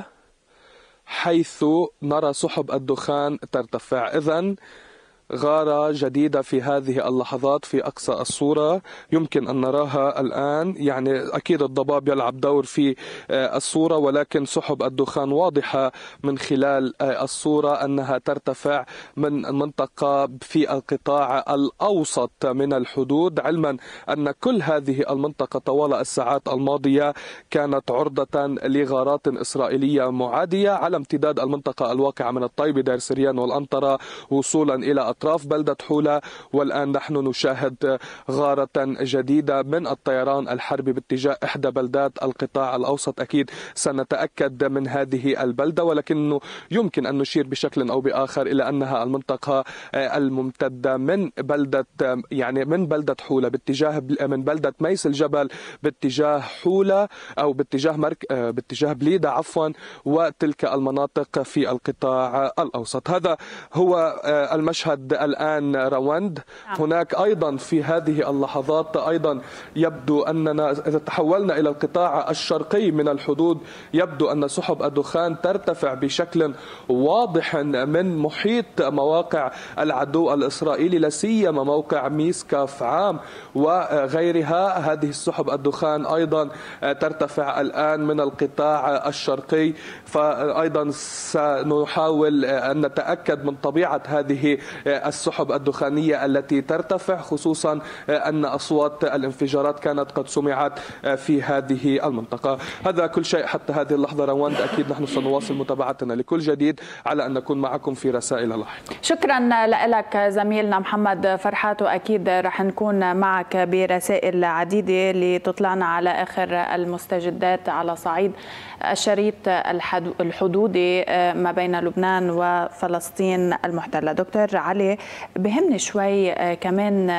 حيث نرى سحب الدخان ترتفع. إذن غارة جديدة في هذه اللحظات في أقصى الصورة يمكن أن نراها الآن. يعني أكيد الضباب يلعب دور في الصورة، ولكن سحب الدخان واضحة من خلال الصورة أنها ترتفع من منطقة في القطاع الأوسط من الحدود، علما أن كل هذه المنطقة طوال الساعات الماضية كانت عرضة لغارات إسرائيلية معادية على امتداد المنطقة الواقعة من الطيبة دير سريان والأنطرة وصولا إلى أطراف بلدة حولة. والآن نحن نشاهد غارة جديدة من الطيران الحربي باتجاه إحدى بلدات القطاع الأوسط. أكيد سنتأكد من هذه البلدة، ولكنه يمكن أن نشير بشكل أو بآخر إلى أنها المنطقة الممتدة من بلدة يعني من بلدة حولة باتجاه من بلدة ميس الجبل باتجاه حولة أو باتجاه مرك باتجاه بليدة عفوا، وتلك المناطق في القطاع الأوسط. هذا هو المشهد الآن روند. هناك أيضا في هذه اللحظات أيضا يبدو أننا إذا تحولنا إلى القطاع الشرقي من الحدود يبدو أن سحب الدخان ترتفع بشكل واضح من محيط مواقع العدو الإسرائيلي، لا سيما موقع ميسكاف عام وغيرها. هذه السحب الدخان أيضا ترتفع الآن من القطاع الشرقي، فأيضا سنحاول أن نتأكد من طبيعة هذه السحب الدخانية التي ترتفع، خصوصا أن أصوات الانفجارات كانت قد سمعت في هذه المنطقة. هذا كل شيء حتى هذه اللحظة رواند. أكيد نحن سنواصل متابعتنا لكل جديد على أن نكون معكم في رسائل لاحقة. شكرا لك زميلنا محمد فرحات، وأكيد رح نكون معك برسائل عديدة لتطلعنا على آخر المستجدات على صعيد الشريط الحدودي ما بين لبنان وفلسطين المحتلة. دكتور علي، بهمني شوي كمان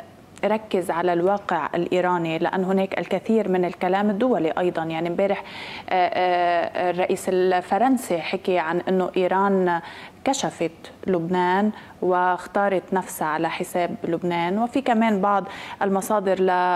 ركز على الواقع الإيراني، لأن هناك الكثير من الكلام الدولي أيضا. يعني امبارح الرئيس الفرنسي حكي عن أنه إيران كشفت لبنان واختارت نفسها على حساب لبنان. وفي كمان بعض المصادر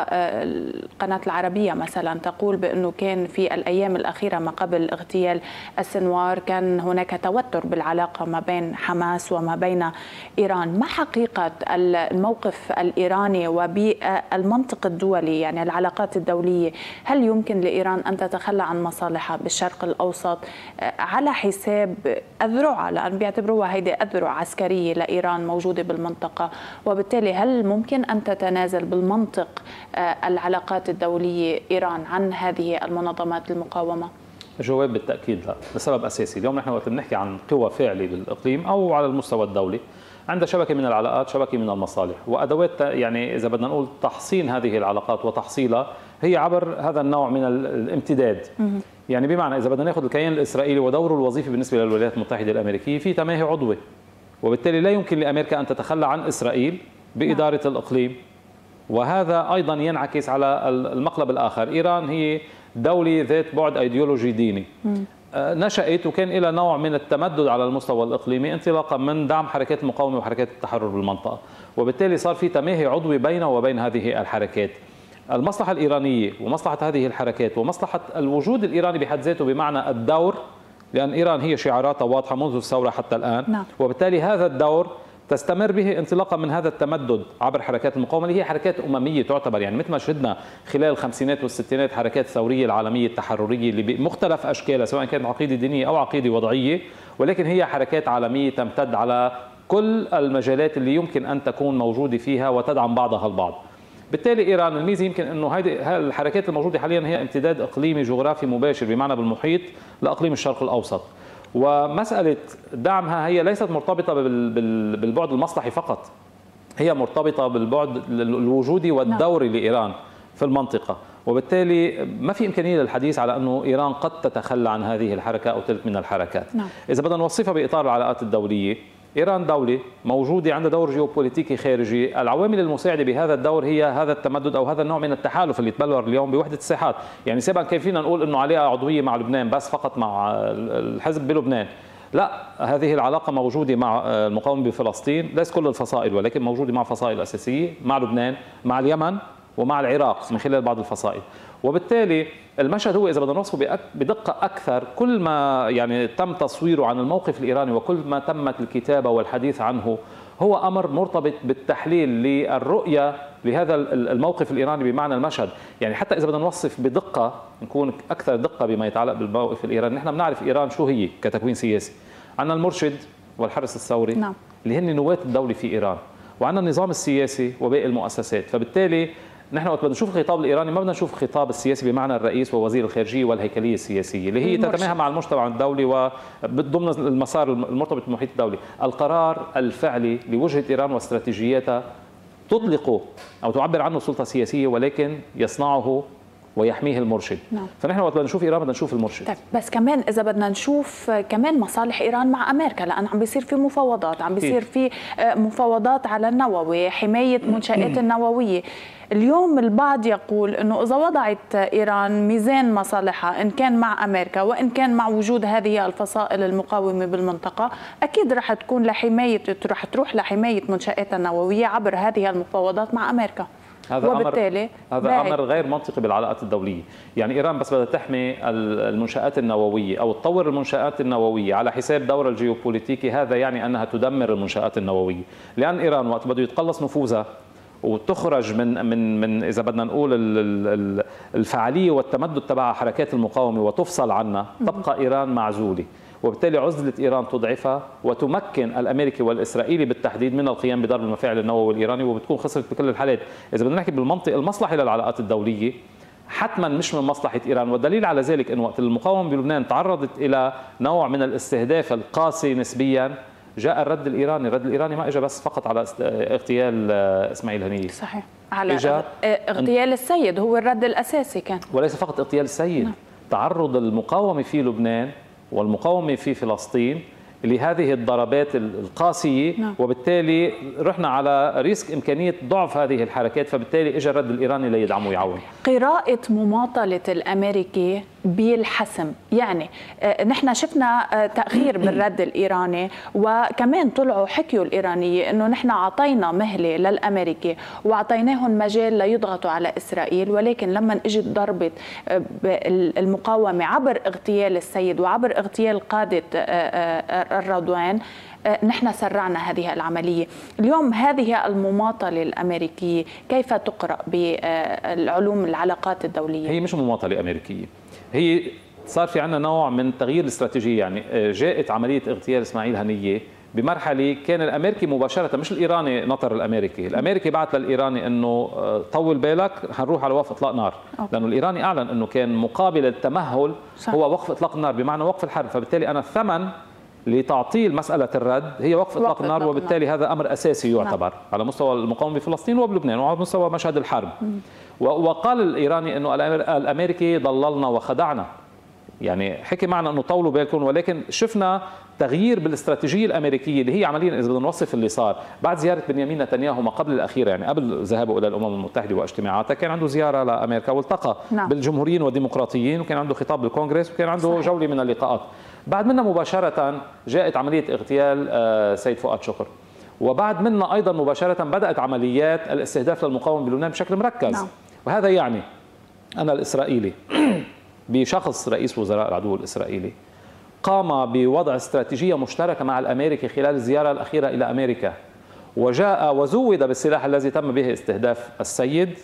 للقناة العربية مثلا تقول بأنه كان في الأيام الأخيرة ما قبل اغتيال السنوار كان هناك توتر بالعلاقة ما بين حماس وما بين إيران. ما حقيقة الموقف الإيراني وبالمنطق الدولي، يعني العلاقات الدولية؟ هل يمكن لإيران أن تتخلى عن مصالحها بالشرق الأوسط على حساب أذرع، لأن بيعتبروها هيدي أذرع عسكرية لإيران موجودة بالمنطقة، وبالتالي هل ممكن أن تتنازل بالمنطق العلاقات الدولية إيران عن هذه المنظمات المقاومة؟ الجواب بالتأكيد لا، لسبب أساسي. اليوم نحن وقت بنحكي عن قوى فاعلة بالإقليم أو على المستوى الدولي عندها شبكة من العلاقات، شبكة من المصالح، وأدوات يعني إذا بدنا نقول تحصين هذه العلاقات وتحصيلها هي عبر هذا النوع من الامتداد. يعني بمعنى إذا بدنا ناخذ الكيان الإسرائيلي ودوره الوظيفي بالنسبة للولايات المتحدة الأمريكية في تماهي عضوي، وبالتالي لا يمكن لأمريكا أن تتخلى عن إسرائيل بإدارة نعم. الإقليم. وهذا أيضا ينعكس على المقلب الآخر. إيران هي دولة ذات بعد أيديولوجي ديني م. نشأت وكان لها نوع من التمدد على المستوى الإقليمي انطلاقا من دعم حركات المقاومة وحركات التحرر بالمنطقة، وبالتالي صار في تماهي عضوي بينه وبين هذه الحركات. المصلحة الإيرانية ومصلحة هذه الحركات ومصلحة الوجود الإيراني بحد ذاته بمعنى الدور، لأن إيران هي شعاراتها واضحة منذ الثورة حتى الآن نعم. وبالتالي هذا الدور تستمر به انطلاقا من هذا التمدد عبر حركات المقاومة اللي هي حركات أممية تعتبر، يعني مثل ما شهدنا خلال الخمسينات والستينات حركات الثورية العالمية التحررية اللي بمختلف أشكالها سواء كانت عقيدة دينية أو عقيدة وضعية، ولكن هي حركات عالمية تمتد على كل المجالات اللي يمكن أن تكون موجودة فيها وتدعم بعضها البعض. بالتالي إيران الميزة يمكن أنه هذه الحركات الموجودة حاليا هي امتداد إقليمي جغرافي مباشر بمعنى بالمحيط لأقليم الشرق الأوسط، ومسألة دعمها هي ليست مرتبطة بالبعد المصلحي فقط، هي مرتبطة بالبعد الوجودي والدوري لإيران في المنطقة، وبالتالي ما في إمكانية للحديث على أنه إيران قد تتخلى عن هذه الحركة أو تلك من الحركات. نعم. إذا بدنا نوصفها بإطار العلاقات الدولية، إيران دولة موجودة عندها دور جيوبوليتيكي خارجي، العوامل المساعدة بهذا الدور هي هذا التمدد أو هذا النوع من التحالف اللي تبلور اليوم بوحدة الساحات. يعني سابقا كيف فينا نقول أنه عليها عضوية مع لبنان بس فقط مع الحزب بلبنان، لا، هذه العلاقة موجودة مع المقاومة بفلسطين، ليس كل الفصائل ولكن موجودة مع فصائل أساسية، مع لبنان، مع اليمن ومع العراق من خلال بعض الفصائل. وبالتالي المشهد هو إذا بدنا نوصفه بدقة أكثر، كل ما يعني تم تصويره عن الموقف الإيراني وكل ما تمت الكتابة والحديث عنه هو أمر مرتبط بالتحليل للرؤية لهذا الموقف الإيراني بمعنى المشهد. يعني حتى إذا بدنا نوصف بدقة، نكون أكثر دقة بما يتعلق بالموقف الإيراني، نحن بنعرف إيران شو هي كتكوين سياسي. عندنا المرشد والحرس الثوري نعم. اللي هن نواة الدولة في إيران، وعندنا النظام السياسي وباقي المؤسسات. فبالتالي نحن وقت بدنا نشوف الخطاب الإيراني ما بدنا نشوف الخطاب السياسي بمعنى الرئيس ووزير الخارجية والهيكلية السياسية اللي هي تتماهى مع المجتمع الدولي وضمن المسار المرتبط بالمحيط الدولي. القرار الفعلي لوجهة إيران واستراتيجيتها تطلقه أو تعبر عنه سلطة سياسية، ولكن يصنعه ويحميه المرشد. نعم. فنحن وقت بدنا نشوف إيران بدنا نشوف المرشد. طيب بس كمان إذا بدنا نشوف كمان مصالح إيران مع أمريكا، لأن عم بيصير في مفاوضات، عم بيصير في مفاوضات على النووي، حماية منشآت النووية. اليوم البعض يقول أنه إذا وضعت إيران ميزان مصالحها إن كان مع أمريكا وإن كان مع وجود هذه الفصائل المقاومة بالمنطقة، أكيد رح تكون لحماية رح تروح لحماية منشآتها النووية عبر هذه المفاوضات مع أمريكا. هذا وبالتالي أمر هذا أمر غير منطقي بالعلاقات الدولية. يعني إيران بس بدها تحمي المنشآت النووية أو تطور المنشآت النووية على حساب دورها الجيوبوليتيكي، هذا يعني أنها تدمر المنشآت النووية، لأن إيران وقت بده يتقلص نفوذها وتخرج من من من اذا بدنا نقول الفعاليه والتمدد تبع حركات المقاومه وتفصل عنها، تبقى ايران معزوله، وبالتالي عزله ايران تضعفها وتمكن الامريكي والاسرائيلي بالتحديد من القيام بضرب المفاعل النووي الايراني، وبتكون خسرت بكل الحالات. اذا بدنا نحكي بالمنطق المصلحه للعلاقات الدوليه حتما مش من مصلحه ايران، والدليل على ذلك انه وقت المقاومه بلبنان تعرضت الى نوع من الاستهداف القاسي نسبيا، جاء الرد الايراني. الرد الايراني ما اجى بس فقط على اغتيال اسماعيل هنيه، صحيح، على اغتيال السيد هو الرد الاساسي كان، وليس فقط اغتيال السيد. نعم. تعرض المقاومه في لبنان والمقاومه في فلسطين لهذه الضربات القاسيه. نعم. وبالتالي رحنا على ريسك امكانيه ضعف هذه الحركات، فبالتالي اجى الرد الايراني ليدعم ويعاون. قراءه مماطله الامريكي بالحسم. يعني نحن شفنا تأخير بالرد الإيراني، وكمان طلعوا حكيوا الإيرانية أنه نحن أعطينا مهلة للأمريكي وأعطيناهم مجال ليضغطوا على إسرائيل، ولكن لما اجت ضربة المقاومة عبر اغتيال السيد وعبر اغتيال قادة الرضوان نحن سرعنا هذه العملية. اليوم هذه المماطلة الأمريكية كيف تقرأ بالعلوم العلاقات الدولية؟ هي مش مماطلة أمريكية، هي صار في عندنا نوع من تغيير الاستراتيجية. يعني جاءت عملية اغتيال إسماعيل هنية بمرحلة كان الأمريكي مباشرة، مش الإيراني نطر الأمريكي، الأمريكي بعت للإيراني أنه طول بالك هنروح على وقف إطلاق نار، لأنه الإيراني أعلن أنه كان مقابل التمهل هو وقف إطلاق النار بمعنى وقف الحرب، فبالتالي أنا الثمن لتعطيل مسألة الرد هي وقف إطلاق النار، وبالتالي هذا أمر أساسي يعتبر نعم. على مستوى المقاومة بفلسطين وبلبنان وعلى مستوى مشهد الحرب. وقال الإيراني أنه الأمريكي ضللنا وخدعنا، يعني حكي معنا أنه طولوا بالكم، ولكن شفنا تغيير بالاستراتيجية الأمريكية اللي هي عمليا إذا بدنا نوصف اللي صار بعد زيارة بنيامين نتنياهو ما قبل الأخيرة، يعني قبل ذهابه إلى الأمم المتحدة واجتماعاتها كان عنده زيارة لأمريكا والتقى نعم. بالجمهوريين والديمقراطيين، وكان عنده خطاب بالكونغرس، وكان عنده صحيح. جولة من اللقاءات. بعد منها مباشرة جاءت عملية اغتيال سيد فؤاد شكر، وبعد منها أيضا مباشرة بدأت عمليات الاستهداف للمقاومة بلبنان بشكل مركز نعم. وهذا يعني أنا الإسرائيلي بشخص رئيس وزراء العدو الإسرائيلي قام بوضع استراتيجية مشتركة مع الأمريكي خلال الزيارة الأخيرة إلى أمريكا، وجاء وزود بالسلاح الذي تم به استهداف السيد،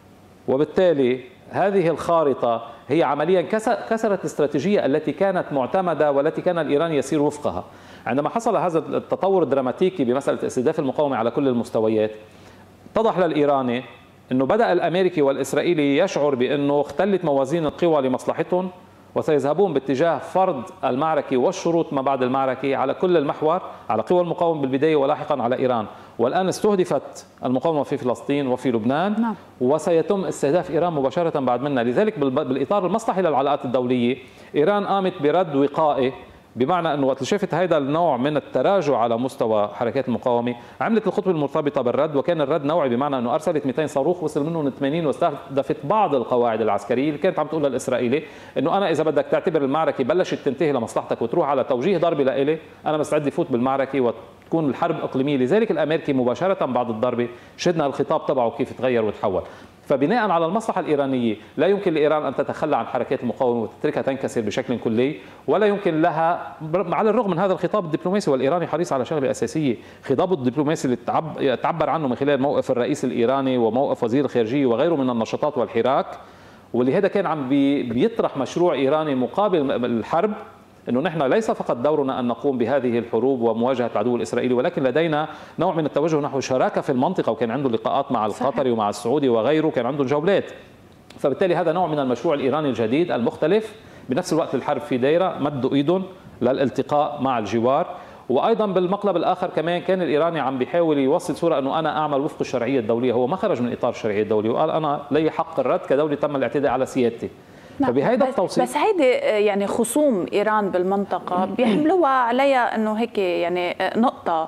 وبالتالي هذه الخارطة هي عمليا كسرت الاستراتيجية التي كانت معتمدة والتي كان الإيران يسير وفقها. عندما حصل هذا التطور الدراماتيكي بمسألة استهداف المقاومة على كل المستويات، اتضح للإيراني أنه بدأ الأمريكي والإسرائيلي يشعر بأنه اختلت موازين القوى لمصلحتهم، وسيذهبون باتجاه فرض المعركة والشروط ما بعد المعركة على كل المحور، على قوى المقاومة بالبداية ولاحقا على إيران. والآن استهدفت المقاومة في فلسطين وفي لبنان نعم. وسيتم استهداف إيران مباشرة بعد منها. لذلك بالإطار المصلحي للعلاقات الدولية إيران قامت برد وقائي، بمعنى أنه وقت شافت هذا النوع من التراجع على مستوى حركات المقاومة عملت الخطوة المرتبطة بالرد، وكان الرد نوعي بمعنى أنه أرسلت مئتين صاروخ وصل منهم ثمانين، واستهدفت بعض القواعد العسكرية اللي كانت عم تقول للإسرائيلي أنه أنا إذا بدك تعتبر المعركة بلشت تنتهي لمصلحتك وتروح على توجيه ضربة لإلي، أنا مستعد فوت بالمعركة وتكون الحرب إقليمية. لذلك الأمريكي مباشرة بعد الضربة شدنا الخطاب تبعه كيف تغير وتحول. فبناء على المصلحة الإيرانية لا يمكن لإيران أن تتخلى عن حركات المقاومة وتتركها تنكسر بشكل كلي، ولا يمكن لها على الرغم من هذا الخطاب الدبلوماسي. والإيراني حريص على شغلة أساسية، خطابه الدبلوماسي اللي تعبر عنه من خلال موقف الرئيس الإيراني وموقف وزير الخارجية وغيره من النشاطات والحراك، واللي هذا كان عم بيطرح مشروع إيراني مقابل الحرب، أنه نحن ليس فقط دورنا أن نقوم بهذه الحروب ومواجهة العدو الإسرائيلي، ولكن لدينا نوع من التوجه نحو شراكة في المنطقة، وكان عنده لقاءات مع القطري ومع السعودي وغيره، كان عنده جولات. فبالتالي هذا نوع من المشروع الإيراني الجديد المختلف. بنفس الوقت الحرب في دايرة مدوا إيدهم للالتقاء مع الجوار. وايضا بالمقلب الاخر كمان كان الايراني عم بيحاول يوصل صوره انه انا اعمل وفق الشرعيه الدوليه، هو ما خرج من اطار الشرعيه الدوليه وقال انا لي حق الرد كدوله تم الاعتداء على سيادتي. نعم. فبهيدا بس, التوصيف بس هيدي يعني خصوم ايران بالمنطقه بيحملوها عليها انه هيك يعني نقطه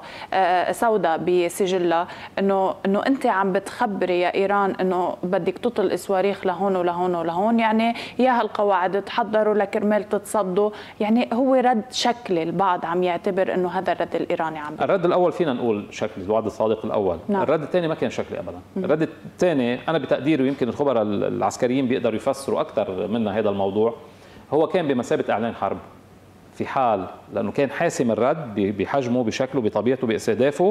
سوداء بسجلها، انه انه انت عم بتخبري يا ايران انه بدك تطلق صواريخ لهون ولهون ولهون، يعني يا هالقواعد تحضروا لكرمال تتصدوا، يعني هو رد شكلي. البعض عم يعتبر انه هذا الرد الايراني عم بيقول. الرد الاول فينا نقول شكلي، الوعد الصادق الاول. نعم. الرد الثاني ما كان شكلي ابدا. م. الرد الثاني انا بتقديري ويمكن الخبراء العسكريين بيقدروا يفسروا اكثر منا هذا الموضوع، هو كان بمثابه اعلان حرب في حال، لانه كان حاسم الرد بحجمه بشكله بطبيعته باستهدافه،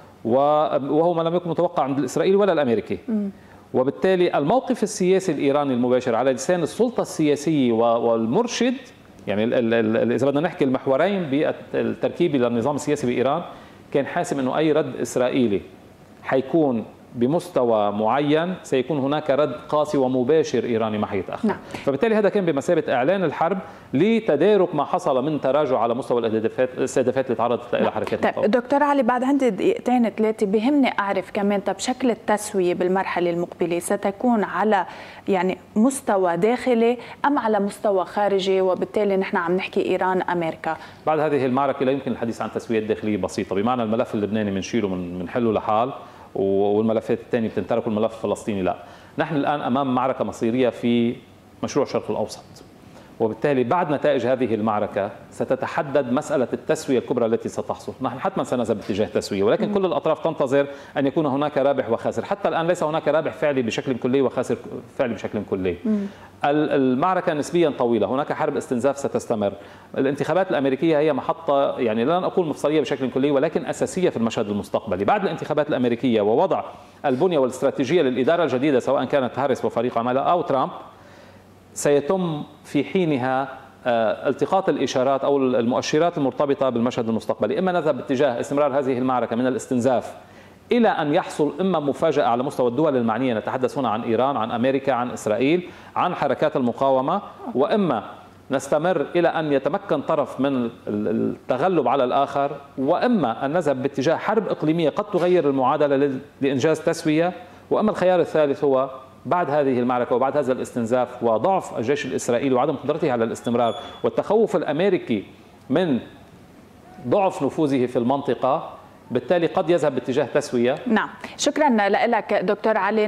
وهو ما لم يكن متوقع عند الاسرائيلي ولا الامريكي. م. وبالتالي الموقف السياسي الايراني المباشر على لسان السلطه السياسيه والمرشد، يعني اذا بدنا نحكي المحورين بالتركيبي للنظام السياسي بايران، كان حاسم انه اي رد اسرائيلي حيكون بمستوى معين سيكون هناك رد قاسي ومباشر ايراني ما حيتاخر. نعم. فبالتالي هذا كان بمثابه اعلان الحرب لتدارك ما حصل من تراجع على مستوى الاستهدافات اللي تعرضت لها حركات طيب المقاومه. دكتور علي، بعد عندي دقيقتين ثلاثه بهمني اعرف كمان، طب شكل التسويه بالمرحله المقبله ستكون على يعني مستوى داخلي ام على مستوى خارجي، وبالتالي نحن عم نحكي ايران امريكا؟ بعد هذه المعركه لا يمكن الحديث عن تسويات داخليه بسيطه، بمعنى الملف اللبناني بنشيله بنحله لحال والملفات الثانيه بتنترك، والملف الفلسطيني لا. نحن الان امام معركه مصيريه في مشروع الشرق الاوسط، وبالتالي بعد نتائج هذه المعركة ستتحدد مسألة التسوية الكبرى التي ستحصل. نحن حتما سنذهب باتجاه تسوية، ولكن م. كل الأطراف تنتظر أن يكون هناك رابح وخاسر. حتى الآن ليس هناك رابح فعلي بشكل كلي وخاسر فعلي بشكل كلي. م. المعركة نسبيا طويلة، هناك حرب استنزاف ستستمر. الانتخابات الأمريكية هي محطة يعني لن أقول مفصلية بشكل كلي ولكن أساسية في المشهد المستقبلي. بعد الانتخابات الأمريكية ووضع البنية والاستراتيجية للإدارة الجديدة سواء كانت هاريس وفريق عملها أو ترامب، سيتم في حينها التقاط الإشارات أو المؤشرات المرتبطة بالمشهد المستقبلي. إما نذهب باتجاه استمرار هذه المعركة من الاستنزاف إلى أن يحصل إما مفاجأة على مستوى الدول المعنية، نتحدث هنا عن إيران، عن أمريكا، عن إسرائيل، عن حركات المقاومة، وإما نستمر إلى أن يتمكن طرف من التغلب على الآخر، وإما أن نذهب باتجاه حرب إقليمية قد تغير المعادلة لإنجاز تسوية، وإما الخيار الثالث هو بعد هذه المعركة وبعد هذا الاستنزاف وضعف الجيش الإسرائيلي وعدم قدرته على الاستمرار والتخوف الأمريكي من ضعف نفوذه في المنطقة، بالتالي قد يذهب باتجاه تسوية. نعم، شكرا لك دكتور علي.